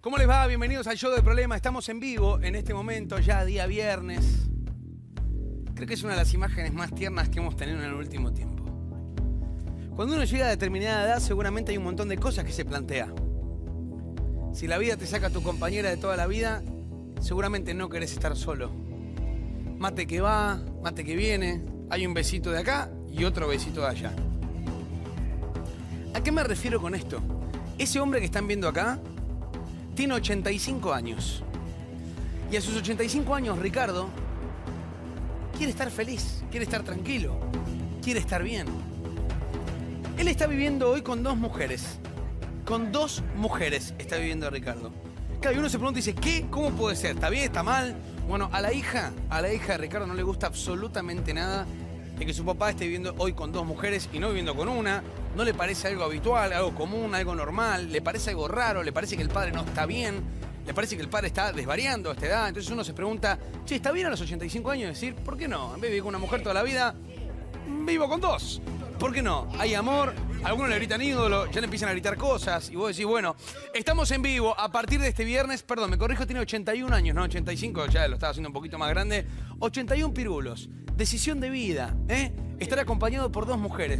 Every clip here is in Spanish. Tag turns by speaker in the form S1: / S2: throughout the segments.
S1: ¿Cómo les va? Bienvenidos al Show del Problema. Estamos en vivo en este momento, ya día viernes. Creo que es una de las imágenes más tiernas que hemos tenido en el último tiempo. Cuando uno llega a determinada edad, seguramente hay un montón de cosas que se plantea. Si la vida te saca a tu compañera de toda la vida, seguramente no querés estar solo. Mate que va, mate que viene, hay un besito de acá y otro besito de allá. ¿A qué me refiero con esto? Ese hombre que están viendo acá tiene 85 años. Y a sus 85 años, Ricardo quiere estar feliz, quiere estar tranquilo, quiere estar bien. Él está viviendo hoy con dos mujeres. Con dos mujeres está viviendo Ricardo. Claro, y uno se pregunta y dice, ¿qué? ¿Cómo puede ser? ¿Está bien? ¿Está mal? Bueno, a la hija de Ricardo no le gusta absolutamente nada de que su papá esté viviendo hoy con dos mujeres y no viviendo con una. No le parece algo habitual, algo común, algo normal. Le parece algo raro, le parece que el padre no está bien. Le parece que el padre está desvariando a esta edad. Entonces uno se pregunta, che, ¿está bien a los 85 años decir, ¿por qué no? En vez de vivir con una mujer toda la vida, vivo con dos. ¿Por qué no? Hay amor, algunos le gritan ídolo, ya le empiezan a gritar cosas. Y vos decís, bueno, estamos en vivo a partir de este viernes. Perdón, me corrijo, tiene 81 años, no 85, ya lo estaba haciendo un poquito más grande. 81 pirulos. Decisión de vida, ¿eh? Estar acompañado por dos mujeres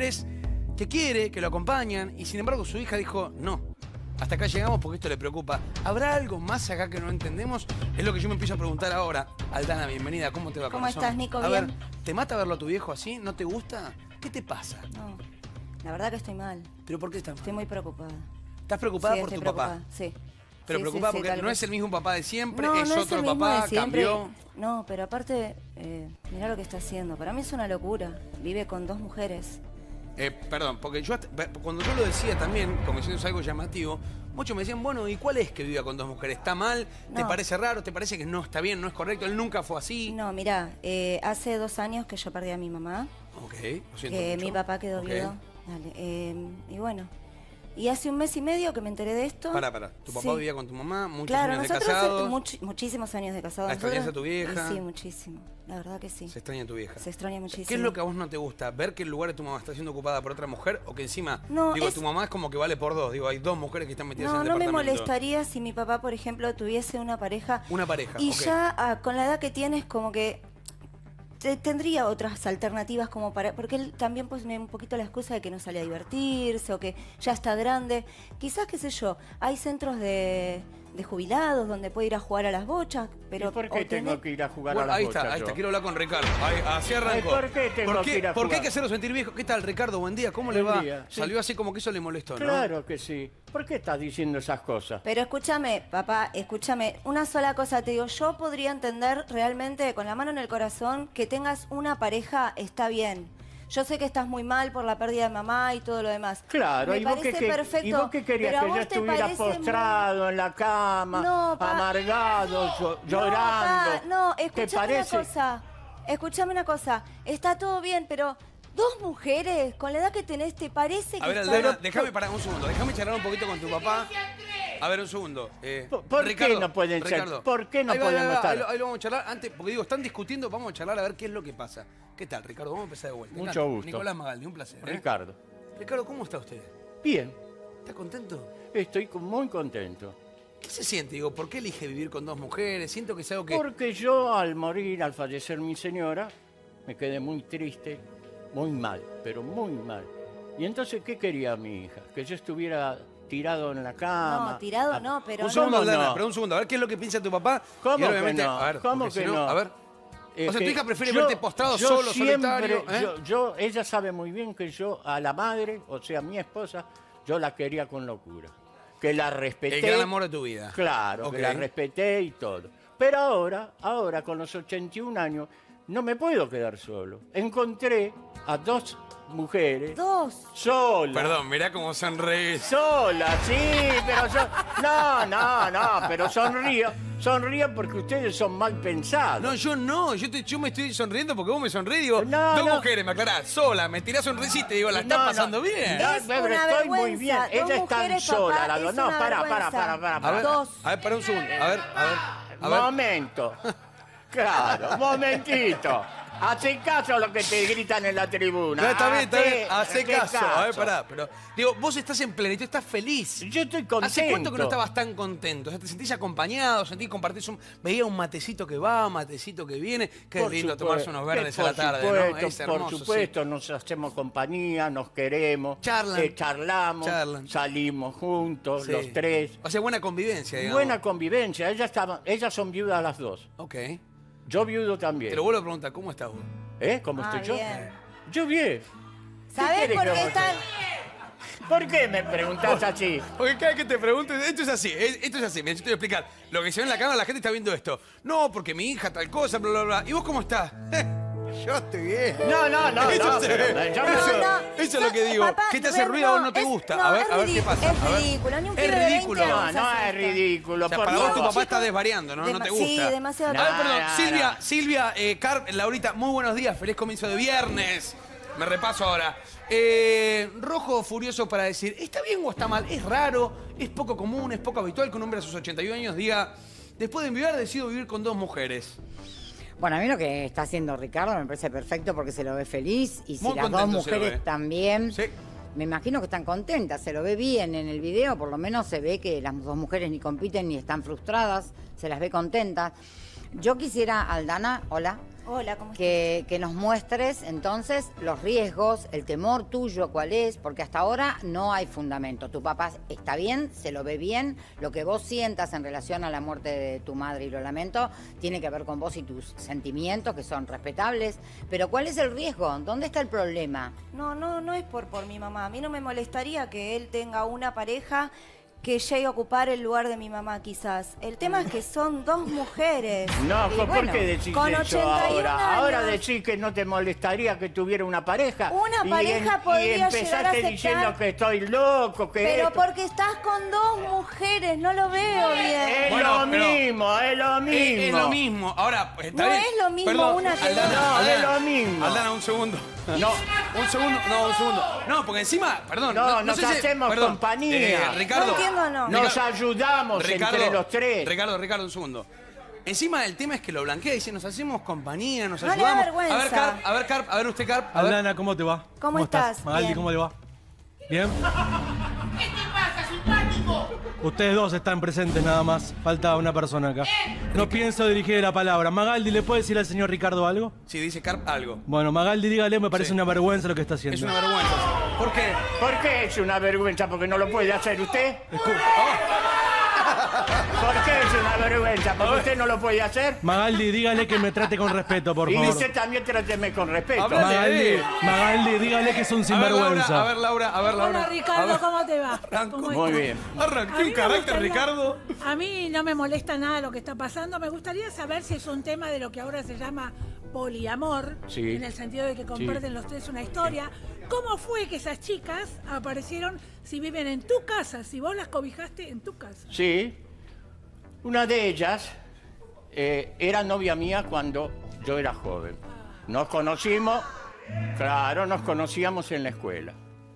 S1: que quiere, que lo acompañan. Y sin embargo su hija dijo, no. Hasta acá llegamos porque esto le preocupa. ¿Habrá algo más acá que no entendemos? Es lo que yo me empiezo a preguntar ahora. Aldana, bienvenida. ¿Cómo te va,
S2: ¿Cómo
S1: corazón?
S2: estás, Nico?
S1: A
S2: Bien.
S1: ver, ¿te mata verlo a tu viejo así? ¿No te gusta? ¿Qué te pasa?
S2: No, la verdad que estoy mal.
S1: ¿Pero por qué estás?
S2: Estoy muy preocupada.
S1: ¿Estás preocupada
S2: Sí,
S1: por tu
S2: estoy
S1: papá?
S2: preocupada, sí.
S1: Pero
S2: Sí,
S1: preocupada
S2: sí,
S1: porque
S2: tal
S1: no
S2: vez.
S1: es el mismo papá de siempre,
S2: No,
S1: es
S2: no
S1: otro
S2: el mismo
S1: papá,
S2: de siempre.
S1: cambió.
S2: No, pero aparte, mirá lo que está haciendo. Para mí es una locura. Vive con dos mujeres.
S1: Perdón, porque yo cuando yo lo decía también, como diciendo es algo llamativo, muchos me decían, bueno, ¿y cuál es que viva con dos mujeres? ¿Está mal? ¿Te
S2: No.
S1: parece raro? ¿Te parece que no está bien? ¿No es correcto? ¿Él nunca fue así?
S2: No, mirá, hace 2 años que yo perdí a mi mamá.
S1: Ok, lo siento
S2: Que
S1: mucho.
S2: mi papá quedó
S1: Ok.
S2: viudo. Dale, y bueno. Y hace 1 mes y medio que me enteré de esto.
S1: Pará. Tu papá
S2: Sí.
S1: vivía con tu mamá, muchos
S2: Claro,
S1: años de
S2: nosotros
S1: casados.
S2: muchísimos años de casados.
S1: ¿La extrañas
S2: Nosotros-
S1: a tu vieja?
S2: Sí, muchísimo. La verdad que sí.
S1: Se extraña a tu vieja.
S2: Se extraña muchísimo.
S1: ¿Qué es lo que a vos no te gusta? ¿Ver que el lugar de tu mamá está siendo ocupada por otra mujer? ¿O que encima,
S2: No,
S1: digo,
S2: es-
S1: tu mamá es como que vale por dos? Digo, hay dos mujeres que están metidas en
S2: No,
S1: el
S2: no me
S1: departamento.
S2: molestaría si mi papá, por ejemplo, tuviese una pareja.
S1: Una pareja,
S2: Y
S1: ok.
S2: ya con la edad que tienes, como que tendría otras alternativas como para... Porque él también pone un poquito la excusa de que no sale a divertirse o que ya está grande. Quizás, qué sé yo, hay centros de jubilados donde puede ir a jugar a las bochas, pero...
S3: ¿Y por qué tengo que ir a jugar
S1: Bueno,
S3: a las
S1: ahí
S3: bochas
S1: está,
S3: yo?
S1: quiero hablar con Ricardo. Así arrancó.
S3: ¿Por qué tengo que ir a
S1: ¿Por qué
S3: jugar?
S1: hay que hacerlo sentir viejo? ¿Qué tal, Ricardo? Buen día, ¿cómo le
S3: Buen
S1: va?
S3: día, sí.
S1: Salió así como que eso le molestó, ¿no?
S3: Claro que sí. ¿Por qué estás diciendo esas cosas?
S2: Pero escúchame, papá, escúchame, una sola cosa te digo, yo podría entender realmente con la mano en el corazón que tengas una pareja, está bien. Yo sé que estás muy mal por la pérdida de mamá y todo lo demás.
S3: Claro,
S2: Me
S3: ¿y vos
S2: parece
S3: qué,
S2: perfecto.
S3: ¿y vos qué querías?
S2: pero a
S3: ¿Que yo
S2: vos te
S3: estuviera
S2: parece muy-
S3: postrado en la cama,
S2: No,
S3: amargado, llorando?
S2: papá, no,
S3: ¿Te
S2: escúchame
S3: parece?
S2: una cosa. Escúchame una cosa. Está todo bien, pero dos mujeres con la edad que tenés, ¿te parece que
S1: A ver,
S2: está-
S1: Aldana, déjame parar un segundo. Déjame charlar un poquito con tu papá. A ver, un segundo.
S3: ¿Por qué no pueden ser?
S1: Ricardo.
S3: ¿Por qué no
S1: Ahí va,
S3: podemos
S1: ahí va,
S3: estar?
S1: Ahí lo vamos a charlar. Antes, porque digo, están discutiendo, vamos a charlar a ver qué es lo que pasa. ¿Qué tal, Ricardo? Vamos a empezar de vuelta.
S3: Mucho
S1: Encanta.
S3: gusto.
S1: Nicolás Magaldi, un placer.
S3: Ricardo.
S1: Ricardo, ¿cómo está usted?
S3: Bien,
S1: ¿Está contento?
S3: estoy muy contento.
S1: ¿Qué se siente? Digo, ¿por qué elige vivir con dos mujeres? Siento que es algo que...
S3: Porque yo al morir, al fallecer mi señora, me quedé muy triste, muy mal, pero muy mal. Y entonces, ¿qué quería mi hija? Que yo estuviera tirado en la cama.
S2: No, tirado no, pero...
S1: Un segundo,
S3: ¿Cómo
S1: Aldana,
S3: no?
S1: pero un segundo. A ver qué es lo que piensa tu papá.
S3: ¿Cómo
S1: Y obviamente,
S3: que no?
S1: A ver,
S3: ¿Cómo
S1: porque
S3: que
S1: si
S3: no?
S1: A ver. O sea, tu hija prefiere
S3: yo-
S1: verte postrado
S3: yo
S1: solo,
S3: siempre-
S1: solitario. ¿eh?
S3: Ella sabe muy bien que yo a la madre, o sea, mi esposa, yo la quería con locura. Que la respeté.
S1: El gran amor de tu vida.
S3: Claro,
S1: Ok.
S3: que la respeté y todo. Pero ahora con los 81 años, no me puedo quedar solo. Encontré a dos mujeres
S2: Dos.
S3: solas.
S1: Perdón, mirá cómo sonreís.
S3: Sola, sí, pero yo... No, pero sonrío porque ustedes son mal pensados.
S1: No, yo no. Yo me estoy sonriendo porque vos me sonreís. Digo,
S3: No,
S1: dos
S3: no.
S1: mujeres, me aclarás, sola. Me tirás sonrisita y digo, la estás
S3: No, no.
S1: pasando bien.
S3: No,
S2: Es
S3: pero
S2: una
S3: estoy muy
S2: vergüenza.
S3: bien.
S2: Dos
S3: Ella está
S2: mujeres,
S3: sola,
S2: papá,
S3: las dos.
S2: es
S3: No,
S2: una
S3: para.
S2: vergüenza.
S1: A ver,
S2: Dos.
S1: a ver, para un segundo. A ver.
S3: Momento. Claro, momentito. Hace caso a lo que te gritan en la tribuna.
S1: No, está bien,
S3: Hace
S1: hace caso. A ver, pará, pero digo, vos estás en plenitud, estás feliz.
S3: Yo estoy contento.
S1: ¿Hace cuánto que no estabas tan contento? O sea, ¿te sentís acompañado? ¿Sentís que compartís veía un matecito que va, matecito que viene? Qué
S3: Por
S1: lindo
S3: supuesto,
S1: tomarse unos verdes a la tarde,
S3: supuesto,
S1: ¿no? Es hermoso,
S3: por supuesto, nos hacemos compañía, nos queremos. Charlamos, salimos juntos,
S1: Sí.
S3: los tres.
S1: O sea, buena convivencia, digamos.
S3: Buena convivencia. Ellas son viudas las dos.
S1: Ok.
S3: Yo viudo también.
S1: Te lo vuelvo a preguntar, ¿cómo estás vos?
S3: ¿Cómo estoy yo?
S2: Bien.
S3: Yo bien.
S2: ¿Sabés
S3: querés
S2: por
S3: que
S2: qué
S3: vos
S2: están...?
S3: ¿Por qué me preguntás así?
S1: Porque cada vez que te preguntes, esto es así, esto es así. Me necesito explicar. Lo que se ve en la cámara, la gente está viendo esto. No, porque mi hija tal cosa, bla, bla, bla. ¿Y vos cómo estás? Yo estoy bien.
S3: No,
S1: Eso se
S3: pero
S1: ve.
S3: yo
S1: Eso es lo que digo.
S2: Papá,
S1: ¿Qué te hace ruido o no te
S2: es-
S1: gusta?
S2: no,
S1: a ver,
S2: es
S1: a ver qué pasa.
S2: Es
S1: A ver.
S2: ridículo, ni un
S1: Es
S2: pibe de 20
S1: ridículo.
S2: años
S3: No,
S2: hace
S3: es
S2: esto.
S3: ridículo.
S1: O sea,
S3: por
S1: para vos tu
S3: Dios.
S1: papá está desvariando, ¿no? No te gusta.
S2: Sí, demasiado.
S1: A ver, perdón.
S3: No.
S1: Silvia, Carp, Laurita, muy buenos días. Feliz comienzo de viernes. Me repaso ahora. Rojo furioso para decir, ¿está bien o está mal? Es raro, es poco común, es poco habitual que un hombre a sus 81 años diga, después de enviudar decido vivir con 2 mujeres.
S4: Bueno, a mí lo que está haciendo Ricardo me parece perfecto porque se lo ve feliz y si
S1: Muy
S4: las dos
S1: contento se lo ve.
S4: mujeres también,
S1: Sí.
S4: me imagino que están contentas, se lo ve bien en el video, por lo menos se ve que las dos mujeres ni compiten ni están frustradas, se las ve contentas. Yo quisiera, Aldana, hola,
S2: Hola, ¿cómo estás?
S4: que nos muestres entonces los riesgos, el temor tuyo, cuál es, porque hasta ahora no hay fundamento. Tu papá está bien, se lo ve bien, lo que vos sientas en relación a la muerte de tu madre, y lo lamento, tiene que ver con vos y tus sentimientos, que son respetables, pero ¿cuál es el riesgo? ¿Dónde está el problema?
S2: No es por mi mamá. A mí no me molestaría que él tenga una pareja que llegue a ocupar el lugar de mi mamá, quizás. El tema es que son 2 mujeres.
S3: No,
S4: Y
S3: ¿por
S4: bueno,
S3: qué decís
S2: con
S3: eso
S2: 81
S3: ahora?
S2: años.
S3: Ahora decís que no te molestaría que tuviera una pareja.
S2: Una pareja
S3: y
S2: podría llegar a
S3: empezaste
S2: aceptar-
S3: diciendo que estoy loco, que
S2: Pero
S3: esto.
S2: porque estás con 2 mujeres, no lo veo bien.
S3: Es
S1: Bueno,
S3: lo
S1: pero-
S3: mismo, es lo mismo.
S1: Es lo mismo. Ahora, pues, está
S2: No
S1: bien.
S2: es lo mismo
S1: Perdón,
S2: una que
S1: Aldana,
S2: otra.
S3: No,
S1: Aldana,
S3: es lo mismo.
S1: Aldana, un segundo.
S3: No.
S1: Un segundo, un segundo. No, porque encima, perdón.
S3: No, nos
S1: sé si-
S3: hacemos
S1: perdón,
S3: compañía.
S1: Ricardo.
S2: No entiendo, no.
S3: Nos ayudamos entre los tres.
S1: Ricardo, un segundo. Encima el tema es que lo blanquea y dice, nos hacemos compañía, nos
S2: No le da
S1: ayudamos.
S2: vergüenza.
S1: A ver, Carp, a ver usted, Carp. A ver.
S5: Aldana, ¿cómo te va?
S2: ¿Cómo estás?
S5: Magaldi,
S2: Bien.
S5: ¿cómo le va? ¿Bien?
S6: ¿Qué te pasa, simpático?
S5: Ustedes dos están presentes nada más. Falta una persona acá. No pienso dirigir la palabra. Magaldi, ¿le puede decir al señor Ricardo algo?
S1: Sí, dice Carp algo.
S5: Bueno, Magaldi, dígale, me parece
S1: Sí.
S5: una vergüenza lo que está haciendo.
S1: Es una vergüenza. ¿Por qué?
S3: ¿Por qué es una vergüenza? ¿Porque no lo puede hacer usted? ¿Por qué es una vergüenza? ¿Porque usted no lo puede hacer?
S5: Magaldi, dígale que me trate con respeto, por
S3: Y
S5: favor.
S3: usted también tráteme con respeto.
S1: Habla-
S5: Magaldi, dígale que es un sinvergüenza.
S1: A ver, Laura.
S7: Hola Ricardo, ¿cómo te va?
S1: Arranco.
S7: ¿Cómo
S3: Muy
S7: estás?
S3: bien.
S1: Arranqué
S7: A mí
S1: un
S7: me
S1: carácter,
S7: gustaría-
S1: Ricardo.
S7: A mí no me molesta nada lo que está pasando. Me gustaría saber si es un tema de lo que ahora se llama poliamor,
S3: Sí.
S7: en el sentido de que comparten los tres una historia. ¿Cómo fue que esas chicas aparecieron si viven en tu casa, si vos las cobijaste en tu casa?
S3: Sí. Una de ellas era novia mía cuando yo era joven. Nos conocimos, claro, nos conocíamos en la escuela.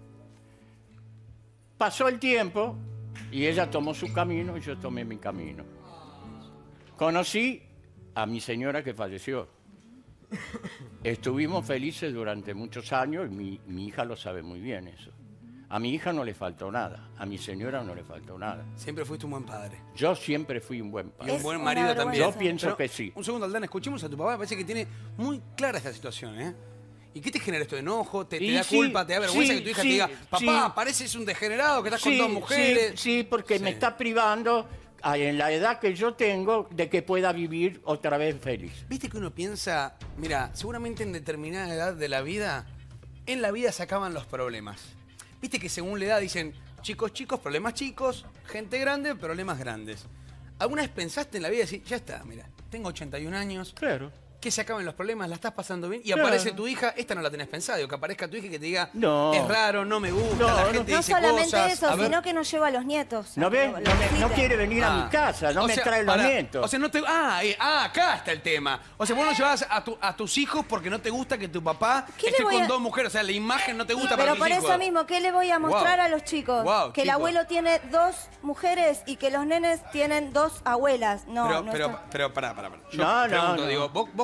S3: Pasó el tiempo y ella tomó su camino y yo tomé mi camino. Conocí a mi señora que falleció. Estuvimos felices durante muchos años y mi hija lo sabe muy bien eso. A mi hija no le faltó nada, a mi señora no le faltó nada.
S1: Siempre fuiste un buen padre.
S3: Yo siempre fui un buen
S1: Y
S3: padre.
S1: un
S2: Es
S1: buen
S2: una
S1: marido también.
S3: Yo
S2: vergüenza.
S3: pienso
S1: Pero,
S3: que sí.
S1: Un segundo, Aldana, escuchemos a tu papá. Me parece que tiene muy clara esta situación, ¿eh? ¿Y qué te genera esto de enojo? ¿Te
S3: Y
S1: da
S3: sí,
S1: culpa? ¿Te da vergüenza
S3: sí,
S1: que tu hija
S3: sí,
S1: te diga, papá,
S3: sí.
S1: pareces un degenerado, que estás con
S3: Sí,
S1: 2 mujeres?
S3: sí, porque me está privando en la edad que yo tengo de que pueda vivir otra vez feliz.
S1: ¿Viste que uno piensa, mira, seguramente en determinada edad de la vida, en la vida se acaban los problemas? ¿Viste que según la edad dicen, chicos, problemas chicos, gente grande, problemas grandes? ¿Alguna vez pensaste en la vida y decir, ya está, mira, tengo 81 años,
S3: Claro.
S1: que se acaben los problemas, la estás pasando bien, y
S3: Claro.
S1: aparece tu hija, esta no la tenés pensado, digo, que aparezca tu hija y que te diga,
S3: No.
S1: es raro, no me gusta,
S3: No,
S1: la
S3: no.
S1: gente
S2: No
S1: dice
S2: solamente
S1: cosas.
S2: eso,
S1: A ver.
S2: sino que no lleva a los nietos.
S3: ¿No ve?
S2: Lo
S3: No
S2: visiten.
S3: quiere venir a mi casa, no
S1: o
S3: me
S1: sea,
S3: trae los
S1: pará,
S3: nietos.
S1: O sea, no te. Acá está el tema. O sea, vos no llevas a tus hijos porque no te gusta que tu papá
S2: ¿Qué le
S1: esté
S2: voy
S1: con
S2: a-
S1: 2 mujeres. O sea, la imagen no te gusta para
S2: Pero
S1: tus
S2: por
S1: hijos.
S2: eso mismo, ¿qué le voy a mostrar
S1: Wow.
S2: a los chicos?
S1: Wow,
S2: que el
S1: chicos.
S2: abuelo tiene 2 mujeres y que los nenes tienen 2 abuelas. No, no
S1: pero
S2: está-
S1: pará. Yo
S3: No,
S1: pregunto,
S3: no.
S1: digo, vos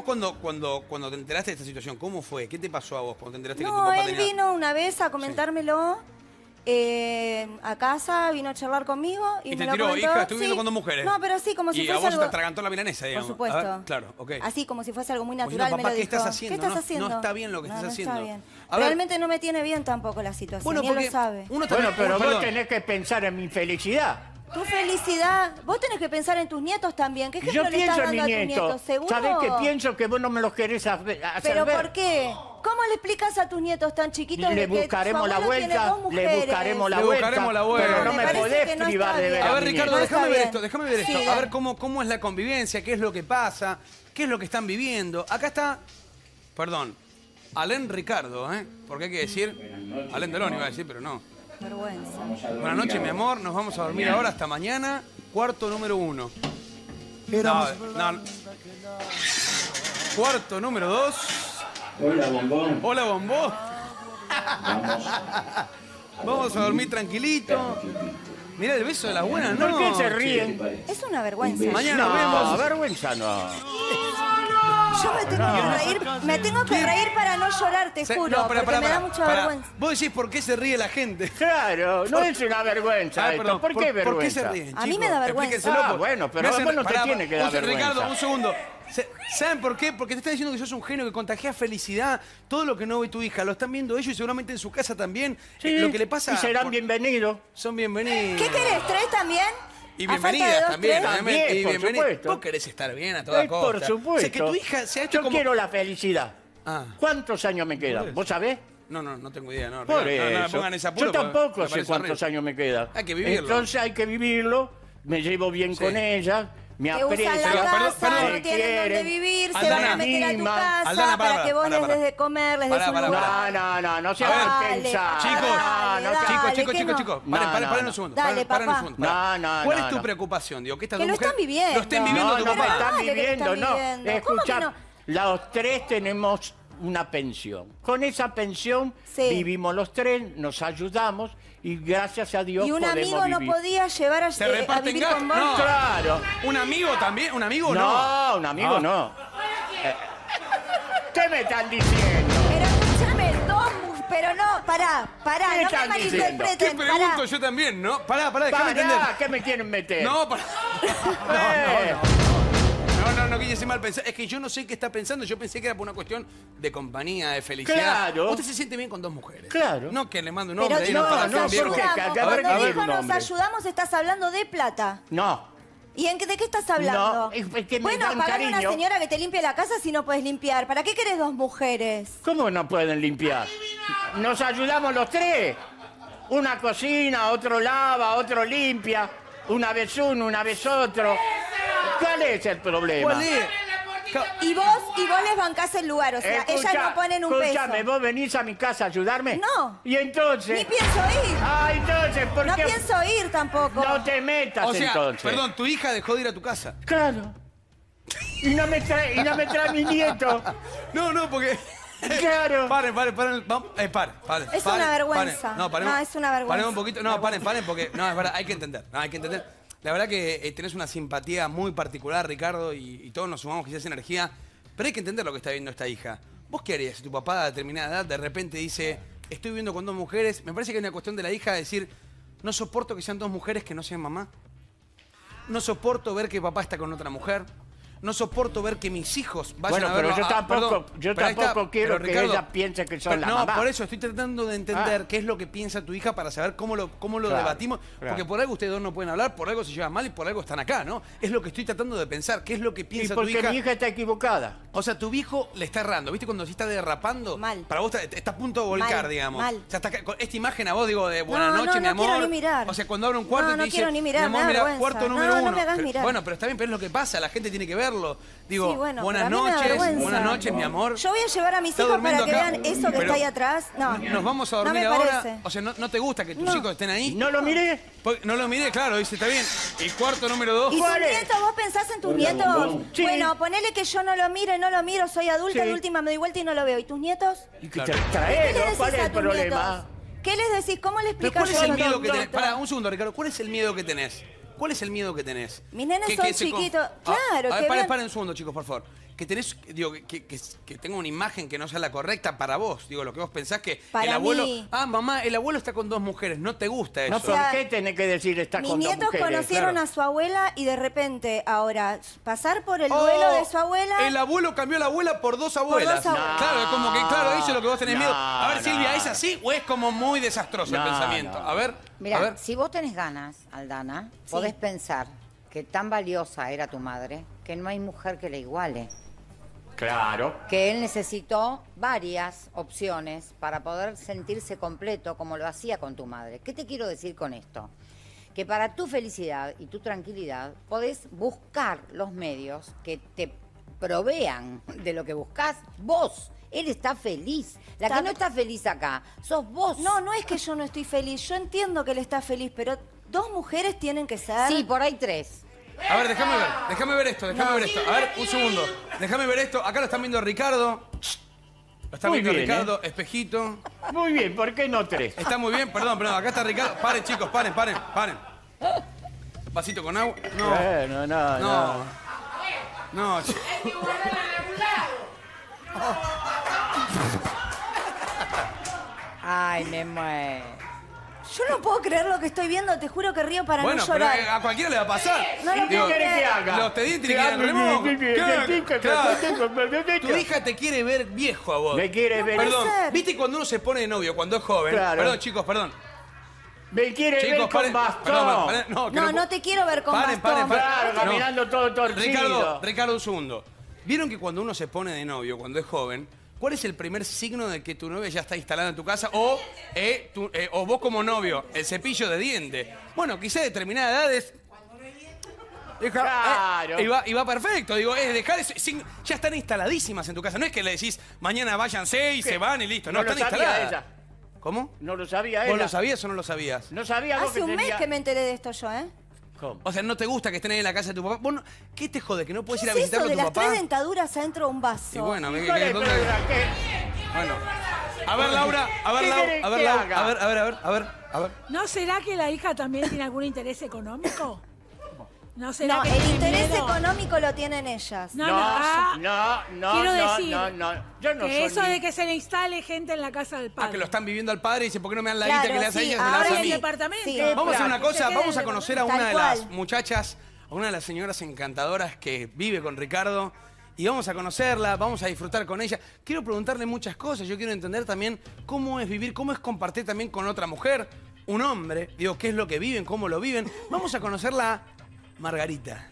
S1: vos cuando te enteraste de esta situación, ¿cómo fue? ¿Qué te pasó a vos cuando te enteraste que tu
S2: No,
S1: papá
S2: él
S1: tenía...?
S2: vino una vez a comentármelo a casa, vino a charlar conmigo y
S1: Y
S2: me
S1: te
S2: lo
S1: tiró,
S2: comentó.
S1: hija, estuve viendo con 2 mujeres.
S2: No, pero sí, como si
S1: Y a
S2: fuese
S1: vos
S2: algo...
S1: te atragantó la milanesa, digamos.
S2: Por supuesto.
S1: A ver, claro, ok.
S2: Así como si fuese algo muy
S1: Como
S2: natural,
S1: diciendo,
S2: me
S1: papá,
S2: lo
S1: ¿qué
S2: dijo.
S1: estás haciendo?
S2: ¿Qué estás
S1: No,
S2: haciendo?
S1: no está bien lo que estás
S2: no
S1: haciendo.
S2: Está bien.
S1: A ver.
S2: Realmente no me tiene bien tampoco la situación,
S1: Bueno,
S2: y él
S1: porque
S2: lo sabe.
S1: uno
S3: Bueno,
S1: también...
S3: pero vos
S1: perdón.
S3: tenés que pensar en mi felicidad.
S2: Tu felicidad, vos tenés que pensar en tus nietos también. ¿Qué ejemplo
S3: Yo
S2: le estás
S3: pienso en
S2: dando
S3: mi
S2: a tus
S3: nieto.
S2: nietos? ¿Seguro?
S3: ¿Sabés que pienso que vos no me los querés hacer
S2: ¿Pero
S3: ver?
S2: por qué? ¿Cómo le explicas a tus nietos tan chiquitos
S3: Le
S2: de que
S3: buscaremos
S2: su
S3: la
S2: abuelo tiene
S3: vuelta,
S2: dos mujeres?
S3: le buscaremos la
S1: Le
S3: vuelta.
S1: buscaremos la vuelta.
S3: Pero no
S2: Me
S3: me
S2: parece
S3: podés
S2: que no
S3: privar
S2: está
S3: de ver
S2: bien.
S1: A
S3: a
S1: ver,
S3: mi
S1: Ricardo,
S2: No
S3: nieto.
S2: está
S1: déjame ver
S2: bien.
S1: esto, déjame ver esto.
S2: Sí,
S1: A
S2: dale.
S1: ver cómo es la convivencia, qué es lo que pasa, qué es lo que están viviendo. Acá está, perdón, Alén Ricardo, ¿eh? Porque hay que decir, Alén Delón iba a decir, pero no.
S2: Vergüenza.
S1: Buenas noches, mi amor, nos vamos a dormir ahora hasta mañana, cuarto número 1. No, cuarto número 2.
S8: Hola, bombón.
S1: Hola, bombón. Vamos a dormir tranquilito. Mirá el beso de las buenas, ¿no?
S3: ¿Por qué se ríen?
S2: Es una vergüenza.
S1: Mañana nos
S3: No,
S1: vemos.
S3: vergüenza no.
S2: Yo me tengo que reír para no llorar, te juro,
S1: No,
S2: porque me da mucha vergüenza.
S1: Vos decís por qué se ríe la gente.
S3: Claro, no es una vergüenza
S1: Ah,
S3: esto.
S1: perdón,
S3: ¿Por qué vergüenza?
S1: ¿Por qué se ríen,
S2: A mí
S1: chicos?
S2: me da vergüenza.
S1: Explíquenselo,
S3: Ah,
S1: por-
S3: bueno, pero
S1: me hacen-
S3: vos no te tiene que dar vergüenza.
S1: Ricardo, un segundo. ¿Saben por qué? Porque te están diciendo que sos un genio que contagia felicidad. Todo lo que no ve tu hija lo están viendo ellos y seguramente en su casa también.
S3: Sí,
S1: Lo que le pasa...
S3: y serán
S1: por-
S3: bienvenidos.
S1: Son bienvenidos.
S2: ¿Qué querés? ¿Tres también?
S1: Y
S2: ¿A falta de
S1: bienvenidas
S2: dos,
S1: también,
S2: tres?
S1: obviamente.
S3: También,
S1: Y
S3: por
S1: bienvenidas.
S3: supuesto.
S1: Vos querés estar bien a toda costa.
S3: Por supuesto.
S1: O sea, que tu hija sea esto
S3: Yo
S1: como...
S3: quiero la felicidad.
S1: Ah.
S3: ¿Cuántos años me quedan? ¿Vos sabés?
S1: No tengo idea. No,
S3: Por
S1: Ricardo, no me
S3: eso.
S1: pongan ese apuro
S3: Yo
S1: porque
S3: tampoco
S1: me
S3: sé
S1: parece
S3: cuántos
S1: horrible.
S3: años me quedan.
S1: Hay que vivirlo.
S3: Entonces hay que vivirlo. Me llevo bien
S1: Sí.
S3: con ella. Me
S2: Que usan
S3: aprecio.
S2: la casa,
S1: perdón.
S2: no tienen dónde vivir, se
S1: Aldana,
S2: van a meter a tu
S3: Mima.
S2: casa
S1: Aldana,
S2: para que vos les des de comer, les des
S1: Pará,
S2: un
S1: pará,
S2: lugar.
S3: No se
S1: A ver,
S3: hagan pensar.
S1: Chicos,
S2: Dale, dale, ¿qué no?
S1: chicos.
S3: No,
S1: Paren
S3: no,
S1: un segundo.
S2: Dale,
S1: paren un
S2: papá.
S1: segundo. pará.
S3: No,
S1: ¿Cuál
S3: no,
S1: es tu
S3: no.
S1: preocupación? Digo, que estas
S2: Que
S1: dos
S2: lo están
S1: mujeres
S2: viviendo.
S1: lo estén viviendo
S3: No,
S1: tu
S3: no me
S1: papá.
S3: están
S2: Dale, que lo
S3: viviendo,
S2: están
S3: no.
S2: viviendo. ¿Cómo que
S3: Escuchá,
S2: no?
S3: los tres tenemos una pensión. Con esa pensión
S2: Sí.
S3: vivimos los tres, nos ayudamos y gracias a Dios
S2: Y un
S3: podemos
S2: amigo no
S3: vivir.
S2: podía llevar a
S1: ¿Se reparten
S2: vivir
S1: gastos?
S2: con vos.
S1: No.
S3: Claro.
S1: ¿Un amigo también? ¿Un amigo no?
S3: No, un amigo
S1: Ah.
S3: no. ¿Qué me están diciendo?
S2: Pero escúchame, pero no, pará,
S3: ¿Qué
S2: no me
S3: están diciendo?
S1: ¿Qué
S2: malinterpreten,
S1: pregunto
S2: pará.
S1: yo también, no? Pará, déjame entender.
S3: Pará, ¿qué me quieren meter?
S1: No, pará.
S3: Eh,
S1: No quise decir mal pensar. Es que yo no sé qué está pensando. Yo pensé que era por una cuestión de compañía, de felicidad.
S3: Claro.
S1: Usted se siente bien con 2 mujeres.
S3: Claro.
S1: No que le mande un
S2: Pero
S1: hombre ahí,
S2: no,
S1: para
S3: no,
S2: nos
S1: viejo.
S3: porque
S2: ayudamos.
S3: a ver,
S2: Cuando
S3: a ver,
S2: dijo
S3: un
S2: nos
S3: hombre.
S2: ayudamos, estás hablando de plata.
S3: No.
S2: ¿Y de qué estás hablando?
S3: No, es que me
S2: bueno,
S3: dan
S2: pagar una
S3: cariño.
S2: señora que te limpie la casa si no puedes limpiar. ¿Para qué querés 2 mujeres?
S3: ¿Cómo no pueden limpiar? Nos ayudamos los tres. Una cocina, otro lava, otro limpia. Una vez uno, una vez otro. ¿Cuál es el problema?
S1: ¿Cuál es?
S2: Y vos les bancás el lugar, o sea, ellas no ponen un
S3: Escúchame,
S2: peso.
S3: ¿vos venís a mi casa a ayudarme?
S2: No.
S3: ¿Y entonces?
S2: Ni pienso ir.
S3: Ah, entonces, ¿por
S2: No
S3: qué?
S2: pienso ir tampoco.
S3: No te metas
S1: O sea,
S3: entonces.
S1: perdón, tu hija dejó de ir a tu casa.
S3: Claro. Y no me trae mi nieto.
S1: No, porque...
S3: Claro.
S1: Paren. Vamos, paren.
S2: Es una vergüenza.
S1: No, paremos.
S2: No, es una vergüenza.
S1: Paremos un poquito. No, paren, porque... No, es verdad, hay que entender. No, hay que entender. La verdad que tenés una simpatía muy particular, Ricardo, y todos nos sumamos quizás energía. Pero hay que entender lo que está viendo esta hija. ¿Vos qué harías si tu papá a determinada edad de repente dice, estoy viviendo con 2 mujeres? Me parece que es una cuestión de la hija de decir, no soporto que sean 2 mujeres que no sean mamá. No soporto ver que papá está con otra mujer. No soporto ver que mis hijos vayan
S3: Bueno,
S1: a
S3: pero
S1: verlo.
S3: yo tampoco,
S1: pero ahí está.
S3: quiero
S1: Pero,
S3: que
S1: Ricardo,
S3: ella piense que soy la
S1: no,
S3: mamá.
S1: por eso estoy tratando de entender
S3: Ah.
S1: qué es lo que piensa tu hija para saber cómo lo
S3: Claro,
S1: debatimos.
S3: claro.
S1: Porque por algo ustedes dos no pueden hablar, por algo se llevan mal y por algo están acá, ¿no? Es lo que estoy tratando de pensar, qué es lo que
S3: Y
S1: piensa tu
S3: porque
S1: hija.
S3: mi hija está equivocada.
S1: O sea, tu viejo le está errando. ¿Viste cuando sí está derrapando?
S2: Mal.
S1: Para vos está a punto de volcar,
S2: Mal,
S1: digamos.
S2: mal.
S1: O sea, con esta imagen a vos, digo, de buenas
S2: No,
S1: noches, mi
S2: no
S1: amor.
S2: quiero ni mirar.
S1: O sea, cuando abre un cuarto
S2: No,
S1: y te
S2: no
S1: dice,
S2: quiero ni mirar,
S1: mi amor,
S2: me da
S1: mira,
S2: vergüenza.
S1: cuarto
S2: No,
S1: número
S2: no
S1: 1.
S2: me hagas mirar.
S1: Bueno, pero está bien, pero es lo que pasa, la gente tiene que verlo. Digo,
S2: Sí, bueno,
S1: buenas
S2: pero a mí me da
S1: noches,
S2: vergüenza.
S1: buenas noches, mi amor.
S2: Yo voy a llevar a mis
S1: ¿Está
S2: hijos para
S1: durmiendo
S2: que
S1: acá?
S2: vean eso que
S1: Pero
S2: está ahí atrás. No.
S1: Nos vamos a
S2: No
S1: dormir
S2: me
S1: ahora.
S2: parece.
S1: O sea, ¿no te gusta que tus
S2: No.
S1: hijos estén ahí?
S3: ¿No lo miré?
S1: No lo miré, claro, dice, está bien. Y cuarto número 2.
S2: ¿Y tus
S3: ¿Cuál es?
S2: nietos? ¿Vos pensás en tus
S8: Hola,
S2: nietos?
S8: bombón.
S3: Sí.
S2: Bueno, ponele que yo no lo miro, soy adulta,
S3: Sí.
S2: de última me doy vuelta y no lo veo. ¿Y tus nietos?
S3: Y
S1: Claro.
S2: ¿Qué les
S3: traelo,
S2: decís
S3: ¿cuál es
S2: a
S3: el
S2: tus
S3: problema?
S2: nietos? ¿Qué les decís? ¿Cómo les
S1: Pero
S2: explicás?
S1: ¿cuál es el
S2: vos?
S1: miedo que
S3: no,
S1: tenés?
S3: no.
S1: Pará, un segundo, Ricardo. ¿Cuál es el miedo que tenés? ¿Cuál es el miedo que tenés?
S2: Mis nenes
S1: Que
S2: son
S1: se con-
S2: chiquitos.
S1: Ah,
S2: Claro,
S1: a ver,
S2: que
S1: paren,
S2: vean-
S1: paren un segundo, chicos, por favor. que tenés, digo, que tenga una imagen que no sea la correcta para vos. Digo, lo que vos pensás que
S2: Para
S1: el abuelo...
S2: mí.
S1: Ah, mamá, el abuelo está con 2 mujeres, no te gusta eso.
S3: No, ¿por qué tenés que decir está
S2: Mis
S3: con 2
S2: nietos
S3: mujeres?
S2: conocieron
S1: claro.
S2: a su abuela y de repente ahora pasar por el duelo de su abuela.
S1: El abuelo cambió a la abuela por 2 abuelas.
S2: Por 2 abuelas.
S1: Claro, es como que, claro, eso es lo que vos tenés miedo. A ver,
S3: no.
S1: Silvia, ¿es así o es como muy desastroso el
S3: No,
S1: pensamiento?
S3: no.
S1: A ver,
S4: Mira,
S1: a ver.
S4: si vos tenés ganas, Aldana, podés pensar que tan valiosa era tu madre que no hay mujer que la iguale.
S3: Claro.
S4: Que él necesitó varias opciones para poder sentirse completo como lo hacía con tu madre. ¿Qué te quiero decir con esto? Que para tu felicidad y tu tranquilidad podés buscar los medios que te provean de lo que buscas vos. Él está feliz. La que no está feliz acá sos vos.
S2: No, no es que yo no estoy feliz. Yo entiendo que él está feliz, pero 2 mujeres tienen que ser.
S4: Sí, por ahí 3.
S1: A ver, déjame ver esto, déjame ver esto. A ver, un segundo. Déjame ver esto. Acá lo están viendo Ricardo. Lo está
S3: Muy
S1: viendo
S3: bien,
S1: Ricardo, espejito.
S3: Muy bien, ¿por qué no 3?
S1: Está muy bien, perdón, acá está Ricardo. Paren, chicos, paren. Vasito con agua. No,
S3: Bueno, no.
S1: no.
S6: Hay que guardarla en algún lado.
S4: Ay, me muero.
S2: Yo no puedo creer lo que estoy viendo, te juro que río para
S1: Bueno,
S2: no
S1: pero
S2: llorar.
S1: a cualquiera le va a pasar.
S2: No lo
S3: ¿Qué
S2: puedo
S3: querés que
S2: creer.
S3: haga?
S1: Los tedientes quieren remojo. Claro. Tu hija te quiere ver viejo a vos.
S3: Me quiere ver.
S1: Perdón,
S2: puede ser.
S1: ¿viste cuando uno se pone de novio cuando es joven?
S3: Claro.
S1: Perdón, chicos, perdón.
S3: Me quiere ver
S1: Chicos,
S3: con
S1: paren.
S3: bastón.
S1: Perdón, no, que
S2: No, no te quiero ver con
S1: Paren,
S2: bastón.
S3: Claro,
S1: No.
S3: caminando todo torcido.
S1: Ricardo, un segundo. ¿Vieron que cuando uno se pone de novio, cuando es joven, cuál es el primer signo de que tu novia ya está instalada en tu casa? O vos como novio, el cepillo de diente. Bueno, quizá a determinadas edades...
S3: Claro.
S1: Y va perfecto, digo, es dejar ese signo. Ya están instaladísimas en tu casa. No es que le decís, mañana váyanse y se van y listo. No,
S3: No lo
S1: están
S3: sabía
S1: instaladas.
S3: ella.
S1: ¿Cómo?
S3: No lo sabía
S1: ¿Vos
S3: ella.
S1: lo sabías o no lo sabías?
S3: No sabía vos
S2: Hace un mes
S3: tenía-
S2: que me enteré de esto yo, ¿eh?
S3: ¿Cómo?
S1: O sea, ¿no te gusta que estén ahí en la casa de tu papá? ¿Vos no- ¿Qué te jode? ¿Que no puedes
S2: ¿Qué
S1: ir a
S2: es eso
S1: visitarlo a
S2: de
S1: tu
S2: las
S1: papá?
S2: 3 dentaduras adentro de un vaso?
S1: Y bueno,
S3: Hijo de
S1: ¿dónde?
S3: perra, ¿qué?
S1: Bueno. A ver, Laura, a ver,
S3: ¿Qué
S1: Laura,
S3: querés
S1: a ver,
S3: que
S1: Laura,
S3: haga?
S1: a ver.
S7: ¿No será que la hija también tiene algún interés económico? ¿No será
S2: No,
S7: que
S2: el
S7: tiene
S2: interés
S7: miedo?
S2: económico lo tienen ellas.
S7: No,
S3: no,
S7: quiero
S3: no,
S7: decir
S3: no. Yo no
S7: que
S3: soy
S7: eso
S3: ni-
S7: de que se le instale gente en la casa del padre.
S1: Ah, que lo están viviendo al padre y dice, ¿por qué no me dan la
S2: Claro,
S1: guita que le das a
S2: sí,
S1: ella? Me la das
S2: ahora
S1: a
S7: en el
S1: mí.
S7: departamento.
S2: Sí.
S1: Vamos a hacer una
S7: Que se
S1: cosa,
S7: quede
S1: vamos
S7: en
S1: a
S7: el
S1: conocer a
S2: Tal
S1: una de las
S2: cual.
S1: muchachas, a una de las señoras encantadoras que vive con Ricardo. Y vamos a conocerla, vamos a disfrutar con ella. Quiero preguntarle muchas cosas, yo quiero entender también cómo es vivir, cómo es compartir también con otra mujer, un hombre. Digo, qué es lo que viven, cómo lo viven. Vamos a conocerla a Margarita.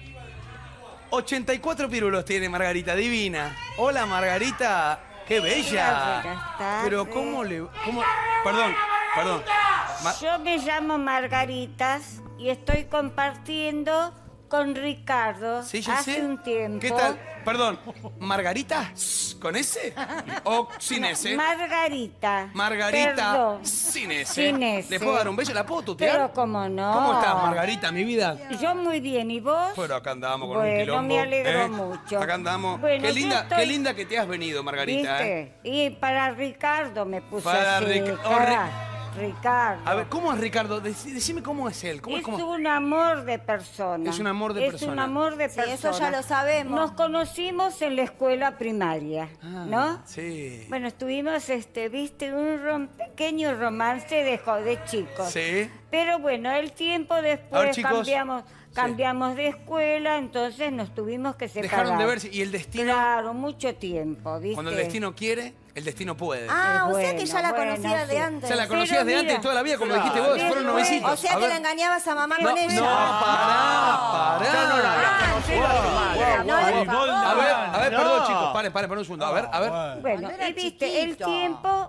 S1: 84 pirulos tiene Margarita, divina. Hola Margarita, qué bella.
S9: Buenas tardes.
S1: Pero Perdón.
S9: Yo me llamo Margaritas y estoy compartiendo con Ricardo
S1: Sí, ya
S9: hace
S1: sé.
S9: un tiempo.
S1: ¿Qué tal? Perdón, ¿Margarita? ¿Con S? ¿O sin S?
S9: Margarita.
S1: Margarita
S9: Perdón.
S1: sin S.
S9: Sin S.
S1: ¿Le puedo dar un beso? ¿La puedo tutear?
S9: Pero cómo no.
S1: ¿Cómo estás, Margarita, mi vida?
S9: Yo muy bien, ¿y vos?
S1: Bueno, acá andamos con un
S9: Bueno,
S1: quilombo.
S9: me alegro
S1: ¿eh?
S9: mucho.
S1: Acá andamos.
S9: Bueno,
S1: qué
S9: yo
S1: linda,
S9: estoy-
S1: qué linda que te has venido, Margarita. ¿eh?
S9: ¿Viste? Y para Ricardo me puse
S1: Para
S9: así. Ricardo.
S1: A ver, ¿cómo es Ricardo? Decime cómo es él. ¿Cómo
S9: Es
S1: cómo?
S9: un amor de persona.
S1: Es un amor de
S9: Es
S1: persona.
S9: un amor de
S2: Sí,
S9: persona.
S2: eso ya lo sabemos.
S9: Nos conocimos en la escuela primaria,
S1: Ah,
S9: ¿no?
S1: Sí.
S9: Bueno, estuvimos, viste, un pequeño romance de chicos.
S1: Sí.
S9: Pero bueno, el tiempo
S1: A
S9: después
S1: ver, chicos.
S9: cambiamos de escuela, entonces nos tuvimos que separar.
S1: Dejaron de verse y el destino.
S9: Claro, mucho tiempo, ¿viste?
S1: Cuando el destino quiere, el destino puede.
S2: Ah, o sea
S9: Bueno,
S2: que ya la
S9: bueno,
S2: conocía de
S9: sí.
S2: antes.
S1: O sea, la
S9: Pero
S1: conocías de antes
S9: mira,
S1: de toda la vida, como dijiste
S3: claro,
S1: vos, fueron
S9: después-
S1: novecitos.
S2: O sea
S1: A
S2: que
S1: ver.
S2: la engañabas a mamá
S1: No,
S2: con ella.
S1: no, pará.
S3: Yo no la había conocido a tu madre.
S1: A ver,
S3: No.
S1: perdón, chicos, paren un segundo. A ver.
S9: Bueno,
S4: Cuando era
S9: y viste, el
S4: chiquito.
S9: tiempo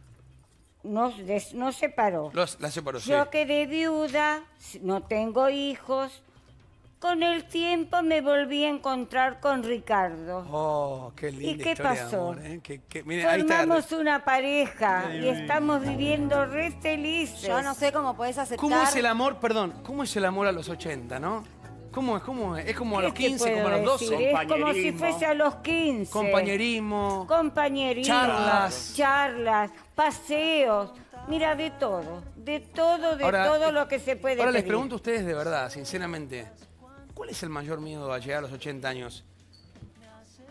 S9: nos separó.
S1: La separó, sí.
S9: Yo quedé viuda, no tengo hijos. Con el tiempo me volví a encontrar con Ricardo.
S1: Oh, qué linda
S9: ¿Y qué
S1: historia de
S9: pasó?
S1: amor, ¿eh? Mire, ahí está.
S9: Formamos una pareja y estamos viviendo re felices.
S2: Yo no sé cómo podés aceptar.
S1: ¿Cómo es el amor, perdón, cómo es el amor a los 80, no? ¿Cómo es? ¿Es como a los
S9: ¿Qué te
S1: 15, como a los
S9: puedo
S1: 12?
S9: decir? Es como si
S3: Compañerismo.
S9: fuese a los 15.
S1: Compañerismo.
S9: Compañerismo.
S1: Charlas.
S9: Charlas, paseos. Mira, de todo. De todo lo que se puede
S1: Ahora les
S9: pedir.
S1: pregunto a ustedes de verdad, sinceramente, ¿cuál es el mayor miedo a llegar a los 80 años?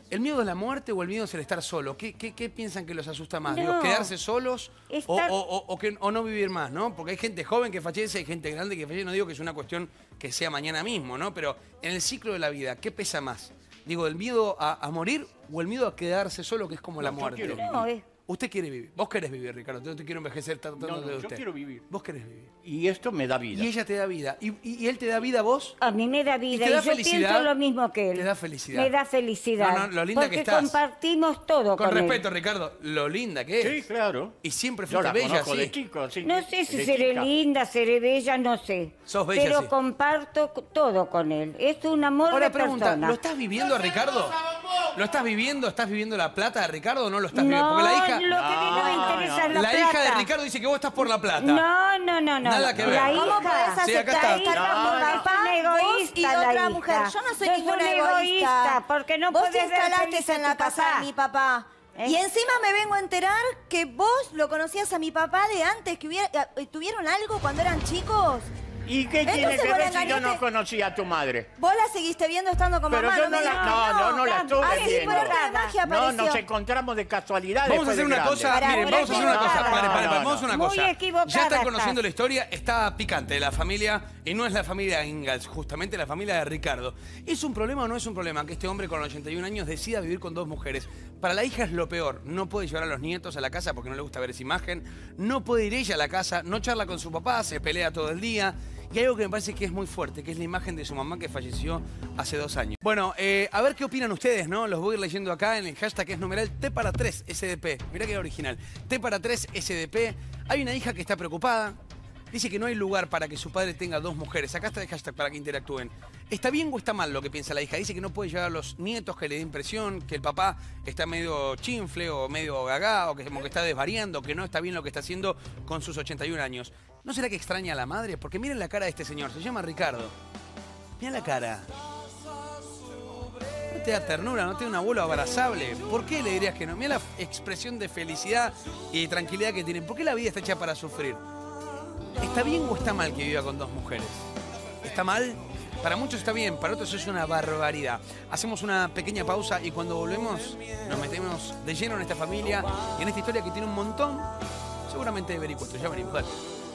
S1: ¿El miedo es la muerte o el miedo es el estar solo? ¿Qué piensan que los asusta más?
S9: No.
S1: Digo, ¿quedarse solos
S9: Estar-
S1: o no vivir más, ¿no? Porque hay gente joven que fallece, hay gente grande que fallece. No digo que es una cuestión que sea mañana mismo, ¿no? Pero en el ciclo de la vida, ¿qué pesa más? Digo, ¿el miedo a morir o el miedo a quedarse solo, que es como la muerte?
S9: No,
S1: Usted quiere vivir. Vos querés vivir, Ricardo. No te quiero envejecer tratando
S3: No,
S1: de
S3: yo
S1: usted.
S3: quiero vivir.
S1: Vos querés vivir.
S3: Y esto me da vida.
S1: Y ella te da vida. ¿Y él te da vida a vos?
S9: A mí me da vida
S1: te da
S9: y yo
S1: felicidad?
S9: pienso lo mismo que él.
S1: Te da felicidad.
S9: Me da felicidad.
S1: No, lo linda
S9: porque
S1: que estás.
S9: compartimos todo con
S1: Con
S9: él.
S1: respeto, Ricardo, lo linda que es.
S3: Sí, claro.
S1: Y siempre
S3: Yo
S1: fuiste
S3: la
S1: bella,
S3: conozco
S1: sí.
S3: de chico. Así
S9: No
S3: que-
S9: sé si
S3: de
S9: seré
S3: chica.
S9: linda, seré bella, no sé.
S1: Sos bella,
S9: pero
S1: sí.
S9: comparto todo con él. Es un amor
S1: Ahora
S9: de
S1: pregunta,
S9: persona.
S1: ¿lo estás viviendo a Ricardo? ¿Lo estás viviendo? ¿Estás viviendo la plata de Ricardo o no lo estás viviendo? Porque la hija,
S9: lo que a mí no me interesa es la
S1: la
S9: plata.
S1: hija de Ricardo dice que vos estás por la plata.
S9: No.
S1: Nada que ver.
S9: La
S1: ¿Cómo
S9: hija,
S2: podés
S1: Sí, acá está.
S9: la hija
S2: No,
S9: es
S2: no.
S9: una egoísta,
S2: Vos y
S9: la
S2: otra
S9: hija.
S2: mujer. Yo no soy
S9: Sos
S2: ninguna
S9: una
S2: egoísta.
S9: porque no
S2: vos
S9: podés
S2: te
S9: ver
S2: instalaste
S9: feliz a
S2: en la
S9: tu
S2: casa
S9: papá.
S2: de mi papá.
S9: ¿Eh?
S2: Y encima me vengo a enterar que vos lo conocías a mi papá de antes, que tuvieron algo cuando eran chicos.
S3: ¿Y qué tiene
S2: Entonces
S3: que
S2: vos
S3: ver
S2: la
S3: si yo no
S2: engañaste.
S3: conocía a tu madre?
S2: Vos la seguiste viendo estando con
S3: Pero
S2: mamá.
S3: yo
S2: no me
S3: no la,
S2: digas que
S3: no la estuve
S2: Ah, sí,
S3: viendo.
S2: por arte de magia
S3: No,
S2: apareció.
S3: nos encontramos de casualidad.
S1: Vamos a
S3: después
S1: hacer
S3: de
S1: una
S3: grande.
S1: cosa,
S2: Pará,
S1: miren,
S2: muy
S1: vamos a hacer una cosa,
S2: equivocada.
S1: vamos a hacer una
S9: Muy
S1: cosa.
S9: equivocada
S1: Ya están
S9: estás.
S1: conociendo la historia, está picante de la familia, y no es la familia Ingalls, justamente la familia de Ricardo. ¿Es un problema o no es un problema que este hombre con 81 años decida vivir con dos mujeres? Para la hija es lo peor, no puede llevar a los nietos a la casa porque no le gusta ver esa imagen, no puede ir ella a la casa, no charla con su papá, se pelea todo el día. Y hay algo que me parece que es muy fuerte, que es la imagen de su mamá que falleció hace 2 años. Bueno, a ver qué opinan ustedes, ¿no? Los voy a ir leyendo acá en el hashtag que es numeral T para 3 SDP. Mirá que original. T para 3 SDP. Hay una hija que está preocupada. Dice que no hay lugar para que su padre tenga 2 mujeres. Acá está el hashtag para que interactúen. ¿Está bien o está mal lo que piensa la hija? Dice que no puede llevar a los nietos, que le dé impresión, que el papá está medio chinfle o medio gagá, o que como que está desvariando, que no está bien lo que está haciendo con sus 81 años. ¿No será que extraña a la madre? Porque miren la cara de este señor, se llama Ricardo. Mira la cara. No te da ternura, no tiene un abuelo abrazable. ¿Por qué le dirías que no? Mira la expresión de felicidad y tranquilidad que tiene. ¿Por qué la vida está hecha para sufrir? ¿Está bien o está mal que viva con 2 mujeres? ¿Está mal? Para muchos está bien, para otros es una barbaridad. Hacemos una pequeña pausa y cuando volvemos nos metemos de lleno en esta familia y en esta historia que tiene un montón, seguramente de vericuetos. Ya venimos, dale.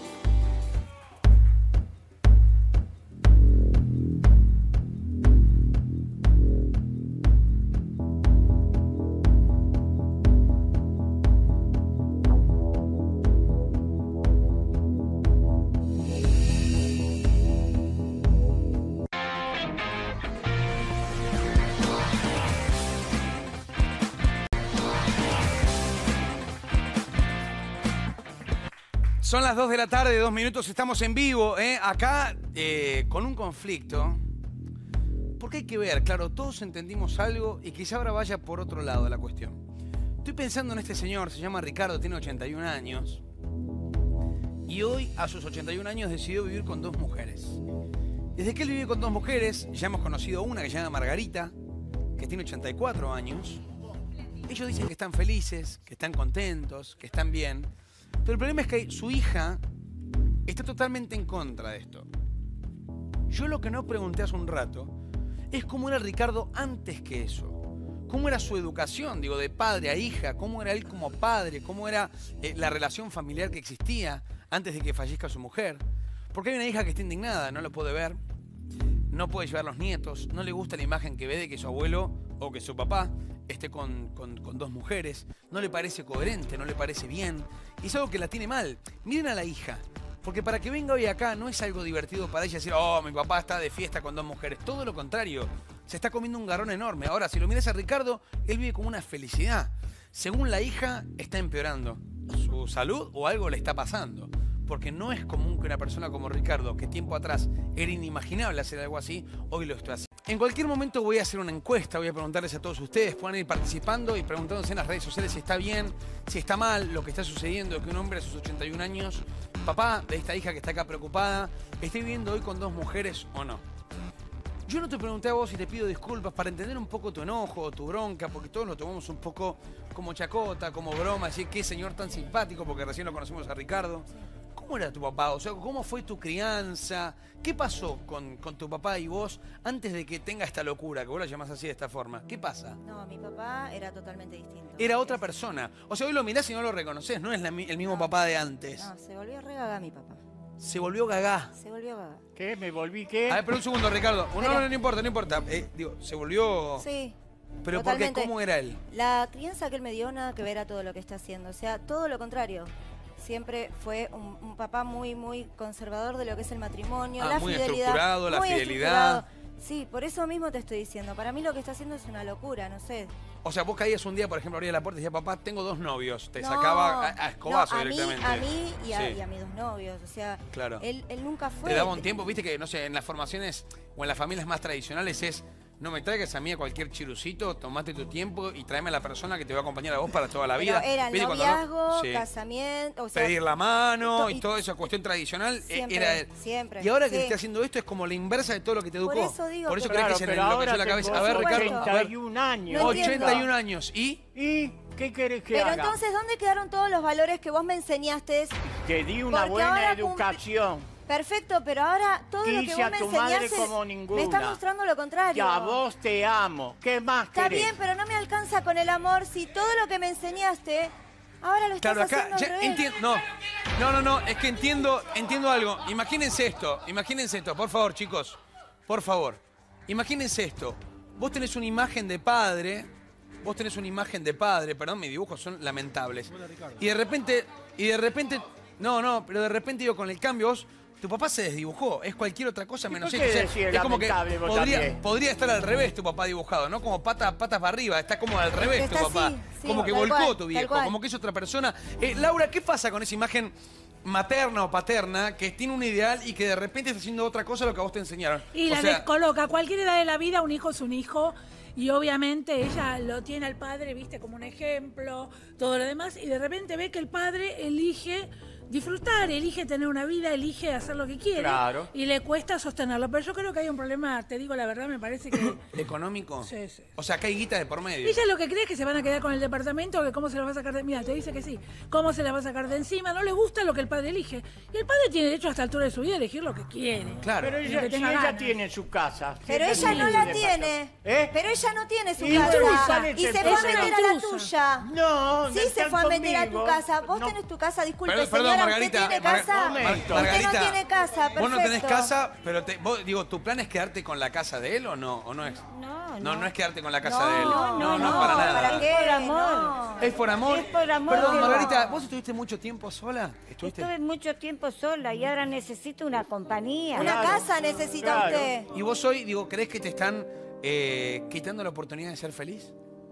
S1: Son las 2 de la tarde, 2 minutos, estamos en vivo, acá con un conflicto. Porque hay que ver, claro, todos entendimos algo y quizá ahora vaya por otro lado de la cuestión. Estoy pensando en este señor, se llama Ricardo, tiene 81 años. Y hoy, a sus 81 años, decidió vivir con 2 mujeres. Desde que él vive con 2 mujeres, ya hemos conocido una que se llama Margarita, que tiene 84 años. Ellos dicen que están felices, que están contentos, que están bien. Pero el problema es que su hija está totalmente en contra de esto. Yo lo que no pregunté hace un rato es cómo era Ricardo antes que eso. Cómo era su educación, digo, de padre a hija, cómo era él como padre, cómo era la relación familiar que existía antes de que fallezca su mujer. Porque hay una hija que está indignada, no lo puede ver, no puede llevar los nietos, no le gusta la imagen que ve de que su abuelo o que su papá esté con 2 mujeres, no le parece coherente, no le parece bien, y es algo que la tiene mal. Miren a la hija, porque para que venga hoy acá no es algo divertido para ella decir, oh, mi papá está de fiesta con 2 mujeres, todo lo contrario, se está comiendo un garrón enorme. Ahora, si lo miras a Ricardo, él vive con una felicidad. Según la hija, está empeorando su salud o algo le está pasando. Porque no es común que una persona como Ricardo, que tiempo atrás era inimaginable hacer algo así, hoy lo esté haciendo. En cualquier momento voy a hacer una encuesta, voy a preguntarles a todos ustedes, pueden ir participando y preguntándose en las redes sociales si está bien, si está mal lo que está sucediendo, que un hombre a sus 81 años, papá de esta hija que está acá preocupada, esté viviendo hoy con 2 mujeres o no. Yo no te pregunté a vos y te pido disculpas para entender un poco tu enojo, tu bronca, porque todos lo tomamos un poco como chacota, como broma, decir qué señor tan simpático, porque recién lo conocimos a Ricardo. ¿cómo era tu papá? O sea, ¿cómo fue tu crianza? ¿Qué pasó con tu papá y vos antes de que tenga esta locura, que vos la llamás así de esta forma? ¿Qué pasa?
S2: No, mi papá era totalmente distinto.
S1: Era otra persona. O sea, hoy lo mirás y no lo reconoces, no es el mismo papá de antes.
S2: No, se volvió re gaga mi papá.
S1: Se volvió gagá.
S2: Se volvió gaga.
S3: ¿Qué? ¿Me volví qué?
S1: A ver, pero un segundo, Ricardo. No importa, no importa. Digo, se volvió...
S2: Sí.
S1: Pero
S2: totalmente.
S1: ¿por qué? ¿Cómo era él?
S2: La crianza que él me dio nada que ver a todo lo que está haciendo. O sea, todo lo contrario. Siempre fue un papá muy, muy conservador de lo que es el matrimonio, la
S1: muy
S2: fidelidad.
S1: Estructurado, la
S2: muy
S1: fidelidad.
S2: estructurado. Sí, por eso mismo te estoy diciendo. Para mí lo que está haciendo es una locura, no sé.
S1: O sea, vos caías un día, por ejemplo, abrías la puerta y decías, papá, tengo 2 novios. Te
S2: No,
S1: sacaba a escobazo
S2: no,
S1: directamente.
S2: A mí y
S1: Sí.
S2: a mis 2 novios. O sea,
S1: Claro.
S2: él nunca fue...
S1: Te daba un tiempo, viste que, no sé, en las formaciones o en las familias más tradicionales es, no me traigas a mí a cualquier chirucito, tomate tu tiempo y tráeme a la persona que te va a acompañar a vos para toda la vida.
S2: Pero era
S1: ¿Viste cuando
S2: noviazgo,
S1: Sí.
S2: casamiento, o sea...
S1: Pedir la mano y
S2: y-
S1: toda esa cuestión tradicional
S2: Siempre,
S1: era él.
S2: siempre,
S1: Y ahora que
S2: sí.
S1: te está haciendo esto es como la inversa de todo lo que te educó.
S2: Por eso digo,
S1: Por eso
S2: pero-
S1: crees que se le enloqueció la cabeza. A ver,
S2: tengo
S1: Ricardo. a ver.
S3: 81 años.
S2: No entiendo.
S1: 81 años. ¿Y?
S3: ¿Y qué querés que
S2: Pero
S3: haga?
S2: entonces, ¿dónde quedaron todos los valores que vos me enseñaste?
S3: Te di una
S2: Porque
S3: buena
S2: ahora
S3: educación.
S2: Perfecto, pero ahora todo lo que
S3: Quise
S2: vos
S3: a
S2: me
S3: tu madre
S2: enseñaste
S3: como ninguna.
S2: me está mostrando lo contrario.
S3: Y a vos te amo. ¿Qué más
S2: Está
S3: querés?
S2: bien, pero no me alcanza con el amor si todo lo que me enseñaste ahora lo estás
S1: Claro, acá
S2: haciendo al revés.
S1: entiendo. No, es que entiendo algo. Imagínense esto, por favor, chicos. Por favor. Imagínense esto. Vos tenés una imagen de padre. Perdón, mis dibujos son lamentables. Y de repente. Pero de repente digo, con el cambio vos. Tu papá se desdibujó, es cualquier otra cosa menos
S3: por
S1: esto.
S3: qué
S1: O sea,
S3: decís
S1: es como que
S3: lamentable vos también?
S1: podría estar al revés tu papá dibujado, ¿no? Como patas para arriba, está como al revés tu
S2: Está
S1: papá.
S2: así, sí,
S1: como que
S2: tal
S1: volcó
S2: cual,
S1: tu
S2: tal
S1: viejo,
S2: cual.
S1: como que es otra persona. Laura, ¿qué pasa con esa imagen materna o paterna que tiene un ideal y que de repente está haciendo otra cosa de lo que a vos te enseñaron?
S7: Y
S1: O
S7: la
S1: sea,
S7: descoloca. A cualquier edad de la vida, un hijo es un hijo. Y obviamente ella lo tiene al padre, viste, como un ejemplo, todo lo demás. Y de repente ve que el padre elige disfrutar, elige tener una vida, elige hacer lo que quiere.
S3: Claro.
S7: Y le cuesta sostenerlo. Pero yo creo que hay un problema, te digo la verdad, me parece que...
S1: ¿económico?
S7: Sí, sí.
S1: O sea, que hay guita de por medio.
S7: Ella lo que cree es que se van a quedar con el departamento, que cómo se la va a sacar de... Mira, te dice que sí. ¿Cómo se la va a sacar de encima? No le gusta lo que el padre elige. Y el padre tiene derecho a esta altura de su vida a elegir lo que quiere.
S1: Claro.
S3: Pero
S7: Lo
S3: ella,
S7: que
S3: si
S7: tenga
S3: ella
S7: ganas.
S3: tiene su casa.
S2: Pero
S3: si
S2: ella no la
S3: su
S2: tiene.
S3: ¿Eh?
S2: Pero ella no tiene su
S3: Y
S2: casa.
S3: ¿cuál es
S2: Y
S3: el
S2: se fue a
S3: problema?
S2: meter a la
S7: Intrusa.
S2: tuya.
S3: No,
S2: Sí, se
S3: están
S2: fue a meter a tu
S3: conmigo.
S2: casa. Vos
S3: No.
S2: tenés tu casa, disculpe,
S1: Perdón,
S2: señora,
S1: Margarita,
S2: ¿usted tiene casa?
S3: momento.
S2: Usted no tiene casa,
S1: Vos no tenés
S2: perfecto.
S1: casa, pero vos, digo, ¿tu plan es quedarte con la casa de él o no? ¿O no es? No es quedarte con la casa de él.
S2: No,
S1: para nada.
S2: ¿para qué?
S9: Por amor.
S2: No.
S1: ¿Es por amor?
S9: Es por amor
S1: Perdón,
S9: que
S1: Margarita,
S9: no.
S1: ¿vos estuviste mucho tiempo sola?
S9: Estuve mucho tiempo sola y ahora necesito una compañía.
S2: Una
S3: Claro,
S2: casa necesita
S3: claro.
S2: usted.
S1: ¿Y vos hoy, digo, crees que te están quitando la oportunidad de ser feliz?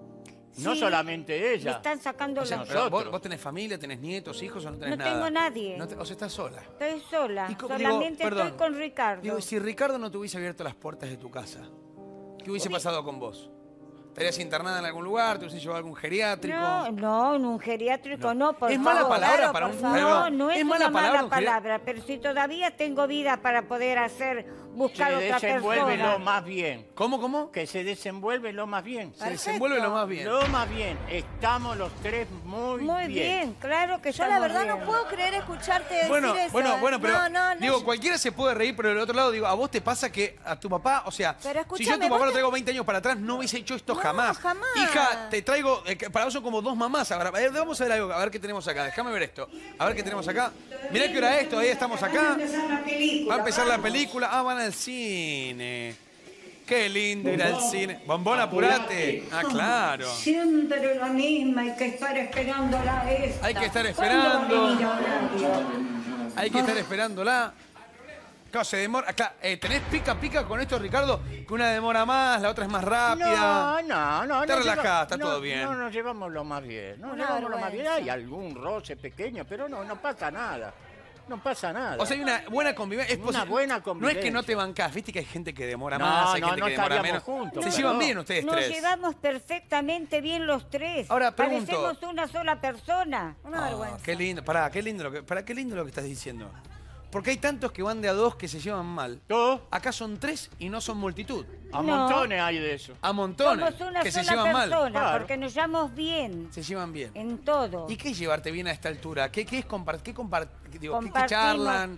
S3: No
S9: Sí,
S3: solamente
S9: Me
S3: ella.
S9: están sacando
S1: O sea,
S9: los...
S1: pero
S3: nosotros.
S1: ¿vos tenés familia, tenés nietos, hijos o no tenés
S9: No
S1: nada?
S9: tengo nadie.
S1: O sea, estás sola.
S9: Estoy sola,
S1: Y
S9: solamente
S1: perdón,
S9: estoy con Ricardo.
S1: Digo, si Ricardo no te hubiese abierto las puertas de tu casa, ¿qué hubiese pasado con vos? ¿Estarías internada en algún lugar? ¿Te hubiese llevado a algún geriátrico?
S9: No, en un geriátrico no, por
S1: ¿Es
S9: favor.
S1: mala palabra
S2: claro,
S1: para
S2: por
S1: un...
S2: favor.
S9: No, no es,
S1: ¿Es
S9: una
S1: mala palabra
S9: mala
S1: un geri-
S9: palabra, pero si todavía tengo vida para poder buscar
S3: Se
S9: otra
S3: desenvuelve
S9: persona.
S3: lo más bien.
S1: ¿Cómo?
S3: Que se desenvuelve lo más bien.
S1: Se desenvuelve lo más bien.
S3: Lo más bien. Estamos los tres
S9: Muy bien, claro que
S2: Yo la
S9: estamos
S2: verdad no
S9: bien.
S2: puedo creer escucharte decir
S1: Bueno,
S2: eso.
S1: bueno, pero
S2: No,
S1: digo, cualquiera se puede reír, pero del otro lado, digo, a vos te pasa que a tu papá, o sea,
S2: Pero
S1: si yo a tu
S2: escúchame,
S1: papá
S2: vos
S1: lo
S2: te-
S1: traigo 20 años para atrás, no hubiese hecho esto
S2: No,
S1: jamás.
S2: jamás.
S1: Hija, te traigo, para vos son como 2 mamás ahora. Vamos a ver algo, a ver qué tenemos acá. Déjame ver esto. A ver qué tenemos acá. Mirá qué hora es, todavía estamos acá. Va a empezar la película. Ah, van al cine. Qué lindo ir al cine. Bombón, apurate. Ah, claro.
S9: Siempre lo mismo, hay que estar esperándola esta.
S1: Hay que estar
S9: ¿Cuándo va a
S1: esperando.
S9: venir Horario?
S1: Hay que estar esperándola. Claro, se demora. Acá, ¿tenés pica con esto, Ricardo? Que una demora más, la otra es más rápida.
S3: No.
S1: Te
S3: nos
S1: relajás,
S3: lleva-
S1: está
S3: no,
S1: todo bien.
S3: No, nos llevamos lo más bien. Nos
S2: Una
S3: llevamos lo más bien.
S2: vergüenza.
S3: Hay algún roce pequeño, pero no pasa nada. No pasa nada.
S1: O sea, hay una buena convivencia.
S3: Una buena
S1: No es
S3: convivencia.
S1: que no te bancás, viste que hay gente que demora
S3: No,
S1: más, hay
S3: no,
S1: gente
S3: no
S1: que demora
S3: estaríamos
S1: menos.
S3: juntos,
S1: Se
S3: pero
S1: llevan
S3: no.
S1: bien ustedes
S9: Nos
S1: tres.
S9: llevamos perfectamente bien los tres.
S1: Ahora, pregunto.
S9: Parecemos una sola persona.
S2: Una vergüenza.
S1: Qué lindo, qué lindo lo que estás diciendo. Porque hay tantos que van de a dos que se llevan mal.
S3: ¿Todo?
S1: Acá son 3 y no son multitud.
S3: A
S9: No.
S3: montones hay de eso.
S1: A montones
S9: Somos una
S1: que se
S9: sola
S1: llevan mal.
S9: persona,
S3: Claro.
S9: porque nos llevamos bien
S1: Se llevan bien.
S9: en todo.
S1: ¿Y qué es llevarte bien a esta altura? ¿Qué es compartir? ¿Qué
S9: Compartimos
S1: charlan?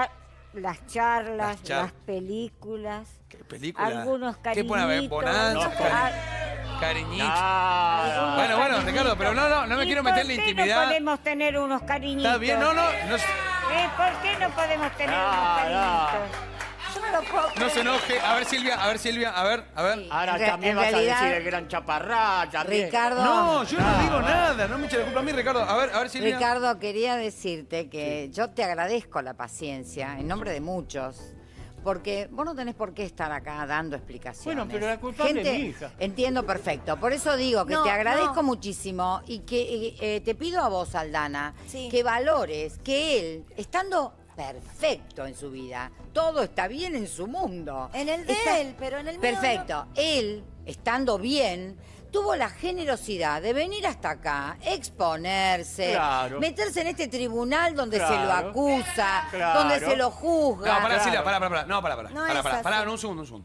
S9: las charlas,
S1: Las
S9: las películas,
S1: ¿Qué película?
S9: algunos
S1: ¿Qué pone a ver?
S9: cariñitos.
S1: Bonanza,
S3: No,
S1: cariñitos.
S3: Nada.
S1: Bueno,
S9: cariñitos.
S1: Ricardo, pero no me
S9: ¿Y
S1: quiero meter en la
S9: por qué
S1: intimidad.
S9: no podemos tener unos cariñitos?
S1: Está bien, no.
S9: ¿Por qué no podemos tener unos cariñitos?
S2: Yo no lo puedo
S1: No se
S2: creer.
S1: enoje. A ver, Silvia, a ver.
S3: Ahora
S4: En
S3: también vas
S4: realidad,
S3: a decir el gran chaparrá. También.
S4: Ricardo,
S1: No, yo no digo nada. No me eche la culpa a mí, Ricardo. A ver, Silvia.
S4: Ricardo, quería decirte que yo te agradezco la paciencia, en nombre de muchos, porque vos no tenés por qué estar acá dando explicaciones.
S3: Bueno, pero la culpable es mi hija.
S4: Entiendo perfecto. Por eso digo que
S2: No,
S4: te agradezco
S2: no.
S4: muchísimo y que te pido a vos, Aldana,
S2: Sí.
S4: que valores que él, estando perfecto en su vida, todo está bien en su mundo.
S2: En el de
S4: Está-
S2: él, pero en el mío
S4: Perfecto. Él, estando bien, tuvo la generosidad de venir hasta acá, exponerse,
S3: Claro.
S4: meterse en este tribunal donde se lo
S3: Claro.
S4: acusa,
S3: Claro.
S4: donde se lo juzga.
S1: No, pará,
S3: Claro.
S1: Silvia, pará. No,
S2: No es así.
S1: pará, un segundo.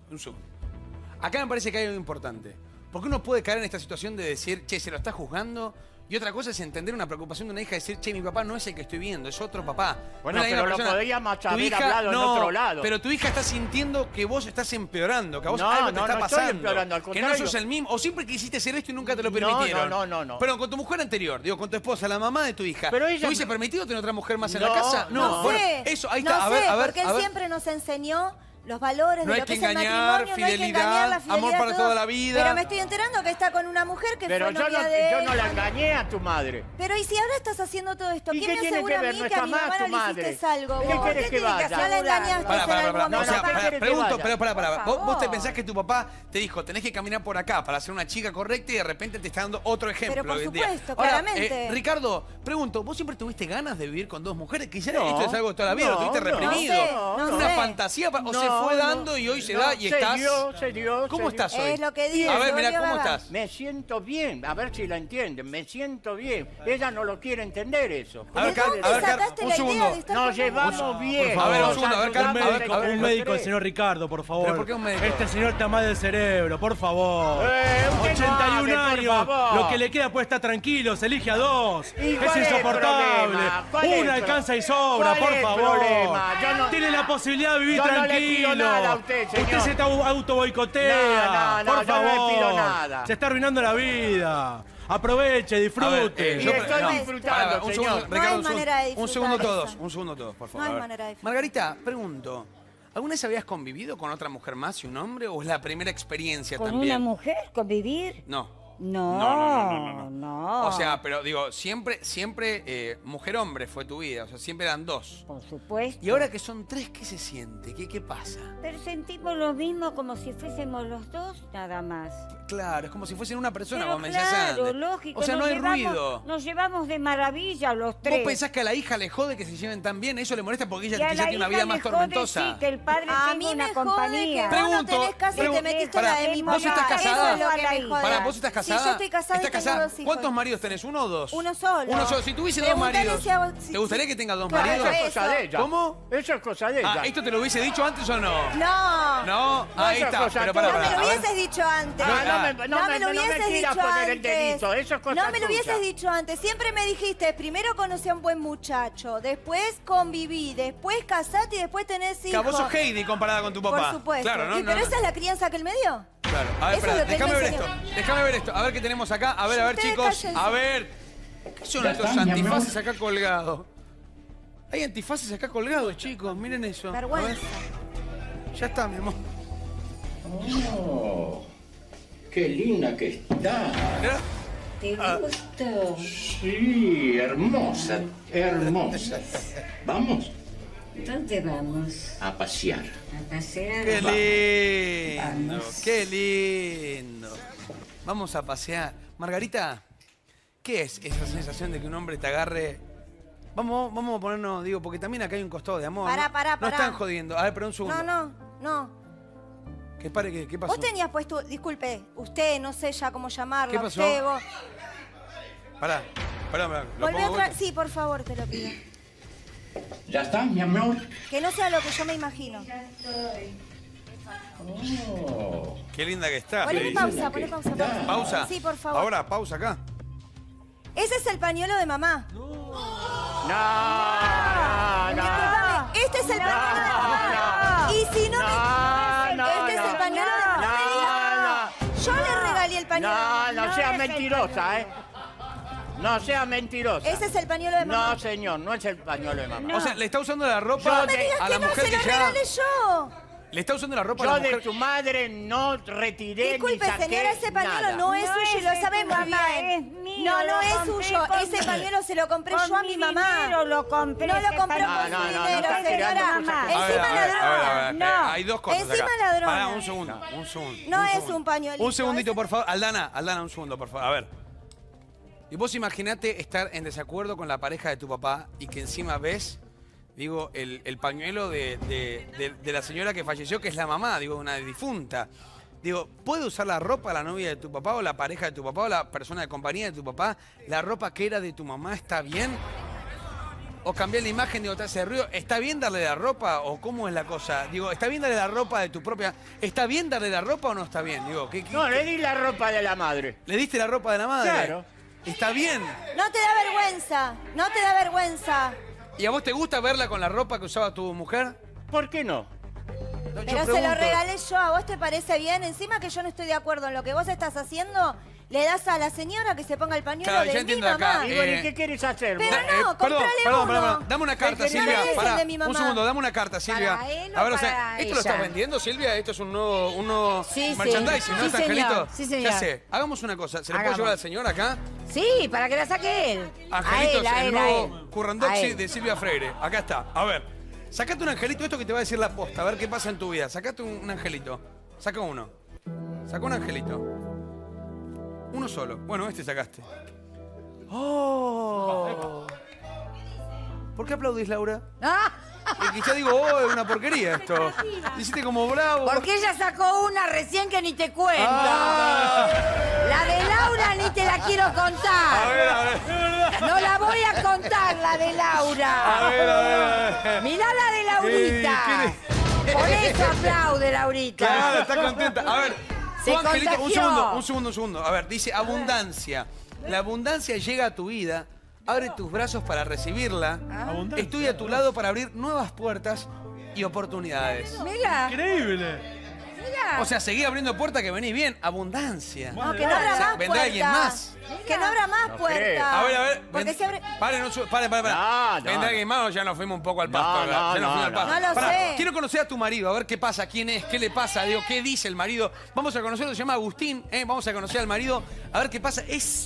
S1: Acá me parece que hay algo importante. Porque uno puede caer en esta situación de decir, che, se lo está juzgando. Y otra cosa es entender una preocupación de una hija y decir, che, mi papá no es el que estoy viendo, es otro papá.
S3: Bueno,
S1: No es la
S3: pero
S1: misma
S3: lo
S1: persona.
S3: podríamos
S1: Tu
S3: haber
S1: hija-
S3: hablado en otro lado.
S1: Pero tu hija está sintiendo que vos estás empeorando, que a vos
S3: No,
S1: algo te
S3: no,
S1: está
S3: no estoy
S1: pasando.
S3: empeorando, al
S1: que no
S3: contrario.
S1: sos el mismo. O siempre quisiste ser esto y nunca te lo
S3: No,
S1: permitieron.
S3: no.
S1: Pero con tu mujer anterior, digo, con tu esposa, la mamá de tu hija.
S3: Pero ella-
S1: ¿te hubiese permitido tener otra mujer más en la
S3: No,
S1: casa?
S2: No
S1: Bueno,
S2: sé.
S1: eso, ahí
S2: no
S1: está. A ver,
S2: sé,
S1: a ver.
S2: porque él
S1: a ver.
S2: siempre nos enseñó los valores
S1: No
S2: de
S1: hay
S2: lo
S1: que
S2: que es el
S1: engañar,
S2: matrimonio, no hay que
S1: fidelidad,
S2: engañar, la fidelidad,
S1: amor para
S2: todo.
S1: toda la vida.
S2: Pero me estoy enterando que está con una mujer que
S3: Pero
S2: fue
S3: yo
S2: novia
S3: no,
S2: de
S3: yo
S2: él.
S3: no la engañé a tu madre.
S2: Pero ¿y si ahora estás haciendo todo esto?
S3: ¿Y
S2: ¿Quién
S3: qué
S2: me
S3: tiene
S2: asegura
S3: que
S2: a
S3: ver?
S2: mí
S3: No
S2: que a
S3: está
S2: mi
S3: más
S2: mamá
S3: tu
S2: no le
S3: madre.
S2: hiciste algo?
S3: ¿Qué
S2: vos?
S3: querés
S2: ¿Qué
S3: que
S2: tiene
S3: vaya?
S2: ¿Ya la engañaste
S1: Pará,
S2: en algún
S1: no, o
S2: momento?
S1: sea,
S3: ¿para qué querés que
S1: pregunto,
S3: vaya?
S1: pero pará.
S2: Por
S1: ¿Vos te
S2: favor.
S1: pensás que tu papá te dijo, tenés que caminar por acá para ser una chica correcta y de repente te está dando otro ejemplo
S2: Pero por
S1: hoy en día?
S2: supuesto,
S1: Ahora,
S2: claramente.
S1: Ricardo, pregunto, ¿vos siempre tuviste ganas de vivir con dos mujeres? Quizás
S3: No,
S1: esto es algo de toda la vida, lo tuviste
S3: no,
S1: reprimido.
S2: no
S1: ¿Fue una
S2: sé.
S1: fantasía o se
S3: No,
S1: fue
S3: no,
S1: dando y hoy se
S3: no,
S1: da y estás?
S3: Se dio.
S1: ¿Cómo estás hoy?
S2: Es lo que digo,
S1: A ver,
S2: se
S1: mira,
S2: volvió
S1: ¿cómo
S2: vaga.
S1: estás?
S3: Me siento bien, a ver si la entienden, me siento bien. Ella no lo quiere entender eso.
S1: A ver,
S2: ¿De dónde
S1: a ver,
S2: sacaste
S1: un
S2: la
S1: segundo.
S2: idea de estar
S3: Nos
S2: con
S3: llevamos bien.
S5: Por favor. A ver, un
S1: segundo, a ver,
S3: Nos
S1: calma,
S3: ayudamos
S1: a ver,
S3: entre
S1: a ver,
S5: Un
S3: los
S5: médico, el
S3: tres.
S5: señor Ricardo, por favor.
S1: ¿Pero por qué un médico?
S5: Este señor está mal del cerebro, por favor.
S3: Usted
S5: 81
S3: no hable, por
S5: años.
S3: favor.
S5: Lo que le queda puede estar tranquilo, se elige a dos.
S3: ¿Y
S5: Es
S3: cuál es el
S5: insoportable.
S3: problema? ¿Cuál es
S5: Una
S3: el
S5: alcanza y sobra,
S3: ¿Cuál
S5: por
S3: es el
S5: favor.
S3: problema? Yo no-
S5: Tiene la posibilidad de vivir
S3: Yo no le
S5: tranquilo.
S3: pido nada a usted, señor.
S5: se está auto boicotea.
S3: No,
S5: por
S3: yo no le
S5: favor.
S3: pido nada.
S5: Se está arruinando la vida. Aproveche, disfrute.
S3: yo- estoy disfrutando,
S1: un
S3: señor.
S1: segundo,
S2: No hay
S1: Ricardo,
S2: manera de
S1: un segundo
S2: disfrutar
S1: todos,
S2: eso.
S1: un segundo todos, por favor.
S2: No hay
S1: a ver.
S2: manera de disfrutar.
S1: Margarita, pregunto, ¿alguna vez habías convivido con otra mujer más y un hombre o es la primera experiencia
S9: ¿Con
S1: también?
S9: una mujer convivir?
S1: No.
S9: No.
S1: O sea, pero digo, siempre mujer-hombre fue tu vida, o sea, siempre eran dos.
S9: Por supuesto.
S1: Y ahora que son tres, ¿qué se siente? ¿Qué pasa?
S9: Pero sentimos lo mismo como si fuésemos los dos, nada más.
S1: Claro, es como si fuesen una persona,
S9: Pero
S1: como me decías
S9: claro,
S1: antes.
S9: lógico.
S1: O sea, no
S9: nos
S1: hay
S9: llevamos-
S1: ruido.
S9: Nos llevamos de maravilla los tres.
S1: ¿Vos pensás que a la hija le jode que se lleven tan bien? ¿Eso le molesta porque
S9: Y
S1: ella
S9: a
S1: quizás
S9: la
S1: tiene una
S9: hija
S1: vida
S9: le
S1: más
S9: jode,
S1: tormentosa?
S9: sí, que el padre
S2: A
S9: tenga
S2: mí
S9: una
S2: me jode
S9: compañía.
S2: que vos no
S1: Pregunto,
S2: tenés casa y te
S1: pregunto,
S2: metiste
S1: pará,
S2: la de mi
S1: ¿vos
S2: mamá.
S1: estás casada?
S2: Eso es lo que me jode.
S1: Para, ¿vos estás casada?
S2: Sí, yo estoy casada y
S1: ¿Estás
S2: tengo
S1: casada?
S2: dos hijos.
S1: ¿Cuántos maridos tenés? ¿Uno o dos?
S2: Uno solo.
S1: Uno solo. Si tuviese dos
S2: Pregúntale
S1: maridos,
S2: si a vos- si-
S1: ¿te gustaría que tenga dos
S2: Claro,
S1: maridos?
S3: Eso es cosa de ella.
S1: ¿Cómo?
S3: Eso es cosa de ella.
S1: Ah, ¿esto te lo hubiese dicho antes o no?
S2: No.
S1: No, ahí
S3: esa
S1: está.
S3: cosa
S1: Pero
S3: tuya.
S1: pará,
S2: No me
S1: pará,
S2: lo
S1: a ver.
S2: hubieses dicho antes.
S3: No, no me
S2: lo hubieses
S3: quieras
S2: dicho
S3: poner el
S2: antes.
S3: dedito, eso es cosa
S2: No me lo
S3: tuya.
S2: hubieses dicho antes. Siempre me dijiste, primero conocí a un buen muchacho, después conviví, después casate y después tenés
S1: Que
S2: hijos.
S1: vos sos Heidi comparada con tu papá.
S2: Por supuesto.
S1: Claro, ¿no?
S2: Y pero
S1: No,
S2: esa es la crianza que él me dio.
S1: Claro. A ver,
S2: Eso
S1: espera,
S2: es lo que él
S1: déjame
S2: me
S1: ver
S2: enseñó.
S1: esto. Déjame ver esto. A ver qué tenemos acá. A ver,
S2: Ustedes
S1: chicos.
S2: cállense.
S1: A ver. ¿Qué son estos antifaces acá colgados? Hay antifaces acá colgados, chicos. Miren eso. A ver.
S2: Vergüenza.
S1: Ya está, mi amor.
S8: Oh, qué linda que está.
S1: Mirá.
S9: ¿Te gusta?
S8: Sí, hermosa, hermosa. ¿Vamos?
S9: ¿Dónde vamos?
S8: A pasear.
S9: ¿A pasear?
S1: Qué lindo,
S9: Vamos.
S1: qué lindo. Vamos a pasear. Margarita, ¿qué es esa sensación de que un hombre te agarre? Vamos a ponernos, digo, porque también acá hay un costado de amor.
S2: Pará,
S1: ¿no?
S2: pará,
S1: No
S2: pará.
S1: están jodiendo. A ver, pero un segundo.
S2: No.
S1: Que pare, ¿qué pasó?
S2: Vos tenías puesto, disculpe, usted, no sé ya cómo llamarla,
S1: ¿Qué pasó?
S2: usted, vos.
S1: Pará. ¿Lo
S2: Volvé
S1: pongo
S2: otra
S1: vos?
S2: Sí, por favor, te lo pido.
S8: ¿Ya está, mi amor?
S2: Que no sea lo que yo me imagino.
S8: Oh.
S1: Qué linda que está.
S2: Ponle pausa, ponle pausa.
S1: ¿Pausa?
S2: Sí, por favor.
S1: Ahora, pausa acá.
S2: Ese es el pañuelo de mamá.
S3: No.
S2: Disculpame, este es el pañuelo de mamá. Y si no me... Este es el pañuelo de mamá. No me digas. Yo le regalé el pañuelo.
S3: No sea mentirosa, ¿eh? No sea mentirosa.
S2: Ese es el pañuelo de mamá.
S3: No, señor, no es el pañuelo de mamá.
S1: O sea, le está usando la ropa
S2: No me digas
S1: a la
S2: que no,
S1: mujer
S2: se
S1: que
S2: lo
S1: ya...
S2: regalé yo.
S1: Le está usando la ropa a
S3: Yo
S1: la
S3: de
S1: mujer...
S3: tu madre no retiré
S2: Disculpe,
S3: ni saqué
S2: señora, ese pañuelo
S3: nada.
S2: no es
S9: No
S2: suyo y
S9: es
S2: lo
S9: de
S2: sabe
S9: tu
S2: muy
S9: mamá,
S2: bien.
S9: es mío,
S2: No, no
S9: lo
S2: es
S9: compré
S2: suyo.
S9: con
S2: Ese
S9: mi-
S2: pañuelo se lo compré
S9: con
S2: yo a
S9: mi
S2: mi mamá.
S9: dinero lo compré
S2: No lo
S9: ese
S2: compró
S9: pañuelo.
S2: con
S3: No,
S2: su
S3: no, no,
S2: dinero,
S3: está tirando
S2: señora.
S3: cosas
S1: A
S3: que-
S1: ver,
S2: Encima
S1: a ver, a ver, a ver,
S2: ladrona.
S9: No.
S1: Hay dos cosas
S2: Encima
S1: acá.
S2: ladrona.
S1: Pará, un segundo, un segundo.
S2: No es
S1: segundo.
S2: un pañuelito.
S1: Un segundito,
S2: ese-
S1: por favor. Aldana, un segundo, por favor. A ver. Y vos imaginate estar en desacuerdo con la pareja de tu papá y que encima ves, digo, el pañuelo de la señora que falleció, que es la mamá, digo, una difunta. Digo, ¿puede usar la ropa la novia de tu papá o la pareja de tu papá o la persona de compañía de tu papá? ¿La ropa que era de tu mamá está bien? ¿O cambiar la imagen, digo, te hace ruido? ¿Está bien darle la ropa o cómo es la cosa? Digo, ¿está bien darle la ropa de tu propia... ¿Está bien darle la ropa o no está bien? Digo,
S3: No, le di la ropa de la madre.
S1: ¿Le diste la ropa de la madre?
S3: Claro.
S1: ¿Está bien?
S2: No te da vergüenza. No te da vergüenza.
S1: ¿Y a vos te gusta verla con la ropa que usaba tu mujer?
S3: ¿Por qué no?
S1: No, yo
S2: Pero se lo
S1: pregunto.
S2: regalé yo. ¿A vos te parece bien? Encima que yo no estoy de acuerdo en lo que vos estás haciendo, le das a la señora que se ponga el pañuelo
S1: Claro, ya
S2: de mi
S1: entiendo acá.
S2: mamá.
S3: Y bueno, ¿y qué quieres hacer?
S2: Pero
S3: vos?
S2: no, comprale uno.
S1: Dame una carta,
S3: ¿Qué
S1: Silvia.
S2: querés?
S1: Pará,
S2: El de mi mamá.
S1: un segundo, dame una carta, Silvia.
S4: ¿Para él o
S1: A ver,
S4: para
S1: ¿esto lo estás
S4: ella?
S1: vendiendo, Silvia? ¿Esto es un nuevo
S4: Sí, sí.
S1: merchandising, no?
S4: Sí,
S1: ¿Este
S4: señor.
S1: angelito?
S4: Sí, señor.
S1: Ya sé. Hagamos una cosa. ¿Se le puede
S4: Hagamos.
S1: llevar al señor acá?
S4: Sí, para que la saque él.
S1: Angelitos,
S4: a
S1: el
S4: él, a
S1: nuevo
S4: él. A
S1: currandoxi
S4: él.
S1: de Silvia Freire. Acá está. A ver. Sacate un angelito, esto que te va a decir la posta. A ver qué pasa en tu vida. Sacate un angelito. Saca uno. Saca un angelito. Uno solo. Bueno, este sacaste. ¡Oh! ¿Por qué aplaudís, Laura? Y ya digo, oh, es una porquería esto. Hiciste como bravo.
S4: Porque ella sacó una recién que ni te cuento.
S1: Ah.
S4: La de Laura ni te la quiero
S1: A
S4: contar.
S1: ver, a ver.
S4: No la voy a contar, la de Laura.
S1: A ver, a ver, a ver.
S4: Mirá la de Laurita. Por eso aplaude, Laurita.
S1: Claro, está contenta. A ver,
S4: Se
S1: tu angelito,
S4: contagió.
S1: un segundo. A ver, dice abundancia. La abundancia llega a tu vida. Abre tus brazos para recibirla. Estoy a tu lado para abrir nuevas puertas y oportunidades.
S4: Mira,
S5: Increíble.
S4: mira.
S1: O sea, seguí abriendo puertas que venís bien. Abundancia.
S2: No, que no habrá
S1: O sea,
S2: más
S1: vendrá
S2: puertas.
S1: alguien más.
S2: Que no habrá más
S3: No
S2: puertas.
S3: creo.
S1: A ver.
S2: Porque se abre...
S1: Pare.
S3: No,
S1: ¿Vendrá alguien más o ya nos fuimos un poco al pasto?
S3: No,
S1: ¿verdad?
S3: no,
S1: Ya nos fuimos al
S3: no,
S1: pasto.
S2: no lo
S1: Pará,
S2: sé.
S1: Quiero conocer a tu marido, a ver qué pasa, quién es, qué le pasa, digo, qué dice el marido. Vamos a conocerlo, se llama Agustín, vamos a conocer al marido, a ver qué pasa.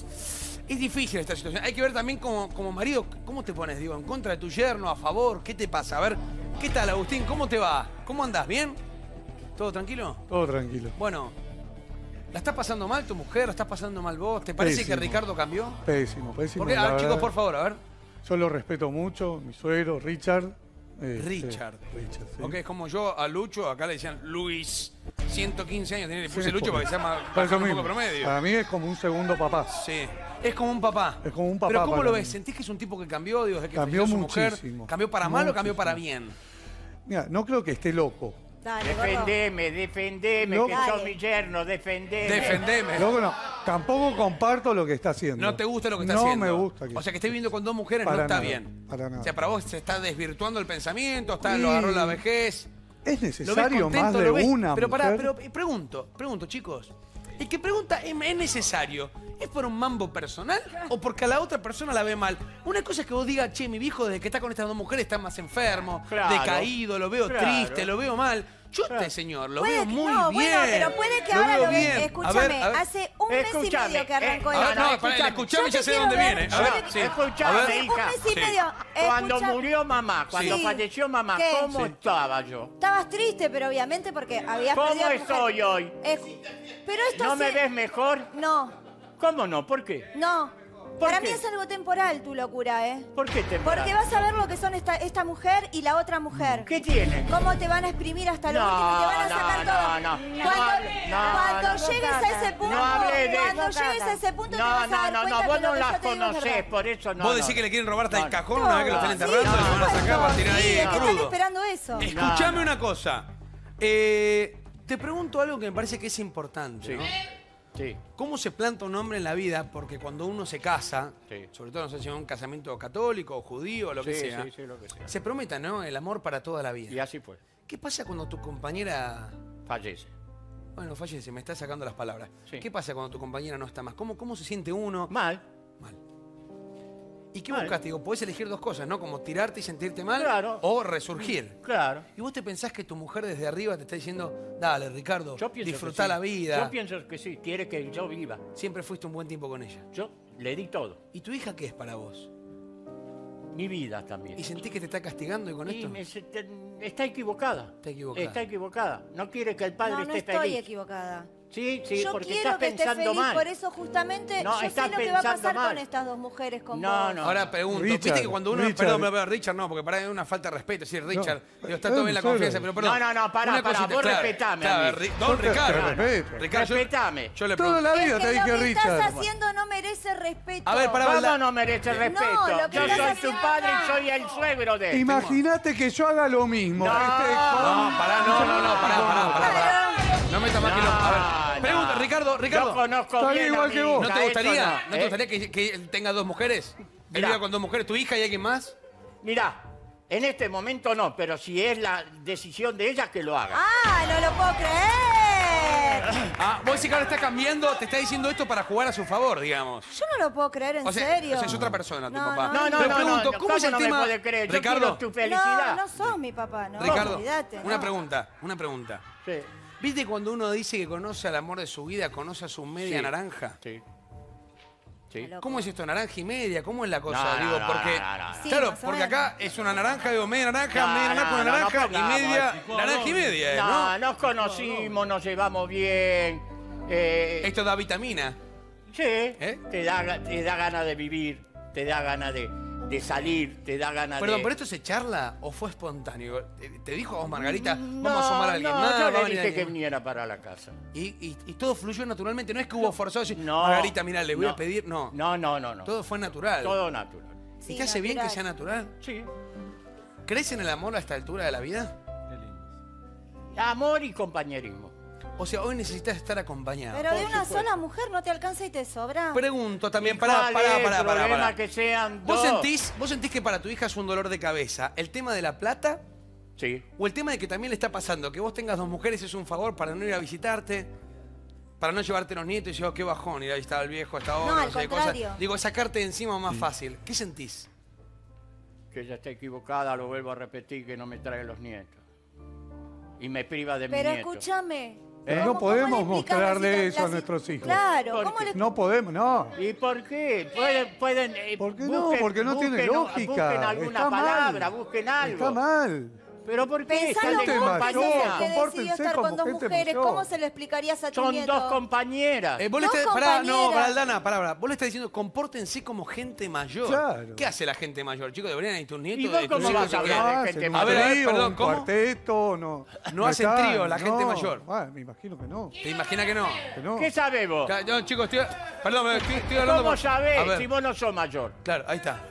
S1: Es difícil esta situación. Hay que ver también como marido, ¿cómo te pones? Digo, en contra de tu yerno, a favor, ¿qué te pasa? A ver, ¿qué tal, Agustín? ¿Cómo te va? ¿Cómo andás? ¿Bien? ¿Todo tranquilo?
S10: Todo tranquilo.
S1: Bueno, ¿la estás pasando mal tu mujer? ¿La estás pasando mal vos? ¿Te parece
S10: Pésimo.
S1: que Ricardo cambió?
S10: Pésimo, pésimo.
S1: Porque,
S10: la
S1: a ver, chicos,
S10: verdad.
S1: por favor, a ver.
S10: Yo lo respeto mucho, mi suegro, Richard.
S1: Richard.
S10: Richard, sí.
S1: Ok, es como yo a Lucho, acá le decían Luis, 115 años, le puse
S10: Sí,
S1: Lucho para que se llama
S10: Para eso
S1: un poco
S10: mismo.
S1: promedio.
S10: Para mí es como un segundo papá.
S1: Sí, es como un papá.
S10: Es como un papá
S1: Pero ¿cómo
S10: para
S1: lo
S10: mí.
S1: ves? ¿Sentís que es un tipo que cambió, digo, desde que
S10: Cambió
S1: falleció su mujer?
S10: muchísimo.
S1: ¿Cambió para mal o cambió para
S10: Muchísimo.
S1: bien?
S10: Mira, no creo que esté loco.
S2: Dale, gordo.
S3: Defendeme,
S10: No.
S3: que sos mi yerno, defendeme.
S1: Defendeme.
S10: Loco no. Tampoco comparto lo que está haciendo.
S1: No te gusta lo que está
S10: no
S1: haciendo.
S10: me gusta.
S1: O sea, que esté viviendo con dos mujeres no
S10: Para
S1: está
S10: nada,
S1: bien.
S10: para nada.
S1: O sea, para vos se está desvirtuando el pensamiento, está,
S10: Sí.
S1: lo agarró la vejez.
S10: Es
S1: ¿Lo ves
S10: necesario
S1: contento?
S10: más de
S1: ¿Lo ves?
S10: una
S1: Pero pará,
S10: mujer.
S1: pero pregunto, chicos. El que pregunta, ¿es necesario? ¿Es por un mambo personal o porque a la otra persona la ve mal? Una cosa es que vos digas, che, mi viejo desde que está con estas dos mujeres está más enfermo,
S3: Claro.
S1: decaído, lo veo
S3: Claro.
S1: triste, lo veo mal. Yo este señor lo
S2: Puede
S1: veo
S2: que-
S1: muy
S2: no,
S1: bien.
S2: bueno, pero puede que ahora
S1: veo
S2: lo ve.
S1: bien.
S2: Escúchame,
S1: A ver.
S2: hace un mes y
S3: Escúchame,
S2: medio que arrancó
S1: A ver,
S2: esto.
S1: no, pará, escuchame,
S2: Yo
S1: ya
S2: te
S1: sé
S2: quiero
S1: dónde
S2: ver,
S1: viene. A
S2: yo
S1: ver,
S2: te-
S1: sí.
S3: Escuchame,
S1: A ver.
S2: Un
S3: hija.
S2: mes y
S1: Sí.
S2: medio.
S3: Cuando
S2: Escucha-
S3: murió mamá, cuando
S2: Sí.
S3: falleció mamá,
S2: ¿Qué?
S3: ¿cómo
S2: Sí.
S3: estaba yo?
S2: Estabas triste, pero obviamente porque habías
S3: ¿Cómo
S2: perdido a tu
S3: estoy
S2: mujer.
S3: hoy?
S2: Pero esto
S3: ¿No me
S2: se-
S3: ves mejor?
S2: No,
S3: ¿Cómo no? ¿Por qué?
S2: no. Para mí es algo temporal tu locura, ¿eh?
S3: ¿Por qué temporal?
S2: Porque vas a ver lo que son esta mujer y la otra mujer.
S3: ¿Qué tiene?
S2: Cómo te van a exprimir hasta lo
S3: No,
S2: último y te van a sacar todo. Cuando llegues a ese punto, cuando llegues a ese punto te vas a dar cuenta
S3: vos
S2: que
S3: no
S2: lo que
S3: las
S2: yo te digo es
S3: conocés,
S2: verdad.
S3: por eso no.
S1: Vos
S3: no.
S1: decís que le quieren robar hasta el cajón una vez que lo están
S2: Sí,
S1: enterrando,
S2: por
S1: lo van a sacar,
S2: supuesto.
S1: van a tirar ahí
S2: Sí, es que están
S1: crudo.
S2: esperando eso.
S1: Escuchame una cosa. Te pregunto algo que me parece que es importante,
S3: Sí.
S1: ¿no?
S3: Sí.
S1: ¿Cómo se planta un hombre en la vida? Porque cuando uno se casa,
S3: Sí.
S1: sobre todo no sé si es un casamiento católico o judío o lo que
S3: Sí,
S1: sea,
S3: sí, sí, lo que sea.
S1: se prometa, ¿no? El amor para toda la vida.
S3: Y así fue.
S1: ¿Qué pasa cuando tu compañera...
S3: Fallece.
S1: Bueno, fallece, me está sacando las palabras.
S3: Sí.
S1: ¿Qué pasa cuando tu compañera no está más? ¿Cómo se siente uno?
S3: Mal.
S1: Mal. ¿Y qué
S3: Mal.
S1: buscas? Digo, podés elegir dos cosas, ¿no? Como tirarte y sentirte mal
S3: Claro.
S1: o resurgir.
S3: Claro.
S1: ¿Y vos te pensás que tu mujer desde arriba te está diciendo, dale, Ricardo,
S3: Yo pienso
S1: disfrutá
S3: que sí.
S1: la vida?
S3: Yo pienso que sí, quiere que yo viva.
S1: Siempre fuiste un buen tiempo con ella.
S3: Yo le di todo.
S1: ¿Y tu hija qué es para vos?
S3: Mi vida también.
S1: ¿Y sentís que te está castigando y con
S3: Y
S1: esto?
S3: está equivocada.
S1: Está equivocada.
S3: Está equivocada. No quiere que el padre
S2: No, no
S3: esté
S2: estoy
S3: feliz.
S2: equivocada.
S3: Sí, sí,
S2: Yo
S3: porque
S2: quiero
S3: estás
S2: que estés
S3: pensando
S2: feliz,
S3: mal.
S2: por eso justamente
S3: No,
S2: yo sé
S3: estás
S2: lo que va a
S3: pensando
S2: pasar
S3: mal.
S2: con estas dos mujeres, con
S3: No,
S2: vos.
S3: no.
S1: Ahora pregunto,
S10: Richard,
S1: viste que cuando uno...
S10: Richard.
S1: Perdón, Richard no, porque para mí es una falta de respeto decir Richard. Digo, está todo bien la
S10: serio.
S1: confianza, pero perdón.
S3: No, pará,
S1: Una
S3: pará,
S1: cosita,
S3: vos
S1: claro,
S3: respetame a
S1: claro,
S3: mí.
S1: Don
S10: Te
S1: Ricardo.
S10: respeto.
S1: Ricardo,
S3: Respetame.
S1: yo le
S10: Toda
S1: pregunto.
S10: la vida
S2: Es
S10: te
S2: que
S10: dije
S2: lo que estás
S10: Richard.
S2: haciendo no merece respeto.
S1: A ver, pará,
S3: ¿Cómo
S1: la-
S3: no merece respeto?
S2: lo que
S3: Yo
S2: estás
S3: soy tu
S2: haciendo
S3: padre
S2: acá.
S3: y soy el suegro de él.
S10: Imagínate que yo haga lo mismo.
S3: No.
S10: con-
S1: No, pará, pará. No metas más que lo... A ver, pregunta,
S3: No.
S1: Ricardo.
S3: Yo conozco
S10: Está
S3: bien
S10: igual
S3: a
S10: que
S3: mi
S10: vos.
S1: ¿No
S3: hija,
S1: te
S3: eso
S1: gustaría?
S3: no,
S1: ¿No te gustaría que él tenga dos mujeres? Él
S3: Mirá.
S1: viva con dos mujeres, tu hija y alguien más.
S3: Mirá, en este momento no, pero si es la decisión de ella, que lo haga.
S2: ¡Ah, no lo puedo creer!
S1: Ah, vos decís que ahora está cambiando, te está diciendo esto para jugar a su favor, digamos.
S2: Yo no lo puedo creer, en
S1: O sea,
S2: serio.
S1: es otra persona, tu
S2: No,
S1: papá.
S2: no,
S1: Pero pregunto, ¿cómo es el
S3: no
S1: tema?
S3: me puede creer? Yo
S1: Ricardo,
S3: quiero tu felicidad.
S2: No sos mi papá, no.
S1: Ricardo,
S2: Olvídate,
S1: una
S2: no.
S1: pregunta.
S3: Sí,
S1: ¿Viste cuando uno dice que conoce al amor de su vida, conoce a su media
S3: Sí.
S1: naranja?
S3: sí. Sí.
S2: Loco.
S1: ¿Cómo es esto, naranja y media? ¿Cómo es la cosa?
S3: No, no,
S1: Digo,
S3: no,
S1: porque.
S3: no.
S2: Sí,
S1: Claro,
S2: más o
S1: porque
S2: menos.
S1: acá es una naranja, digo, media naranja,
S3: No,
S1: media naranja,
S3: no,
S1: una
S3: no,
S1: naranja
S3: no
S1: y
S3: pongamos,
S1: media. Naranja y media, ¿no?
S3: No, nos conocimos, nos llevamos bien.
S1: Esto da vitamina.
S3: Sí,
S1: ¿Eh?
S3: te da ganas de vivir, te da ganas de salir, te da ganas
S1: Perdón,
S3: de...
S1: ¿pero esto se charla o fue espontáneo? ¿Te dijo a vos, Margarita,
S3: No,
S1: vamos a sumar a alguien
S3: no,
S1: más?
S3: yo
S1: va a
S3: le
S1: venir
S3: dije que
S1: alguien más?
S3: viniera para la casa.
S1: Y todo fluyó naturalmente, no es que hubo forzado decir,
S3: No.
S1: Margarita, mirá, le voy
S3: No.
S1: a pedir. No,
S3: No.
S1: todo fue natural.
S3: Todo natural.
S1: ¿Y
S2: Sí,
S1: te hace bien que
S2: natural.
S1: sea natural?
S3: Sí.
S1: ¿Crees en el amor a esta altura de la vida?
S3: Amor y compañerismo.
S1: O sea, hoy necesitas estar acompañado.
S2: Pero de
S3: Por
S2: una
S3: supuesto.
S2: sola mujer no te alcanza y te sobra.
S1: Pregunto también,
S3: ¿Cuál es el problema
S1: pará.
S3: que sean
S1: ¿Vos
S3: dos?
S1: sentís que para tu hija es un dolor de cabeza el tema de la plata
S3: Sí.
S1: o el tema de que también le está pasando que vos tengas dos mujeres es un favor para no ir a visitarte, para no llevarte los nietos y decir, oh, qué bajón, ir ahí estaba el viejo, hasta ahora,
S2: al
S1: sé,
S2: contrario.
S1: Digo, sacarte de encima más fácil. ¿Qué sentís?
S3: Que ella está equivocada, lo vuelvo a repetir, que no me trae los nietos. Y me priva de mis
S2: Pero
S3: nietos.
S2: escúchame.
S10: Pero no podemos mostrarle eso a nuestros hijos.
S2: Claro,
S3: ¿Por
S2: ¿cómo
S3: qué?
S2: le...
S10: No podemos, no.
S3: ¿Y por qué? Pueden
S10: ¿Por qué no? Porque no tiene lógica.
S3: Busquen alguna
S10: Está
S3: palabra,
S10: mal.
S3: busquen algo.
S10: Está mal.
S3: ¿Pero por qué?
S2: Pensalo
S3: Están de
S2: vos,
S10: mayor,
S2: que
S3: compañía.
S2: decidió
S10: compórtense
S2: estar con
S10: como
S2: dos
S10: gente
S2: mujeres.
S10: mayor.
S2: ¿Cómo se lo explicarías a tu
S3: Son
S2: nieto?
S3: dos compañeras.
S1: Vos le
S2: Dos
S1: estás, pará, no,
S2: compañeras.
S1: para Aldana, pará. Vos le estás diciendo, compórtense como gente mayor.
S10: Claro.
S1: ¿Qué hace la gente mayor? Chicos, deberían ir tus nietos.
S3: ¿Y vos
S1: de tus
S3: cómo
S1: hijos
S3: vas a
S1: y que-
S3: hablar de
S10: No,
S3: gente
S10: hacen un
S1: A ver,
S3: mayor?
S10: trío,
S1: perdón,
S10: un
S1: ¿cómo?
S10: cuarteto, no.
S1: No hacen
S10: están,
S1: trío, la gente mayor.
S10: Bueno, me imagino que no.
S1: ¿Te imaginas que no?
S10: Que no.
S3: ¿Qué sabés vos?
S1: No, chicos, perdón, estoy hablando...
S3: ¿Cómo
S1: A
S3: sabés
S1: ver,
S3: si vos no sos mayor?
S1: claro, ahí está.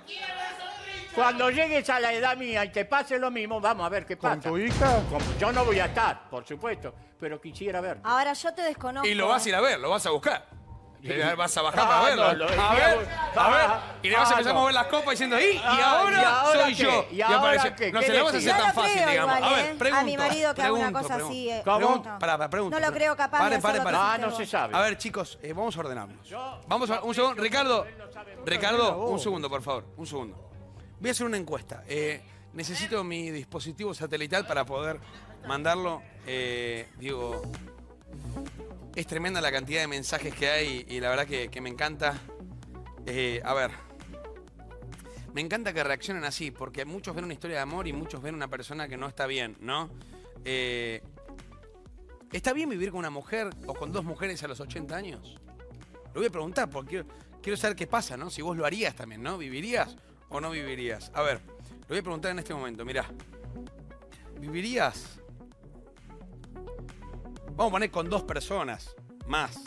S3: Cuando llegues a la edad mía y te pase lo mismo, vamos a ver qué
S10: ¿Con
S3: pasa.
S10: tu hija?
S3: Yo no voy a estar, por supuesto, pero quisiera ver.
S2: Ahora yo te desconozco.
S1: Y lo vas a ir a ver, lo vas a buscar. Vas a bajar
S3: Ah,
S1: para verlo.
S3: no, lo-
S1: a ver. Y le vas a empezar a
S3: no.
S1: mover las copas diciendo, y
S3: Ah,
S1: ahora,
S3: ¿y ahora
S1: soy
S3: qué?
S1: yo.
S3: ¿Y ahora
S1: aparece-
S3: qué?
S1: No
S3: ¿Qué
S1: se lo vas a
S3: decís?
S1: hacer
S2: No
S1: tan
S2: lo
S1: fácil,
S2: creo
S1: digamos.
S2: igual,
S1: A ver,
S2: ¿eh?
S1: pregunto.
S2: A mi marido que haga una
S1: pregunto,
S2: cosa
S1: pregunto.
S2: así,
S3: ¿Cómo?
S2: pregunta.
S1: Pregunto.
S2: No lo creo capaz de hacer lo que
S3: Ah,
S2: hiciste
S3: no se
S2: vos.
S3: sabe.
S1: A ver, chicos, vamos a ordenarnos. Vamos a un segundo. Ricardo, un segundo, por favor. Un segundo. Voy a hacer una encuesta. Necesito mi dispositivo satelital para poder mandarlo. Digo, es tremenda la cantidad de mensajes que hay y la verdad que me encanta. A ver. Me encanta que reaccionen así, porque muchos ven una historia de amor y muchos ven una persona que no está bien, ¿no? ¿Está bien vivir con una mujer o con dos mujeres a los 80 años? Lo voy a preguntar porque quiero saber qué pasa, ¿no? Si vos lo harías también, ¿no? ¿Vivirías o no vivirías? A ver, lo voy a preguntar en este momento, mirá. ¿Vivirías? Vamos a poner con 2 personas más.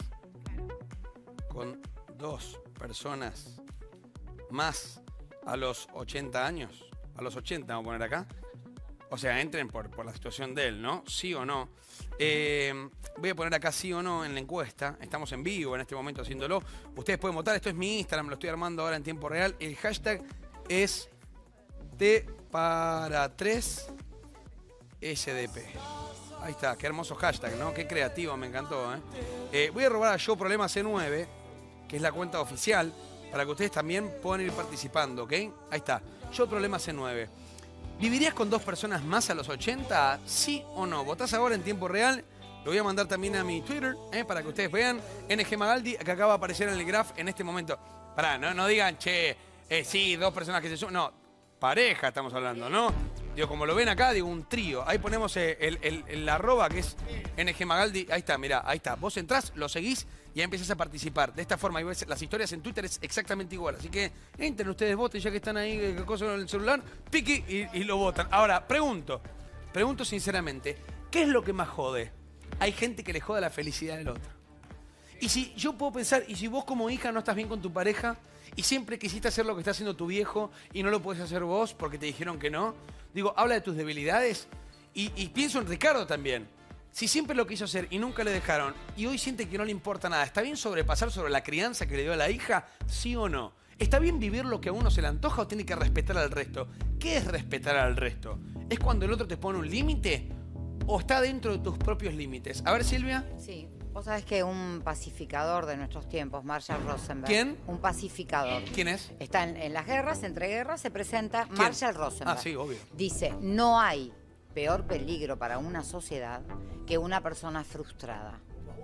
S1: Con 2 personas más a los 80 años. A los 80 vamos a poner acá. O sea, entren por la situación de él, ¿no? ¿Sí o no? Voy a poner acá sí o no en la encuesta. Estamos en vivo en este momento haciéndolo. Ustedes pueden votar. Esto es mi Instagram, lo estoy armando ahora en tiempo real. El hashtag es T para 3 SDP. Ahí está, qué hermoso hashtag, ¿no? Qué creativo, me encantó, ¿eh? Voy a robar a Yo Problema C9, que es la cuenta oficial, para que ustedes también puedan ir participando, ¿ok? Ahí está, Yo Problema C9. ¿Vivirías con 2 personas más a los 80? ¿Sí o no? Votás ahora en tiempo real. Lo voy a mandar también a mi Twitter, para que ustedes vean. NG Magaldi, que acaba de aparecer en el graph en este momento. Pará, no digan, che, sí, 2 personas que se suman. No, pareja estamos hablando, ¿no? Digo, como lo ven acá, digo, un trío. Ahí ponemos el arroba, que es NG Magaldi. Ahí está, mirá, ahí está. Vos entrás, lo seguís y ahí empiezas a participar. De esta forma, las historias en Twitter es exactamente igual. Así que entren ustedes, voten, ya que están ahí, cosa en el celular, piqui y lo votan. Ahora, pregunto sinceramente, ¿qué es lo que más jode? Hay gente que le jode la felicidad del otro. Y si yo puedo pensar, y si vos como hija no estás bien con tu pareja y siempre quisiste hacer lo que está haciendo tu viejo y no lo podés hacer vos porque te dijeron que no, digo, habla de tus debilidades y pienso en Ricardo también. Si siempre lo quiso hacer y nunca le dejaron y hoy siente que no le importa nada, ¿está bien sobrepasar sobre la crianza que le dio a la hija? ¿Sí o no? ¿Está bien vivir lo que a uno se le antoja o tiene que respetar al resto? ¿Qué es respetar al resto? ¿Es cuando el otro te pone un límite o está dentro de tus propios límites? A ver, Silvia.
S4: Sí. Vos sabés que un pacificador de nuestros tiempos, Marshall Rosenberg.
S1: ¿Quién?
S4: Un pacificador.
S1: ¿Quién es?
S4: Está en las guerras, entre guerras, se presenta Marshall Rosenberg.
S1: Ah, sí, obvio.
S4: Dice, no hay peor peligro para una sociedad que una persona frustrada.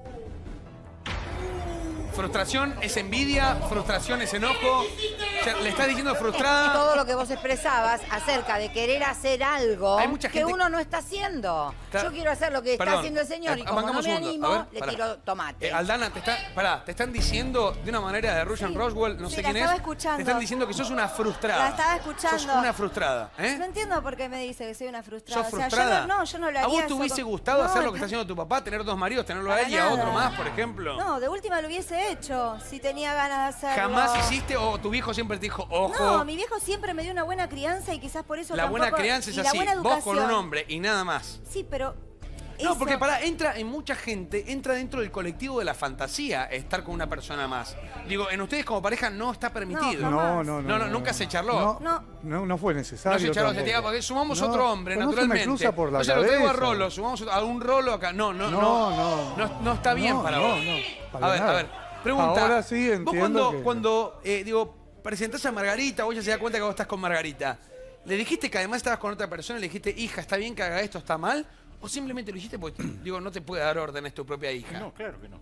S1: Frustración es envidia, frustración es enojo. O sea, le estás diciendo frustrada.
S4: Todo lo que vos expresabas acerca de querer hacer algo que uno no está haciendo.
S1: Claro.
S4: Yo quiero hacer lo que está haciendo el señor y como no me animo, le tiro tomate.
S1: Aldana, te están diciendo de una manera de Russian Roswell, no sé quién es.
S2: Escuchando.
S1: Te están diciendo que sos una frustrada.
S2: La estaba escuchando.
S1: Sos una frustrada, ¿eh?
S2: No entiendo por qué me dice que soy una frustrada.
S1: ¿Sos frustrada?
S2: Yo no lo haría.
S1: ¿A vos te hubiese gustado hacer lo que está
S2: no.
S1: haciendo tu papá? Tener 2 maridos, tenerlo a él y a otro más, por ejemplo.
S2: No, de última lo hubiese hecho, si tenía ganas de hacerlo.
S1: ¿Jamás hiciste o tu viejo siempre te dijo, ojo?
S2: No, mi viejo siempre me dio una buena crianza y quizás por eso
S1: la buena crianza es así, vos con un hombre y nada más.
S2: Sí, pero...
S1: No, porque entra en mucha gente, entra dentro del colectivo de la fantasía estar con una persona más. Digo, en ustedes como pareja no está permitido.
S10: No,
S1: nunca se charló.
S10: No fue necesario.
S1: No se charló, se te diga, porque sumamos otro hombre, naturalmente.
S10: No se me cruza por la
S1: cabeza. Lo traigo a Rolo, sumamos a un Rolo acá. No está bien para vos. A ver, pregunta.
S10: Ahora sí entiendo
S1: vos cuando presentás a Margarita, vos ya se da cuenta que vos estás con Margarita. ¿Le dijiste que además estabas con otra persona y le dijiste, hija, está bien que haga esto, está mal? ¿O simplemente lo hiciste porque, no te puede dar órdenes tu propia hija?
S3: No, claro que no.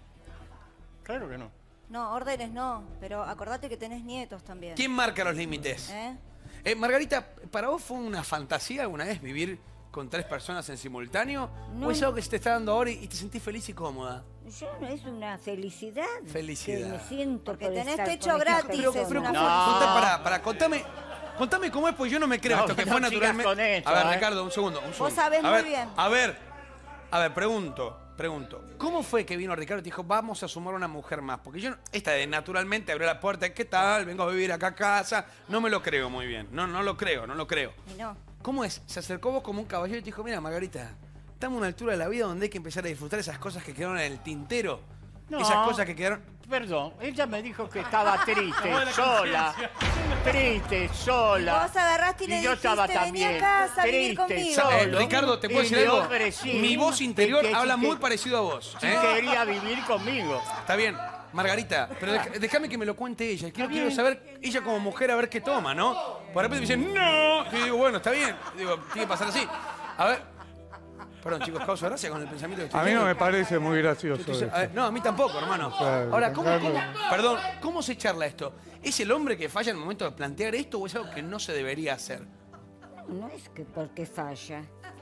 S3: Claro que no.
S2: No, órdenes no, pero acordate que tenés nietos también.
S1: ¿Quién marca los límites? Margarita, ¿para vos fue una fantasía alguna vez vivir con 3 personas en simultáneo?
S9: No.
S1: ¿O es algo que se te está dando ahora y te sentís feliz y cómoda?
S9: Es una felicidad.
S1: Felicidad.
S9: Que me siento
S2: Porque
S9: por
S2: tenés
S9: estar
S2: techo
S9: con estas
S2: gratis,
S9: personas.
S2: es una
S1: Contame cómo es, porque yo no me creo esto, que fue naturalmente.
S3: Con esto,
S1: a ver, Ricardo, un segundo.
S2: Vos sabés muy bien.
S1: A ver, pregunto. ¿Cómo fue que vino Ricardo y te dijo, vamos a sumar una mujer más? Porque yo, esta de naturalmente abrió la puerta, ¿qué tal? Vengo a vivir acá a casa. No me lo creo muy bien. No lo creo.
S2: Y no.
S1: ¿Cómo es? Se acercó vos como un caballero y te dijo, mira, Margarita, estamos a una altura de la vida donde hay que empezar a disfrutar esas cosas que quedaron en el tintero.
S3: No.
S1: Esas cosas que quedaron...
S3: Perdón, ella me dijo que estaba triste, sola. Triste, sola.
S2: Vos agarraste y le
S3: yo estaba
S2: dijiste, vení
S3: también
S2: a casa a vivir
S3: triste,
S2: conmigo.
S3: solo.
S1: Ricardo, ¿te puedo
S3: Y
S1: decir
S3: le
S1: algo?
S3: ofrecí
S1: Mi voz interior
S3: que
S1: habla
S3: sí
S1: muy
S3: que-
S1: parecido a vos.
S3: Si quería vivir conmigo.
S1: Está bien, Margarita, pero déjame que me lo cuente ella. Quiero saber, ella como mujer, a ver qué toma, ¿no? Por repente me dicen, no. Y yo digo, bueno, está bien. Digo, tiene que pasar así. A ver. Perdón, chicos, causa gracia con el pensamiento que estoy
S10: A mí no
S1: teniendo.
S10: me parece muy gracioso. eso.
S1: A ver, no, a mí tampoco, hermano.
S10: Claro,
S1: Ahora,
S10: claro.
S1: ¿cómo se charla esto? ¿Es el hombre que falla en el momento de plantear esto o es algo que no se debería hacer?
S9: No es que porque falla.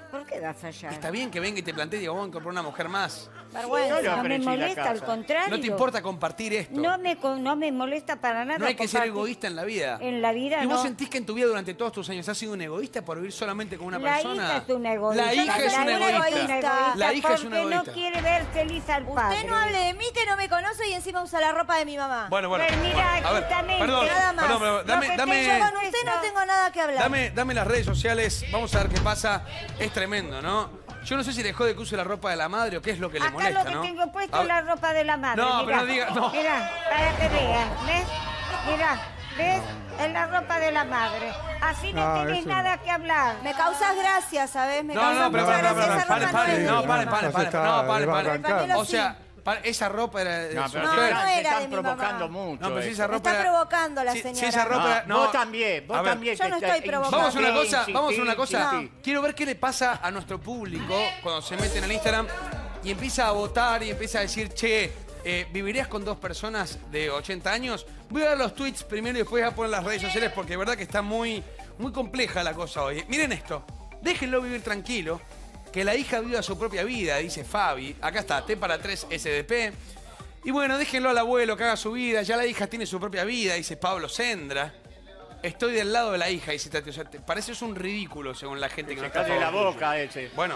S9: ¿Por qué das allá?
S1: Está bien que venga y te plantee y diga, vamos a comprar una mujer más.
S9: Vergüenza,
S3: Yo
S9: no me
S3: ofrecí la
S9: molesta,
S3: casa.
S9: al contrario.
S1: No te importa compartir esto.
S9: No me molesta para nada.
S1: No hay que ser
S9: compartir.
S1: egoísta en la vida.
S9: En la vida
S1: ¿Y vos
S9: no.
S1: sentís que en tu vida durante todos tus años has sido un egoísta por vivir solamente con una
S9: La
S1: persona?
S9: hija es una egoísta.
S1: La hija es una egoísta. La hija es una
S9: Porque
S1: egoísta.
S9: no quiere ver feliz al padre.
S2: Usted no hable de mí que no me conoce y encima usa la ropa de mi mamá.
S1: Bueno.
S9: Pero mira,
S1: A ver,
S9: justamente,
S1: perdón,
S2: nada más.
S1: perdón,
S9: Lo que
S1: dame,
S2: Yo con usted no tengo nada que hablar.
S1: dame las redes sociales, vamos a ver qué pasa. Es tremendo, ¿no? Yo no sé si dejó de que use la ropa de la madre o qué es lo que le
S9: Acá
S1: molesta,
S9: lo que
S1: ¿no?
S9: tengo puesto
S1: A
S9: es
S1: ver,
S9: la ropa de la madre.
S1: No,
S9: mirá.
S1: pero no diga- no.
S9: Mirá, para que veas, ¿ves? Mirá, ¿ves? Es la ropa de la madre. Así no
S10: No,
S9: tenés
S10: eso
S9: nada que hablar.
S2: Me causas gracia, ¿sabes? Me
S1: No,
S2: causas
S1: pero
S2: mucha gracia. Esa
S1: pare,
S2: ropa
S1: pare,
S2: no es
S1: no,
S2: de
S1: pare,
S2: mi
S1: pare,
S2: mamá.
S1: pare, no, pare,
S10: va a
S1: pare.
S10: arrancar.
S1: O sea, esa ropa era de
S3: No,
S1: su
S3: pero
S1: mujer.
S2: no
S3: se
S2: era de
S3: están
S2: mi
S3: provocando
S2: mamá.
S3: mucho.
S1: No, pero si esa
S2: Me
S1: ropa
S2: está
S1: era-
S2: provocando la
S1: si
S2: señora.
S1: esa ropa era- no.
S3: Vos también,
S1: A ver,
S2: Yo no estoy provocando.
S1: Vamos a una cosa,
S3: Insistí,
S1: vamos a una cosa.
S3: insistí.
S1: Quiero ver qué le pasa a nuestro público cuando se meten en Instagram y empieza a votar y empieza a decir, che, ¿vivirías con dos personas de 80 años? Voy a ver los tweets primero y después voy a poner las redes sociales porque de verdad que está muy compleja la cosa hoy. Miren esto, déjenlo vivir tranquilo, que la hija viva su propia vida, dice Fabi. Acá está, T para 3 SDP. Y bueno, déjenlo al abuelo que haga su vida, ya la hija tiene su propia vida, dice Pablo Sendra. Estoy del lado de la hija, dice Tati. O sea, te parece es un ridículo según la gente que no
S3: Se
S1: está a
S3: cae la
S1: favor tuyo.
S3: boca ese.
S1: Bueno,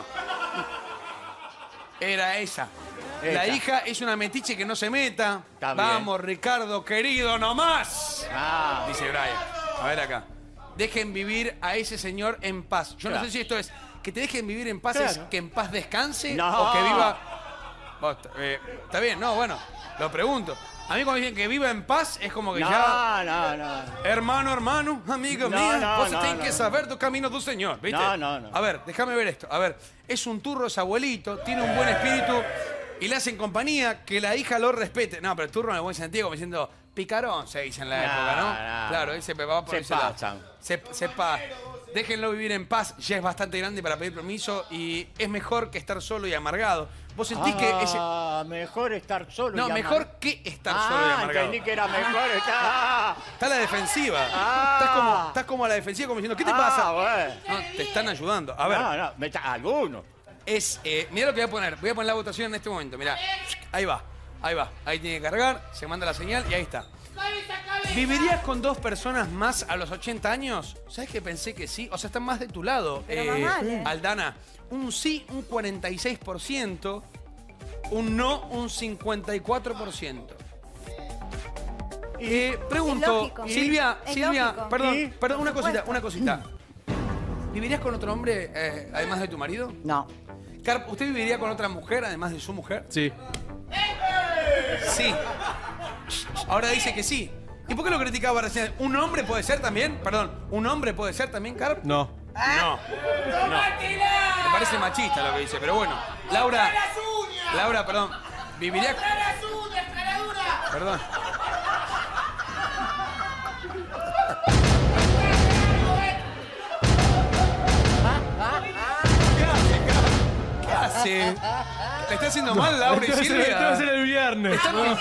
S1: era esa. La hija es una metiche que no se meta.
S3: Está bien.
S1: Vamos, Ricardo, querido, no más.
S3: Ah,
S1: Dice Brian. A ver acá. Dejen vivir a ese señor en paz. Yo no
S3: Claro.
S1: sé si esto es que te dejen vivir en paz,
S3: Claro.
S1: es que en paz descanse
S3: No.
S1: o que viva. Vos, está bien, no, bueno, lo pregunto. A mí cuando dicen que viva en paz es como que ya.
S3: no.
S1: Hermano, amigo
S3: No,
S1: mío,
S3: no,
S1: vos
S3: no,
S1: tenés
S3: no.
S1: que saber tu camino tu Señor, ¿viste?
S3: No.
S1: A ver, déjame ver esto. A ver, es un turro ese abuelito, tiene un buen espíritu y le hacen compañía, que la hija lo respete. No, pero el turro en el buen sentido, como diciendo picarón, se dice en la época, ¿no? Claro, ese va por
S3: Se
S1: ese lado.
S3: pasan.
S1: Se pasa. Déjenlo vivir en paz, ya es bastante grande para pedir permiso y es mejor que estar solo y amargado. ¿Vos sentís que ese...
S3: mejor estar solo
S1: No,
S3: y
S1: mejor
S3: amargado.
S1: que estar solo y amargado.
S3: Entendí que era mejor estar...
S1: Está a la defensiva. Estás como a la defensiva, como diciendo, ¿qué te pasa?
S3: Bueno.
S1: No, te están ayudando. A ver,
S3: alguno.
S1: mira lo que voy a poner. Voy a poner la votación en este momento. Mira, ahí va. Ahí tiene que cargar, se manda la señal y ahí está. ¿Vivirías con dos personas más a los 80 años? ¿Sabes que pensé que sí? O sea, están más de tu lado,
S2: Pero más vale.
S1: Aldana. Un sí, un 46%. Un no, un 54%. Pregunto,
S2: Es lógico.
S1: Silvia,
S2: Es
S1: Silvia,
S2: lógico.
S1: perdón, una
S2: Por supuesto.
S1: cosita. ¿Vivirías con otro hombre además de tu marido?
S4: No.
S1: Carp, ¿usted viviría con otra mujer además de su mujer?
S5: Sí.
S1: Sí. Ahora dice que sí. ¿Y por qué lo criticaba recién? ¿Un hombre puede ser también? Perdón, ¿un hombre puede ser también, Carp?
S5: No.
S1: No. Me parece machista lo que dice, pero bueno. Laura, perdón. ¿Viviría? Perdón. ¿Qué hace? ¿Te está haciendo mal, Laura y
S5: Esto
S1: Silvia?
S5: va a ser el viernes.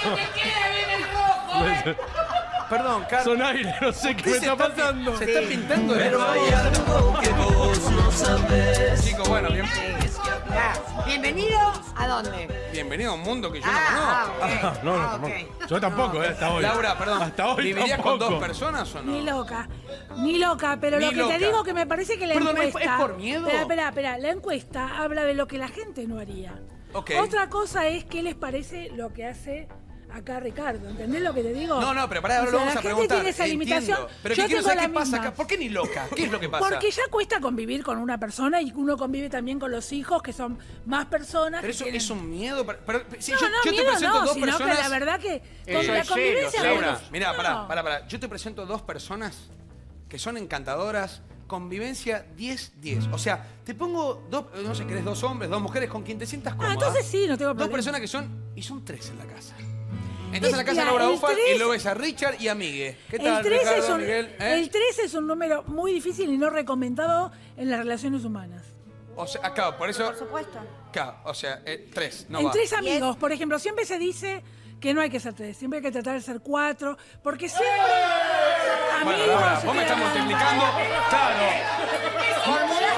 S1: Perdón, Carp.
S5: Son aire, no sé qué me está pasando.
S1: Se está pintando de
S11: Pero hay algo que vos no sabés.
S1: Chicos, bueno,
S4: Bienvenido a dónde.
S1: bienvenido a un mundo que yo no conozco.
S5: No. Yo tampoco, hasta hoy.
S1: Laura, perdón.
S5: Hasta hoy
S1: ¿Vivirías
S5: tampoco.
S1: con dos personas o no?
S7: Ni loca, pero
S1: Ni
S7: lo que
S1: loca.
S7: te digo que me parece que la
S1: Perdón, ¿es
S7: encuesta...
S1: por miedo?
S7: Espera, la encuesta habla de lo que la gente no haría.
S1: Ok.
S7: Otra cosa es qué les parece lo que hace acá Ricardo, ¿entendés lo que te digo?
S1: No, pero pará, ahora
S7: O
S1: lo
S7: sea,
S1: vamos a
S7: la gente
S1: preguntar.
S7: tiene esa
S1: Entiendo.
S7: limitación.
S1: Pero
S7: Yo
S1: que quiero
S7: tengo
S1: saber qué
S7: la
S1: pasa
S7: misma.
S1: acá. ¿Por qué ni loca? ¿Qué es lo que pasa?
S7: Porque ya cuesta convivir con una persona y uno convive también con los hijos, que son más personas.
S1: Pero eso
S7: que tienen-
S1: es un miedo. Pero, si
S7: No,
S1: yo te
S7: miedo
S1: presento
S7: no,
S1: dos
S7: sino
S1: personas.
S7: que la verdad que con
S3: Eso
S7: la
S3: es
S7: convivencia...
S3: celo,
S1: Laura,
S7: no.
S1: mirá, pará. Yo te presento dos personas que son encantadoras. Convivencia 10-10. O sea, te pongo dos, no sé, querés dos hombres, dos mujeres con quien te sientas cómoda.
S7: entonces sí, no tengo
S1: Dos
S7: problema.
S1: personas que son, y son tres en la casa. Entras a la casa de
S7: Mira,
S1: Laura
S7: el
S1: Ufal y
S7: 3
S1: lo ves a Richard y a Migue. ¿Qué tal,
S7: El 3,
S1: Ricardo,
S7: es un,
S1: Miguel?
S7: el 3 es un número muy difícil y no recomendado en las relaciones humanas.
S1: O sea, acá, por eso.
S2: Por supuesto.
S1: Acá, o sea, tres, no
S7: en
S1: va.
S7: 3 amigos, por ejemplo, siempre se dice que no hay que ser 3, siempre hay que tratar de ser 4, porque siempre
S1: Bueno,
S7: amigos...
S1: Laura, vos me estás multiplicando. Claro.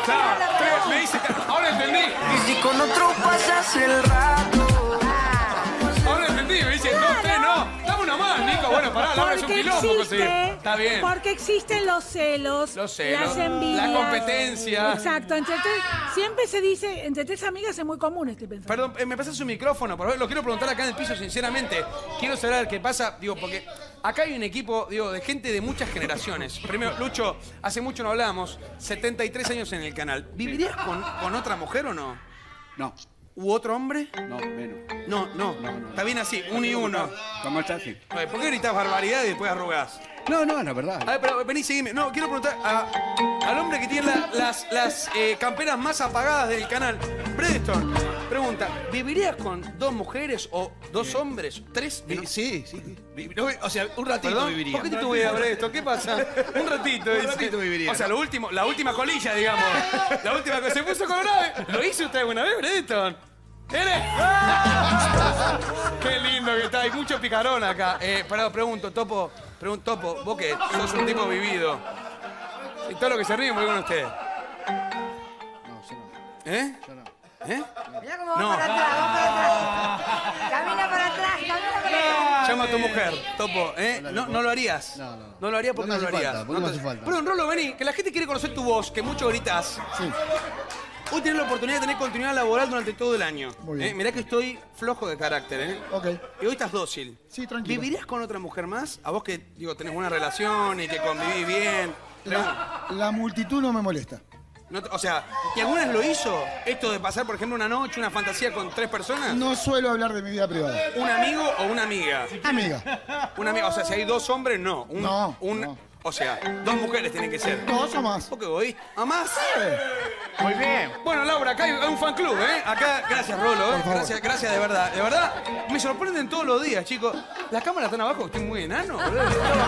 S1: Claro, me dice, ahora entendí.
S11: Y si con otro pasas el rato.
S1: Ahora entendí, me dice 2, 3, no. Dame una más, Nico. Bueno, pará, Laura es un quilombo conseguir. Está bien.
S7: Porque existen los celos, las envidias.
S1: La competencia.
S7: Exacto. Siempre se dice, entre tres amigas es muy común este pensamiento.
S1: Perdón, me pasa su micrófono, por favor. Lo quiero preguntar acá en el piso, sinceramente. Quiero saber qué pasa, digo, porque acá hay un equipo, digo, de gente de muchas generaciones. Primero, Lucho, hace mucho no hablamos, 73 años en el canal. ¿Vivirías con otra mujer o no?
S12: No.
S1: ¿U otro hombre?
S12: No, menos.
S1: No. Está bien así, uno y uno.
S12: ¿Cómo está así?
S1: ¿Por qué gritas barbaridad y después arrugás?
S12: No, la verdad.
S1: A ver, pero vení, seguime. No, quiero preguntar al hombre que tiene las camperas más apagadas del canal. Bredestone, pregunta, ¿vivirías con 2 mujeres o 2 hombres? 3?
S13: Sí. O sea, un ratito viviría.
S1: ¿Por qué te voy a Bredestone? ¿Qué pasa? Un ratito, dice.
S13: Un ratito viviría.
S1: O sea, la última colilla, digamos. La última que se puso colorado. ¿Lo hizo usted alguna vez, Bredestone? ¿Eres? Qué lindo que está, hay mucho picarón acá. Pregunto, Topo, vos que sos un tipo vivido. Y todo lo que se ríe muy con usted.
S12: No, yo no.
S1: ¿Eh?
S12: Yo no.
S1: ¿Eh?
S4: Mirá cómo va para atrás, va para atrás. Camina para atrás.
S1: Llama a tu mujer, Topo, ¿eh? ¿No lo harías?
S12: No.
S1: No lo harías porque no lo harías.
S12: No me hace falta.
S1: Pero Rolo, vení, que la gente quiere conocer tu voz, que mucho gritas.
S12: Sí.
S1: Hoy tenés la oportunidad de tener continuidad laboral durante todo el año.
S12: Muy bien.
S1: Mirá que estoy flojo de carácter, ¿eh?
S12: Ok.
S1: Y hoy estás dócil.
S12: Sí, tranquilo.
S1: ¿Vivirías con otra mujer más? A vos que, digo, tenés buena relación y que convivís bien.
S12: La multitud no me molesta.
S1: O sea, ¿y alguna vez lo hizo? Esto de pasar, por ejemplo, una noche, una fantasía con 3 personas.
S12: No suelo hablar de mi vida privada.
S1: ¿Un amigo o una amiga?
S12: Amiga.
S1: Una amiga, o sea, si hay 2 hombres, no.
S12: No.
S1: O sea, 2 mujeres tienen que ser.
S12: 2 o más.
S1: ¿Por qué voy? ¿A más?
S3: Muy bien.
S1: Bueno, Laura, acá hay un fan club, ¿eh? Acá, gracias, Rolo, ¿eh? Gracias de verdad. De verdad, me sorprenden todos los días, chicos. La cámara está abajo, estoy muy enano, boludo.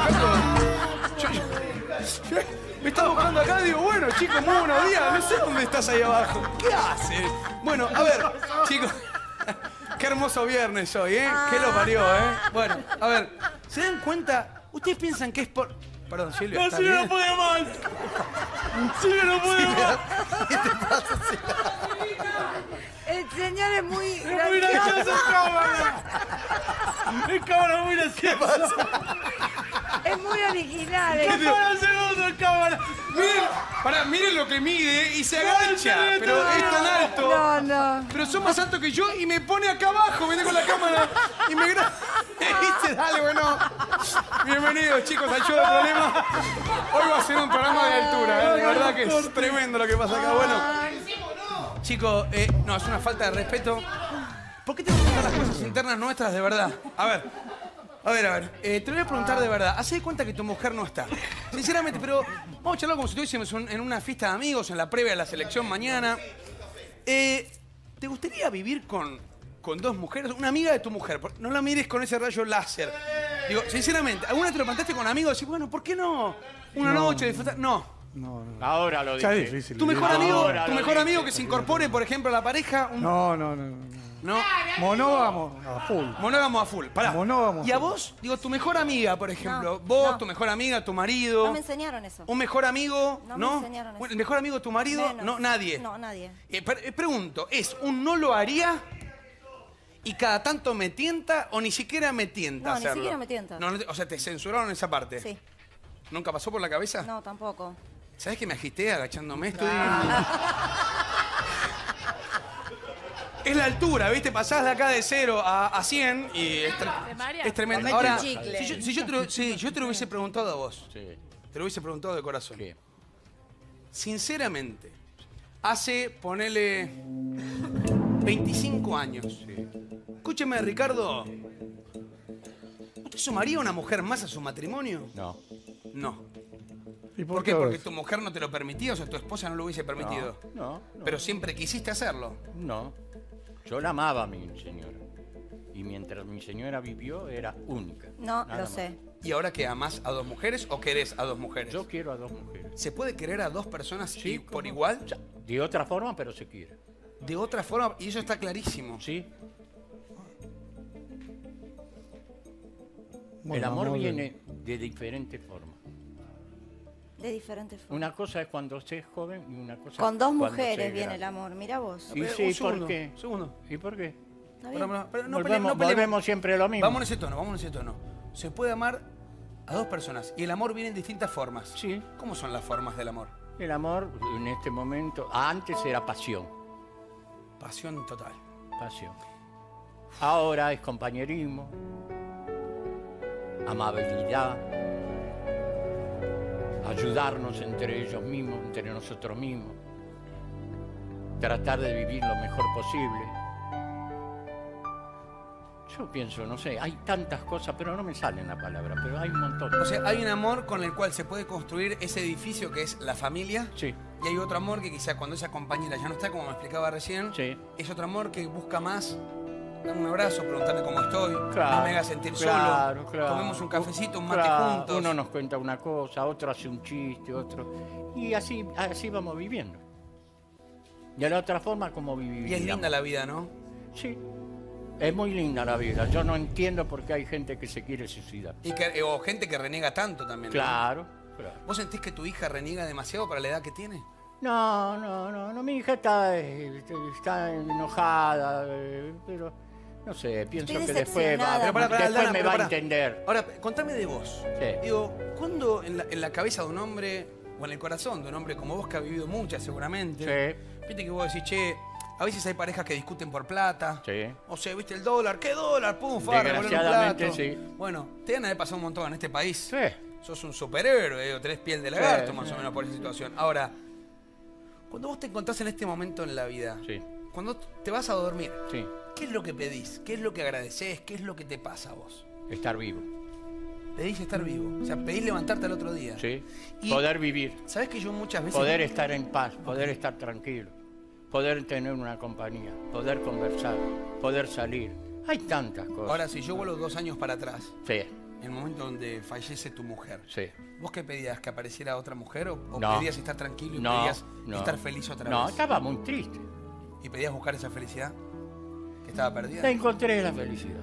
S1: Me está buscando acá, digo, bueno, chicos, muy buenos días. No sé dónde estás ahí abajo. ¿Qué haces? Bueno, a ver, chicos. Qué hermoso viernes hoy, ¿eh? ¿Qué lo parió, eh? Bueno, a ver, ¿se dan cuenta? ¿Ustedes piensan que es por...? Perdón, Silvia,
S5: No,
S1: ¿está
S5: Silvia
S1: bien?
S5: no puede más. Silvia no puede más.
S1: ¿Qué te pasa, Silvia?
S4: El señor es muy
S5: gracioso, cámara. Es cámara muy gracioso.
S4: Es muy original.
S5: Cámara un segundo, cámara.
S1: Miren lo que mide y se agacha. Pero es tan alto.
S4: No.
S1: Pero son más altos que yo y me pone acá abajo, me dejo la cámara y me graba. ¿Viste? Dale, bueno. Bienvenidos, chicos, al show de Problema. Hoy va a ser un programa de altura, ¿eh? De verdad que es tremendo lo que pasa acá. Bueno, chicos, no, es una falta de respeto. ¿Por qué te gustan las cosas internas nuestras de verdad? A ver. Te voy a preguntar de verdad. Hacé de cuenta que tu mujer no está. Sinceramente, pero vamos a charlar como si estuviésemos en una fiesta de amigos, en la previa de la selección mañana. ¿Te gustaría vivir con 2 mujeres? Una amiga de tu mujer. No la mires con ese rayo láser. Digo, sinceramente, ¿alguna vez te lo planteaste con amigos? Decís, bueno, ¿por qué no? Una noche, disfrutar. No.
S3: Ahora lo
S10: Ya
S3: dije.
S10: es difícil.
S1: Tu mejor amigo que se incorpore, por ejemplo, a la pareja.
S10: No.
S1: ¿No?
S10: Monógamo a full.
S1: Monógamo a full. Pará.
S10: Monógamo a
S1: ¿Y a
S10: full.
S1: vos? Digo, tu mejor amiga, por ejemplo.
S2: No,
S1: Vos,
S2: no.
S1: tu mejor amiga, tu marido.
S2: No me enseñaron eso.
S1: ¿Un mejor amigo?
S2: No me enseñaron eso.
S1: ¿El mejor amigo de tu marido?
S2: Menos.
S1: No, nadie.
S2: No, nadie.
S1: Pregunto, ¿es un no lo haría y cada tanto me tienta o ni siquiera me tienta
S2: No,
S1: hacerlo?
S2: ni siquiera me tienta.
S1: No, o sea, ¿te censuraron esa parte?
S2: Sí.
S1: ¿Nunca pasó por la cabeza?
S2: No, tampoco.
S1: ¿Sabes que me agité agachándome? Estoy... Es la altura, ¿viste? Pasás de acá de 0 a 100 y es tremendo.
S4: Comete
S1: Ahora,
S4: un chicle.
S1: yo te lo hubiese preguntado a vos.
S3: Sí.
S1: Te lo hubiese preguntado de corazón.
S3: ¿Qué?
S1: Sinceramente, hace, ponele, 25 años. Escúcheme, Ricardo. ¿Usted sumaría una mujer más a su matrimonio?
S3: No.
S1: No.
S10: ¿Y
S1: ¿Por qué? Porque tu mujer no te lo permitía, o sea, tu esposa no lo hubiese permitido.
S3: No.
S1: Pero siempre quisiste hacerlo.
S3: No. Yo la amaba a mi señora. Y mientras mi señora vivió, era única.
S2: No,
S3: Nada
S2: lo
S3: más.
S2: sé.
S1: ¿Y ahora que amás a 2 mujeres o querés a 2 mujeres?
S3: Yo quiero a 2 mujeres.
S1: ¿Se puede querer a 2 personas
S3: Sí,
S1: por
S3: ¿cómo?
S1: igual?
S3: O sea, de otra forma, pero se quiere.
S1: De otra forma, y eso está clarísimo.
S3: Sí.
S10: Bueno,
S3: El amor
S10: amor,
S3: viene de diferentes formas.
S2: De diferentes formas.
S3: Una cosa es cuando se es joven y una cosa
S2: Con dos
S3: cuando
S2: mujeres
S3: se es
S2: viene
S3: grande.
S2: el amor, mira vos.
S3: Y sí, ¿por qué?
S1: Segundo.
S3: ¿Y por qué?
S2: Está bien.
S1: Pero no
S3: Volvemos siempre a lo mismo.
S1: Vamos en ese tono. Se puede amar a dos personas y el amor viene en distintas formas.
S3: Sí.
S1: ¿Cómo son las formas del amor?
S3: El amor en este momento, antes era pasión.
S1: Pasión total.
S3: Pasión. Ahora es compañerismo, amabilidad, ayudarnos entre ellos mismos, entre nosotros mismos, tratar de vivir lo mejor posible. Yo pienso, no sé, hay tantas cosas, pero no me salen la palabra, pero hay un montón.
S1: O sea, hay un amor con el cual se puede construir ese edificio que es la familia.
S3: Sí.
S1: Y hay otro amor que quizá cuando esa compañera ya no está, como me explicaba recién,
S3: Sí.
S1: es otro amor que busca más. Dame un abrazo, preguntarme cómo estoy,
S3: Claro,
S1: no me hagas sentir
S3: claro,
S1: solo,
S3: claro.
S1: tomemos un cafecito, un mate
S3: Claro,
S1: juntos.
S3: uno nos cuenta una cosa, otro hace un chiste, otro... Y así vamos viviendo. De la otra forma, como vivimos.
S1: Y es linda la vida, ¿no?
S3: Sí. Es muy linda la vida. Yo no entiendo por qué hay gente que se quiere suicidar.
S1: O gente que reniega tanto también, ¿no?
S3: Claro, claro.
S1: ¿Vos sentís que tu hija reniega demasiado para la edad que tiene?
S3: No, mi hija está enojada, pero no sé, pienso
S2: Estoy
S3: que después,
S2: decepcionada.
S1: Pero pará,
S3: después
S1: Aldana,
S3: me
S1: pero
S3: va a
S1: pará.
S3: entender.
S1: Ahora, contame de vos.
S3: Sí.
S1: Digo, ¿cuándo en la cabeza de un hombre, o en el corazón de un hombre como vos que ha vivido muchas seguramente,
S3: Sí.
S1: viste que vos decís, che, a veces hay parejas que discuten por plata,
S3: Sí.
S1: o sea, viste el dólar, ¿qué dólar? Pum, fa, revolver un
S3: Desgraciadamente,
S1: plato.
S3: sí.
S1: Bueno, te van a haber pasado un montón en este país.
S3: Sí.
S1: Sos un superhéroe, o tenés piel de lagarto
S3: Sí,
S1: más
S3: sí.
S1: o menos por esa situación. Ahora, cuando vos te encontrás en este momento en la vida,
S3: Sí.
S1: cuando te vas a dormir,
S3: Sí.
S1: ¿qué es lo que pedís? ¿Qué es lo que agradeces? ¿Qué es lo que te pasa a vos?
S3: Estar vivo.
S1: Pedís estar vivo. O sea, pedís levantarte al otro día.
S3: Sí.
S1: Y-
S3: Poder vivir.
S1: ¿Sabés que yo muchas veces...
S3: Poder estar en paz, poder estar tranquilo, poder tener una compañía, poder conversar, poder salir. Hay tantas cosas.
S1: Ahora, si yo vuelo 2 años para atrás,
S3: Sí,
S1: en el momento donde fallece tu mujer,
S3: sí.
S1: ¿vos qué pedías? ¿Que apareciera otra mujer? ¿O
S3: No.
S1: pedías estar tranquilo y
S3: No,
S1: pedías
S3: no.
S1: estar feliz otra
S3: No,
S1: vez?
S3: estaba muy triste.
S1: ¿Y pedías buscar esa felicidad que estaba perdida?
S3: La encontré la felicidad.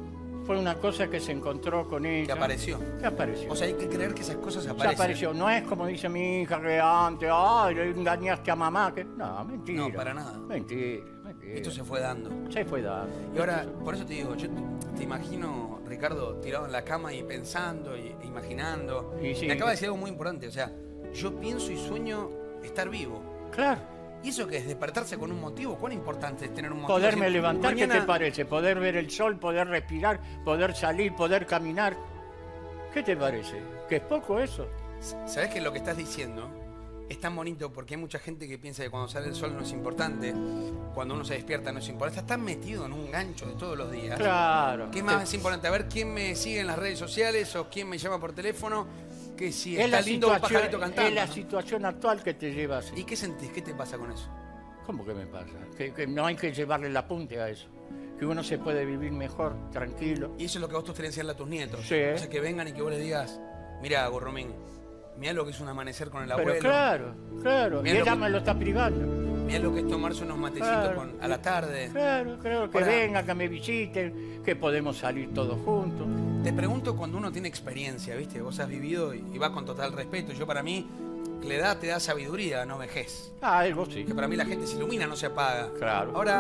S3: Fue una cosa que se encontró con ella.
S1: Que apareció.
S3: Que apareció.
S1: O sea, hay que creer que esas cosas
S3: Se
S1: aparecen.
S3: apareció. No es como dice mi hija que antes, ay, le engañaste a mamá. Que... No, mentira.
S1: No, para nada.
S3: Mentira.
S1: Esto se fue dando.
S3: Se fue dando.
S1: Y ahora, por eso te digo, yo te imagino, Ricardo, tirado en la cama y pensando e imaginando.
S3: Y sí.
S1: Me acaba de decir algo muy importante, o sea, yo pienso y sueño estar vivo.
S3: Claro.
S1: ¿Y eso qué es? ¿Despertarse con un motivo? ¿Cuán importante es tener un motivo?
S3: Poderme
S1: Si
S3: levantar,
S1: mañana-
S3: ¿qué te parece? Poder ver el sol, poder respirar, poder salir, poder caminar. ¿Qué te parece? ¿Que es poco eso?
S1: ¿Sabés que lo que estás diciendo es tan bonito? Porque hay mucha gente que piensa que cuando sale el sol no es importante, cuando uno se despierta no es importante. Estás tan metido en un gancho de todos los días.
S3: Claro.
S1: ¿Qué más es importante? A ver quién me sigue en las redes sociales o quién me llama por teléfono. Que si
S3: Es
S1: está
S3: la,
S1: lindo un pajarito cantando.
S3: es la
S1: ¿no?
S3: situación actual que te lleva así.
S1: ¿Y qué sentís? ¿Qué te pasa con eso?
S3: ¿Cómo que me pasa? Que no hay que llevarle la punta a eso. Que uno se puede vivir mejor, tranquilo.
S1: Y eso es lo que vos te gustaría enseñarle a tus nietos.
S3: Sí.
S1: O sea, que vengan y que vos les digas, mira, Gorromín, mirá lo que es un amanecer con el
S3: Pero
S1: abuelo.
S3: claro.
S1: Mirá
S3: Y
S1: lo
S3: ella
S1: que-
S3: me lo está privando.
S1: Mirá lo que es tomarse unos matecitos
S3: Claro.
S1: a la tarde.
S3: Claro, que
S1: Ahora,
S3: venga, que me visiten, que podemos salir todos juntos.
S1: Te pregunto cuando uno tiene experiencia, ¿viste? Vos has vivido y va con total respeto. Yo para mí, la edad te da sabiduría, no vejez.
S3: Ah, algo sí.
S1: Que para mí la gente se ilumina, no se apaga.
S3: Claro.
S1: Ahora,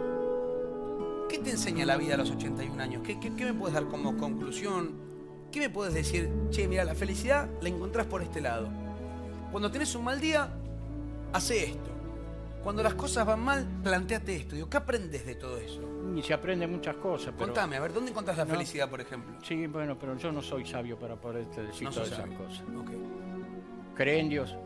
S1: ¿qué te enseña la vida a los 81 años? ¿Qué me puedes dar como conclusión? ¿Qué me puedes decir? Che, mira, la felicidad la encontrás por este lado. Cuando tenés un mal día, hace esto. Cuando las cosas van mal, planteate esto. Digo, ¿qué aprendes de todo eso?
S3: Y se aprende muchas cosas. Pero...
S1: Contame, a ver, ¿dónde encontrás la
S3: No.
S1: felicidad, por ejemplo?
S3: Sí, bueno, pero yo no soy sabio para poderte decir
S1: No
S3: todas
S1: sos
S3: esas
S1: sabio.
S3: cosas.
S1: Ok.
S3: Cree en Dios.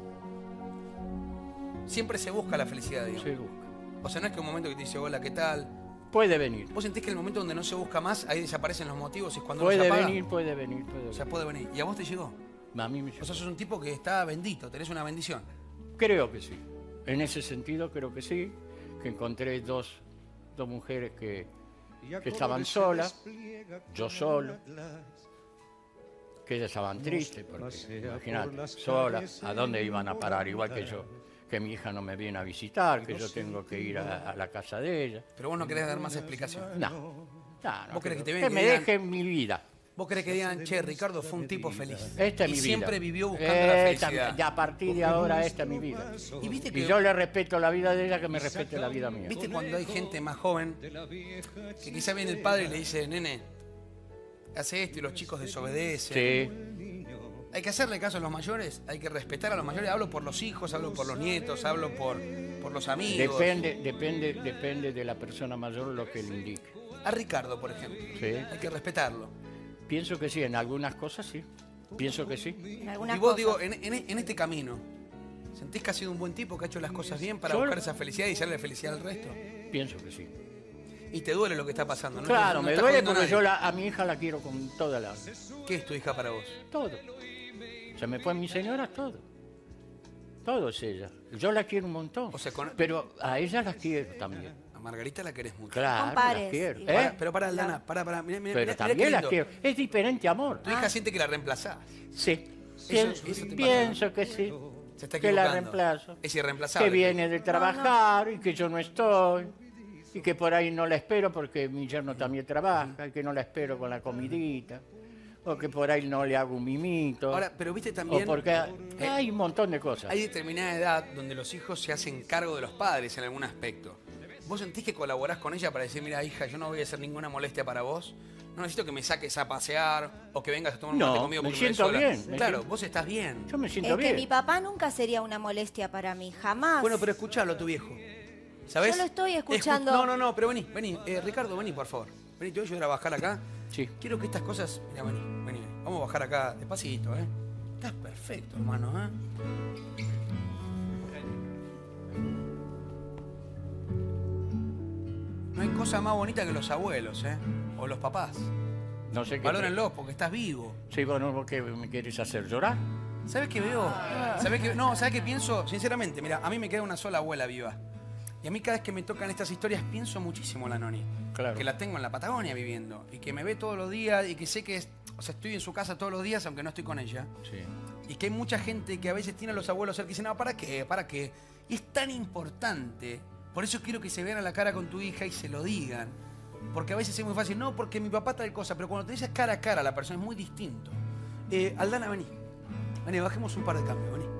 S1: Siempre se busca la felicidad, digo.
S3: Se busca.
S1: O sea, no es que un momento que te dice, hola, ¿qué tal?
S3: Puede venir.
S1: ¿Vos sentís que el momento donde no se busca más, ahí desaparecen los motivos y es cuando
S3: Puede
S1: uno se apaga?
S3: venir, puede venir, puede
S1: O
S3: venir.
S1: sea, puede venir. ¿Y a vos te llegó?
S3: A mí me
S1: O sea, sos un tipo que está bendito, tenés una bendición.
S3: Creo que sí. En ese sentido creo que sí. Que encontré dos mujeres que estaban solas, yo solo, que ellas estaban tristes, porque imagínate, solas, ¿a dónde iban a parar? Igual que yo, que mi hija no me viene a visitar, que yo tengo que ir a la casa de ella.
S1: Pero vos no querés dar más explicación.
S3: No,
S1: ¿Vos querés que te
S3: que
S1: vengan y
S3: me
S1: digan,
S3: dejen mi vida.
S1: Vos querés que digan, che, Ricardo fue un tipo feliz.
S3: Esta es
S1: y
S3: mi vida.
S1: siempre vivió buscando la felicidad.
S3: Y a partir de ahora, esta es mi vida.
S1: Y, viste
S3: Y
S1: que,
S3: yo le respeto la vida de ella, que me respete la vida mía.
S1: ¿viste cuando hay gente más joven que quizá viene el padre y le dice, nene, hace esto y los chicos desobedecen?
S3: Sí.
S1: Hay que hacerle caso a los mayores, hay que respetar a los mayores. Hablo por los hijos, hablo por los nietos, hablo por los amigos.
S3: Depende de la persona mayor lo que le indique.
S1: A Ricardo, por ejemplo.
S3: Sí.
S1: Hay que respetarlo.
S3: Pienso que sí, en algunas cosas sí. Pienso que sí.
S2: En algunas
S1: Y vos,
S2: cosas.
S1: digo, en este camino, ¿sentís que ha sido un buen tipo, que ha hecho las cosas bien para
S3: Yo-
S1: buscar esa felicidad y darle felicidad al resto?
S3: Pienso que sí.
S1: Y te duele lo que está pasando, ¿no?
S3: Claro,
S1: No
S3: me
S1: estás
S3: duele
S1: jodiendo a
S3: porque
S1: nadie.
S3: yo a mi hija la quiero con toda la...
S1: ¿Qué es tu hija para vos?
S3: Todo. Se me fue mi señora, todo. Todo es ella. Yo la quiero un montón.
S1: O sea,
S3: pero a ella la quiero también.
S1: A Margarita la querés mucho.
S3: Claro,
S2: Compares,
S3: la quiero.
S2: y-
S1: Pero para, Aldana, para, mirá,
S3: Pero
S1: mirá
S3: también
S1: qué
S3: la
S1: lindo.
S3: quiero. Es diferente amor.
S1: Tu hija siente que la reemplazás.
S3: Sí.
S1: Eso te pasa.
S3: Pienso que sí.
S1: Se está
S3: Que la
S1: equivocando.
S3: reemplazo.
S1: Es irreemplazable.
S3: Que viene de trabajar y que yo no estoy. Y que por ahí no la espero porque mi yerno también trabaja. Y que no la espero con la comidita. O que por ahí no le hago un mimito.
S1: Ahora, pero viste también...
S3: O porque hay un montón de cosas.
S1: Hay determinada edad donde los hijos se hacen cargo de los padres en algún aspecto. ¿Vos sentís que colaborás con ella para decir, mira, hija, yo no voy a hacer ninguna molestia para vos? No necesito que me saques a pasear o que vengas a tomar un
S3: No,
S1: mate conmigo
S3: me
S1: porque
S3: siento
S1: ves sola.
S3: bien,
S1: Claro, vos estás bien.
S3: Yo me
S2: Es
S3: siento
S2: que
S3: bien.
S2: mi papá nunca sería una molestia para mí, jamás.
S1: Bueno, pero escuchalo a tu viejo. ¿Sabés?
S2: Yo lo estoy escuchando.
S1: No, pero vení. Ricardo, vení, por favor. Vení, te voy a ayudar a bajar acá.
S3: Sí.
S1: Quiero que estas cosas... Mira, vení. Vamos a bajar acá despacito, ¿eh? Estás perfecto, hermano, ¿eh? No hay cosa más bonita que los abuelos, ¿eh? O los papás.
S3: No sé qué.
S1: Valórenlos porque estás vivo.
S3: Sí, bueno, ¿vos qué me quieres hacer llorar?
S1: ¿Sabes qué veo? ¿Sabes qué pienso? Sinceramente, mira, a mí me queda una sola abuela viva. Y a mí cada vez que me tocan estas historias pienso muchísimo en la Noni.
S3: Claro.
S1: Que la tengo en la Patagonia viviendo. Y que me ve todos los días y que sé que estoy en su casa todos los días aunque no estoy con ella.
S3: Sí.
S1: Y que hay mucha gente que a veces tiene a los abuelos cerca y dice, no, ¿para qué? ¿Para qué? Y es tan importante. Por eso quiero que se vean a la cara con tu hija y se lo digan. Porque a veces es muy fácil, no, porque mi papá tal cosa, pero cuando te dices cara a cara a la persona es muy distinto. Aldana, vení. Vení, bajemos un par de cambios, vení.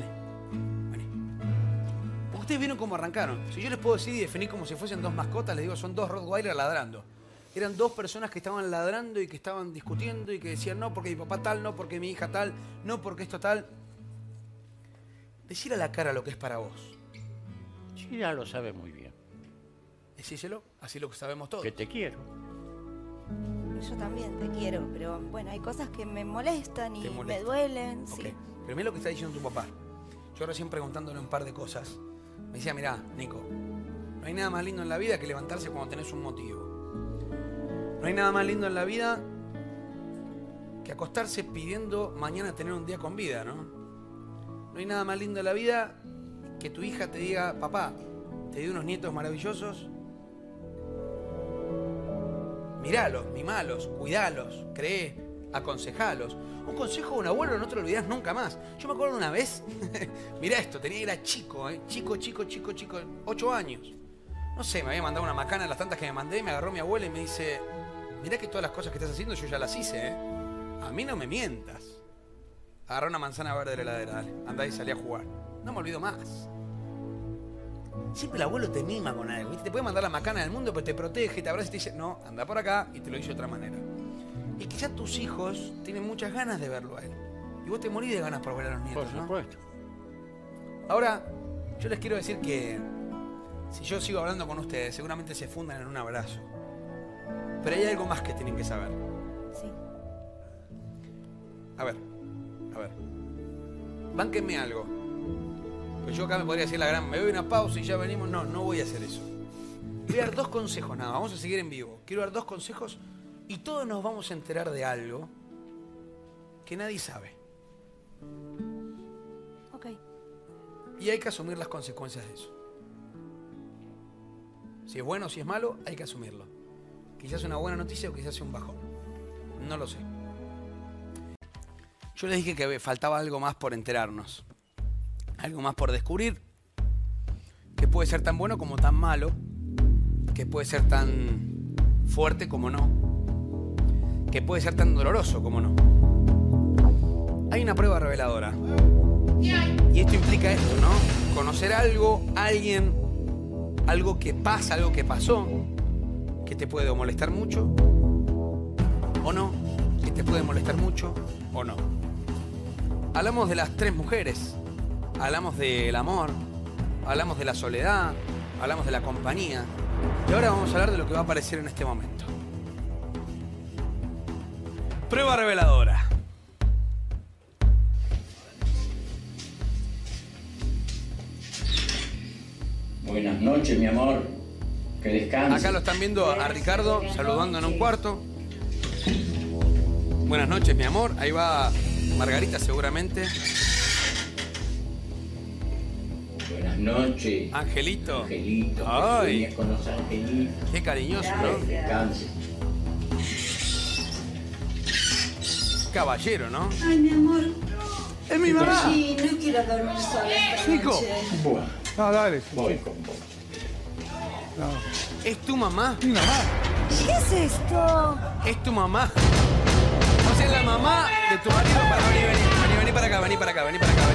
S1: Porque ustedes vieron cómo arrancaron. Si yo les puedo decir y definir como si fuesen dos mascotas, les digo, son dos Rottweiler ladrando. Eran dos personas que estaban ladrando y que estaban discutiendo y que decían, no, porque mi papá tal, no, porque mi hija tal, no, porque esto tal. Decir a la cara lo que es para vos.
S3: Sí, ya lo sabe muy bien.
S1: Decíselo, así lo que sabemos todos.
S3: Que te quiero.
S2: Yo también te quiero, pero bueno, hay cosas que me molestan y
S1: Te
S2: me
S1: molestan.
S2: duelen,
S1: Ok.
S2: sí.
S1: Pero mira lo que está diciendo tu papá. Yo recién preguntándole un par de cosas. Me decía, mirá, Nico, no hay nada más lindo en la vida que levantarse cuando tenés un motivo. No hay nada más lindo en la vida que acostarse pidiendo mañana tener un día con vida, ¿no? No hay nada más lindo en la vida que tu hija te diga, papá, te di unos nietos maravillosos. Miralos, mimalos, cuidalos, cree, aconsejalos. Un consejo de un abuelo no te lo olvidás nunca más. Yo me acuerdo una vez, mirá esto, era chico, chico, 8 años. No sé, me había mandado una macana de las tantas que me mandé, me agarró mi abuela y me dice, mirá que todas las cosas que estás haciendo yo ya las hice, ¿eh? A mí no me mientas. Agarrá una manzana verde de la heladera, dale, andá y salí a jugar. No me olvido más. Siempre el abuelo te mima con algo, ¿viste? Te puede mandar la macana del mundo, pero te protege, te abraza y te dice, no, anda por acá, y te lo dice de otra manera. Y quizás tus hijos tienen muchas ganas de verlo a él. Y vos te morís de ganas por ver a los nietos,
S3: Por supuesto.
S1: ¿no? Ahora, yo les quiero decir que si yo sigo hablando con ustedes, seguramente se fundan en un abrazo. Pero hay algo más que tienen que saber.
S2: Sí.
S1: A ver. Bánquenme algo. Pues yo acá me podría decir la gran, me doy una pausa y ya venimos. No, no voy a hacer eso. Voy a dar 2 consejos nada, vamos a seguir en vivo. Quiero dar 2 consejos y todos nos vamos a enterar de algo que nadie sabe.
S2: Ok.
S1: Y hay que asumir las consecuencias de eso. Si es bueno o si es malo, hay que asumirlo. Quizás una buena noticia o quizás sea un bajón. No lo sé. Yo les dije que faltaba algo más por enterarnos. Algo más por descubrir. Que puede ser tan bueno como tan malo. Que puede ser tan fuerte como no. Que que puede ser tan doloroso como no. Hay una prueba reveladora. Y esto implica esto, ¿no? Conocer algo, alguien, algo que pasa, algo que pasó, que te puede molestar mucho o no, que te puede molestar mucho o no. Hablamos de las 3 mujeres, hablamos del amor, hablamos de la soledad, hablamos de la compañía. Y ahora vamos a hablar de lo que va a aparecer en este momento. Prueba reveladora.
S8: Buenas noches, mi amor. Que descanses.
S1: Acá lo están viendo a Ricardo saludando en un cuarto. Buenas noches, mi amor. Ahí va Margarita seguramente.
S8: Buenas noches.
S1: Angelito.
S8: Angelito.
S1: Ay.
S8: Que sueñes con los angelitos.
S1: Qué cariñoso, ¿no?
S8: Que descanses.
S1: Caballero, ¿no?
S9: Ay, mi amor.
S1: Es mi mamá.
S9: Sí, no quiero dormir sola esta
S1: Nico.
S9: noche.
S8: Bueno,
S10: No, dale.
S8: voy con vos.
S10: No.
S1: ¿Es tu mamá?
S10: Mi mamá.
S2: ¿Qué es esto?
S1: ¿Es tu mamá? O sea, es la mamá de tu marido. Vení para acá, vení para acá.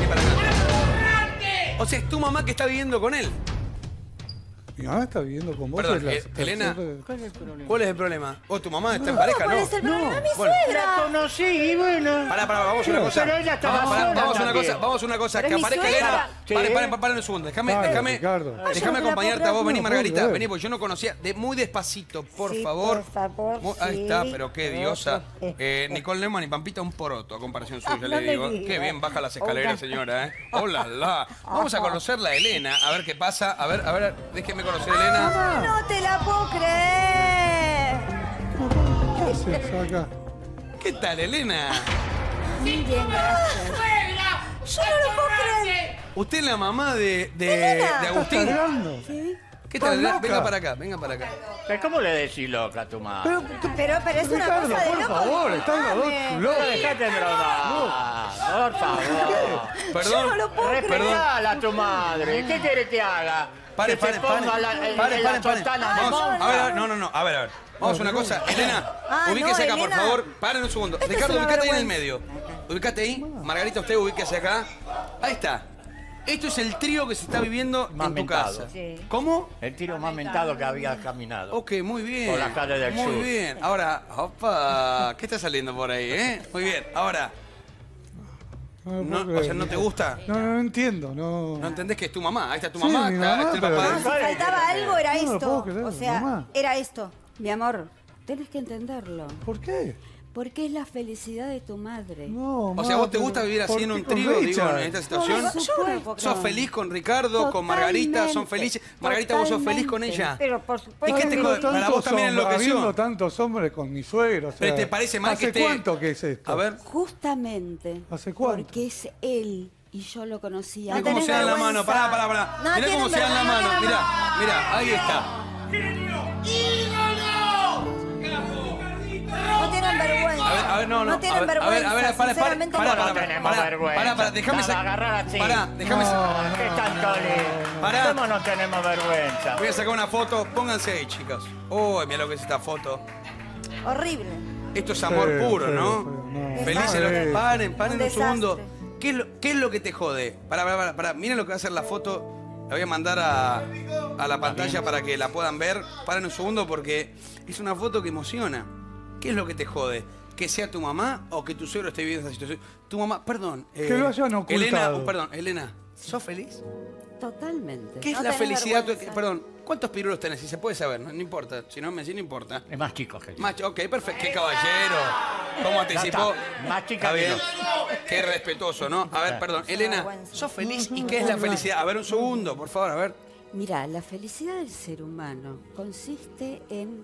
S1: O sea, es tu mamá que está viviendo con él.
S10: Mi mamá está viviendo con vos.
S1: Perdón,
S10: es la
S1: Elena.
S10: tercera-
S1: ¿Cuál es el problema? ¿O tu mamá está en pareja,
S2: ¿Cuál
S1: no?
S2: es el problema? Mi
S1: Bueno.
S2: suegra.
S3: La conocí y bueno.
S1: Pará, vamos a una cosa.
S3: Pero ella estaba sola
S1: Vamos a una
S3: también.
S1: cosa, vamos a una cosa.
S2: Pero
S1: Que
S2: es mi
S1: aparezca
S2: suegra.
S1: Elena. Paren un segundo. Déjame
S10: Ricardo.
S2: Yo no te la
S1: acompañarte
S2: puedo
S1: a vos.
S2: creer.
S1: Vení,
S10: No,
S1: Margarita.
S10: puedo
S1: Vení, porque yo no conocía. Muy despacito, por
S9: Sí,
S1: favor.
S9: por favor,
S1: Ahí
S9: sí.
S1: está, pero qué diosa. Nicole Neumann y Pampita, un poroto a comparación suya,
S9: no
S1: le
S9: me
S1: digo.
S9: digas.
S1: Qué bien baja las escaleras, señora, ¿eh? Hola, la. Vamos a conocerla a Elena, a ver qué pasa. A ver, déjeme conocer a Elena.
S2: No te la puedo creer.
S10: ¿Qué haces acá?
S1: ¿Qué tal, Elena?
S9: Bien, gracias.
S2: Yo no lo puedo creer.
S1: Usted es la mamá de
S2: Elena.
S1: Agustín.
S10: ¿Estás cargando?
S1: ¿Qué tal, Elena?
S10: loca.
S1: Venga para acá.
S3: ¿Cómo le decís loca a tu madre?
S2: Pero es una
S10: Ricardo,
S2: cosa de
S10: por
S2: loco.
S10: favor, están los dos
S2: Discúlpame.
S10: locos.
S3: Dejate en broma. Por favor.
S1: Perdón.
S2: Yo no lo puedo creer.
S3: Respetala a tu madre. ¿Qué quiere que haga?
S1: Pare.
S3: Que se ponga en la sotana de
S1: Vamos,
S3: monja.
S1: a ver, no. A ver. Vamos a una cosa. Elena, ubíquese acá, por
S2: Elena.
S1: favor. Paren un segundo.
S2: Esto es
S1: Ricardo,
S2: una
S1: ubícate ahí en el
S2: vergüenza.
S1: medio. Ubícate ahí. Margarita, usted ubíquese acá. Ahí está. Esto es el trío que se está viviendo en tu
S3: Mamentado.
S1: casa.
S9: Sí.
S1: ¿Cómo?
S3: El tiro más mentado que había caminado.
S1: Ok, muy bien.
S3: Por la calle del
S1: Muy
S3: sur.
S1: bien. Ahora, opa, ¿qué está saliendo por ahí, Muy bien. Ahora,
S10: No,
S1: no, o sea, ¿no te gusta?
S10: No entiendo, no.
S1: ¿No entendés que es tu mamá? Ahí está tu
S10: Sí,
S1: mamá,
S10: mi
S1: está
S10: mamá,
S1: el
S10: pero-
S1: papá.
S2: No, si faltaba algo era
S10: No lo
S2: esto.
S10: puedo creer,
S2: O sea,
S10: mamá.
S2: era esto.
S9: Mi amor, tenés que entenderlo.
S10: ¿Por qué?
S9: Porque es la felicidad de tu madre.
S10: No,
S1: O sea, ¿vos te gusta vivir así en un trío, digo, en esta situación?
S2: Yo no lo puedo creer.
S1: ¿Sos feliz con Ricardo, con Margarita? ¿Son felices? Margarita, ¿vos sos feliz con ella?
S9: Pero por
S1: ¿Y
S9: supuesto.
S1: qué te
S9: que
S1: jode?
S9: sí.
S1: Para vos también
S10: Habiendo
S1: enloqueció.
S10: tantos hombres con mi suegro. O sea,
S1: ¿Pero te parece mal
S10: ¿hace
S1: que te...?
S10: cuánto que es esto?
S1: A ver,
S9: Justamente.
S10: ¿Hace cuánto?
S9: Porque es él y yo lo conocía.
S1: mirá cómo
S2: tenés
S1: se dan la
S2: vergüenza.
S1: mano, pará.
S2: No
S1: Mirá cómo
S2: tienen
S1: se dan la
S2: vergüenza,
S1: mano,
S2: no.
S1: mirá, ahí está.
S2: No tienen vergüenza.
S1: A ver, no.
S2: No tienen vergüenza. Sinceramente no.
S1: Para, déjame
S3: Nada, agarrar así.
S1: déjame
S3: ¿Qué tanto le...?
S1: Pará.
S3: ¿Cómo no tenemos vergüenza?
S1: Voy a sacar una foto, pónganse ahí, chicos. Uy, mira lo que es esta foto.
S2: Horrible.
S1: Esto es amor puro, ¿no?
S10: no.
S1: Felices
S2: Desastre.
S1: los... Paren
S2: Un
S1: un
S2: desastre.
S1: segundo. ¿Qué es lo que te jode? Pará. Miren lo que va a hacer la foto. La voy a mandar a la pantalla para que la puedan ver. Paren un segundo porque es una foto que emociona. ¿Qué es lo que te jode? ¿Que sea tu mamá o que tu suegro esté viviendo esa situación? Tu mamá, perdón.
S10: Que lo hayan ocultado.
S1: Elena, ¿sos feliz?
S9: Totalmente.
S1: ¿Qué es
S2: No
S1: la
S2: tenés
S1: felicidad?
S2: vergüenza.
S1: Perdón, ¿cuántos pirulos tenés? Si se puede saber, no importa. Si no importa.
S3: Es más chico que yo.
S1: Ok, perfecto. Qué caballero. ¿Cómo anticipó?
S3: está. Más chica
S1: Está
S3: que
S1: bien.
S3: yo.
S1: Qué respetuoso, ¿no? A ver, perdón. Elena,
S2: vergüenza.
S1: ¿sos feliz? ¿Y qué es la felicidad? A ver, un segundo, por favor, a ver.
S9: Mira, la felicidad del ser humano consiste en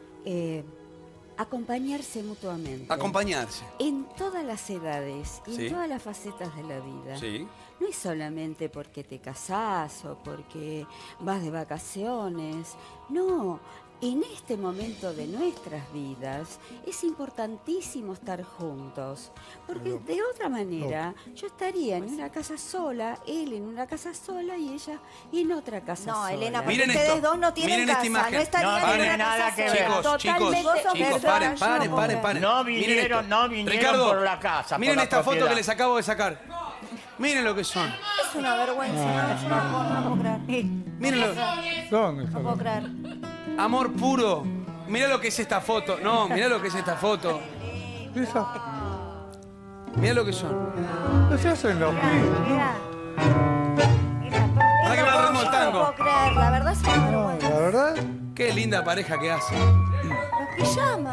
S9: acompañarse mutuamente.
S1: Acompañarse.
S9: En todas las edades y
S1: Sí.
S9: en todas las facetas de la vida.
S1: Sí.
S9: no es solamente porque te casás o porque vas de vacaciones. No, en este momento de nuestras vidas es importantísimo estar juntos. Porque de otra manera yo estaría en una casa sola, él en una casa sola y ella en otra casa sola.
S2: No, Elena, porque
S1: Miren
S2: ustedes
S1: esto,
S2: dos no tienen
S1: miren
S2: casa,
S1: esta imagen.
S2: no estarían
S3: No
S2: en
S3: tiene
S2: una
S3: nada
S2: casa
S3: que
S2: sola.
S3: ver.
S1: Chicos, paren.
S3: No
S1: Miren
S3: vinieron,
S1: esto.
S3: no vinieron
S1: Ricardo,
S3: por la casa.
S1: miren
S3: por la
S1: esta foto
S3: propiedad.
S1: que les acabo de sacar. Miren lo que son.
S2: Es una vergüenza, no puedo creer.
S1: Mírenlo.
S10: ¿Dónde está?
S2: No puedo creer.
S1: Amor puro. Mirá lo que es esta foto. No, mirá lo que es esta foto.
S10: Esa.
S1: Mirá lo que son.
S10: No se hacen los pibes,
S1: Ahora que va el ritmo del
S2: No
S1: tango.
S2: puedo creer, la verdad es una
S10: ¿no?
S2: vergüenza.
S10: La verdad,
S1: Qué linda pareja que hace.
S2: Los pijamas.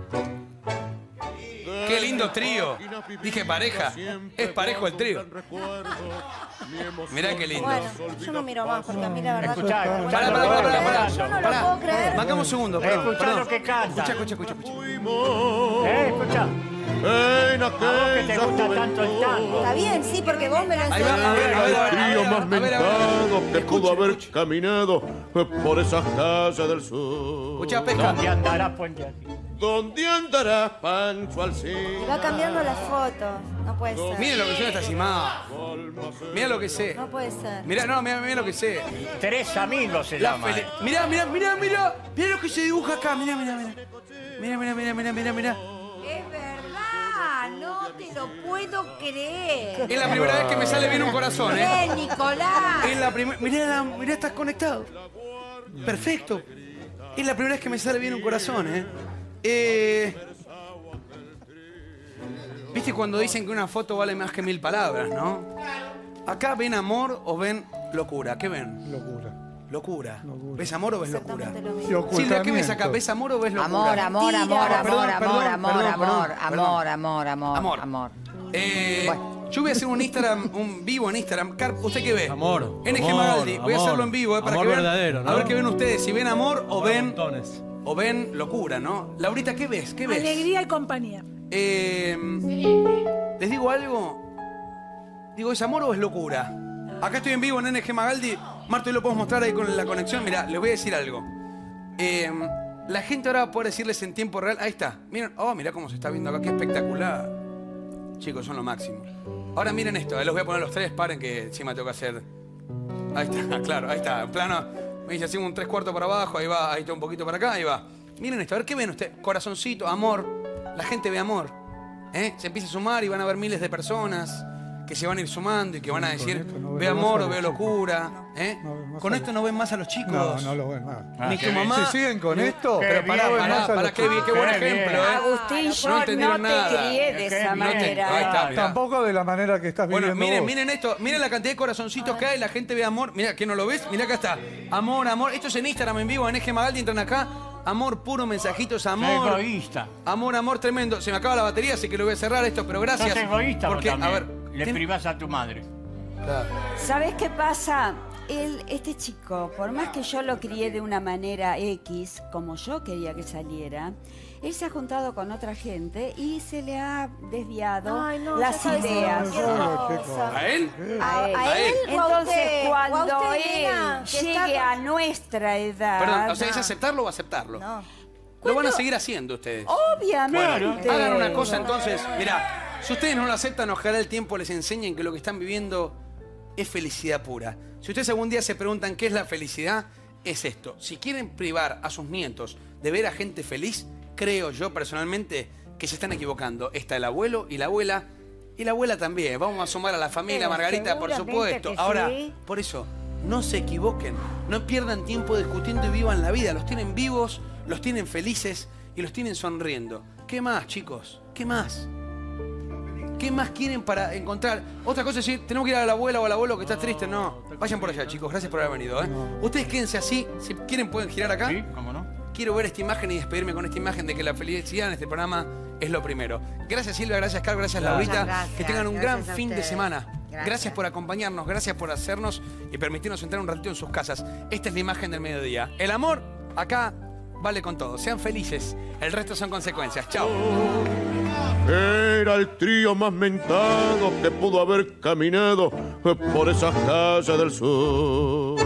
S1: Qué lindo trío. Dije pareja. Es parejo el trío. Mirá qué lindo.
S2: Bueno, yo no miro más porque a mí la verdad...
S3: Escuchá,
S1: Pará.
S2: Yo no lo puedo creer.
S1: Marcamos un segundo, perdón.
S3: Escuchá lo que canta.
S1: Escucha.
S3: Escuchá. A vos que te gusta tanto el tango.
S2: Está bien, sí, porque vos me lo
S1: Ahí va, a ver.
S14: El trío más mentado que pudo haber
S1: Escucha.
S14: caminado por esas calles del sur.
S1: Escucha, pesca.
S3: ¿Dónde andará Puente Alto?
S14: ¿Dónde andará Pancho
S2: Y
S14: Alcina?
S2: va cambiando las fotos. No puede ser.
S1: Miren lo que son estas imágenes. Mirá lo que sé.
S2: No puede ser.
S1: Mirá lo que sé.
S3: Tres amigos se
S1: La
S3: llama.
S1: Mirá. Mirá lo que se dibuja acá. Mirá.
S9: Es verdad, no te lo puedo creer.
S1: Es la primera vez que me sale bien un corazón, ¿eh?
S9: Nicolás.
S1: Es la primera. Mirá, estás conectado. Perfecto. Es la primera vez que me sale bien un corazón, ¿eh? ¿Viste cuando dicen que una foto vale más que 1000 palabras, no? Acá ven amor o ven locura. ¿Qué ven? Locura. ¿Ves amor o ves locura? Silvia, ¿qué ves acá? ¿Ves amor o ves locura?
S4: Amor.
S1: Yo voy a hacer un vivo en Instagram. ¿Usted qué ve?
S5: Amor.
S1: NG
S5: amor,
S1: Magaldi. Voy a hacerlo en vivo, para
S5: amor
S1: que vean.
S5: verdadero, ¿no?
S1: A ver qué ven ustedes. Si ven amor o ven.
S5: Montones.
S1: O ven locura, ¿no? Laurita, ¿qué ves? ¿Qué ves?
S7: Alegría y compañía.
S1: ¿Les digo algo? Digo, ¿es amor o es locura? Acá estoy en vivo en NG Magaldi. Marto, ¿y lo podemos mostrar ahí con la conexión? Mirá, les voy a decir algo. La gente ahora va a poder decirles en tiempo real. Ahí está. Miren, mirá cómo se está viendo acá. Qué espectacular. Chicos, son lo máximo. Ahora miren esto. Los voy a poner los tres. Paren que encima tengo que hacer... Ahí está, claro. Ahí está. En plano, me dice así un 3/4 para abajo. Ahí va. Ahí está un poquito para acá. Ahí va. Miren esto. A ver, ¿qué ven ustedes? Corazoncito, amor. La gente ve amor. Se empieza a sumar y van a ver miles de personas que se van a ir sumando y que van a decir, ve amor o veo locura. Con esto no ven más a los chicos.
S10: no lo ven más.
S1: Ni tu mamá.
S10: Si siguen con esto,
S1: Pero pará, qué buen ejemplo,
S9: Agustín, yo
S1: entendieron
S9: no
S1: nada.
S9: te crié de esa manera.
S1: Ahí está, mirá.
S10: Tampoco de la manera que estás
S1: Bueno,
S10: viviendo
S1: miren esto, miren la cantidad de corazoncitos que hay, la gente ve amor. Mirá, ¿que no lo ves? Mirá, acá está. Amor. Esto es en Instagram en vivo, en NG Magaldi, entran acá. Amor puro, mensajitos, amor.
S3: Sos egoísta.
S1: Amor, tremendo. Se me acaba la batería, así que lo voy a cerrar esto, pero gracias.
S3: Sos egoísta
S1: porque,
S3: vos
S1: a
S3: también.
S1: ver,
S3: Le privás a tu madre.
S1: Claro.
S9: ¿Sabes qué pasa? Este chico, por más que yo lo crié de una manera X, como yo quería que saliera, él se ha juntado con otra gente y se le ha desviado
S2: Ay, no,
S9: las
S2: ya está
S9: ideas.
S2: diciendo cualquier cosa.
S1: ¿A él?
S2: ¿A él o a
S9: Entonces,
S2: usted?
S9: cuando
S2: ¿O a usted,
S9: él
S2: Elena, que está
S9: llegue
S2: con-
S9: a nuestra edad...
S1: Perdón, o sea, ¿es aceptarlo o aceptarlo?
S2: No.
S1: Lo van a seguir haciendo ustedes.
S9: Obviamente.
S1: Hagan una cosa entonces. Mirá, si ustedes no lo aceptan, ojalá el tiempo les enseñen que lo que están viviendo es felicidad pura. Si ustedes algún día se preguntan qué es la felicidad, es esto. Si quieren privar a sus nietos de ver a gente feliz, creo yo personalmente que se están equivocando. Está el abuelo y la abuela también. Vamos a sumar a la familia Margarita, por supuesto. Ahora, por eso, no se equivoquen. No pierdan tiempo discutiendo y vivan la vida. Los tienen vivos, los tienen felices y los tienen sonriendo. ¿Qué más, chicos? ¿Qué más? ¿Qué más quieren para encontrar? Otra cosa es decir, tenemos que ir a la abuela o al abuelo que está triste. No, vayan por allá, chicos. Gracias por haber venido. Ustedes quédense así. Si quieren, pueden girar acá.
S3: Sí, cómo no.
S1: Quiero ver esta imagen y despedirme con esta imagen de que la felicidad en este programa es lo primero. Gracias, Silvia. Gracias, Carlos. Gracias, Laurita.
S4: Gracias,
S1: que tengan un gran
S4: gracias a
S1: fin de
S4: ustedes.
S1: semana.
S4: Gracias.
S1: Gracias por acompañarnos. Gracias por hacernos y permitirnos entrar un ratito en sus casas. Esta es la imagen del mediodía. El amor acá vale con todo. Sean felices. El resto son consecuencias. Chao.
S14: Era el trío más mentado que pudo haber caminado por esas calles del sur.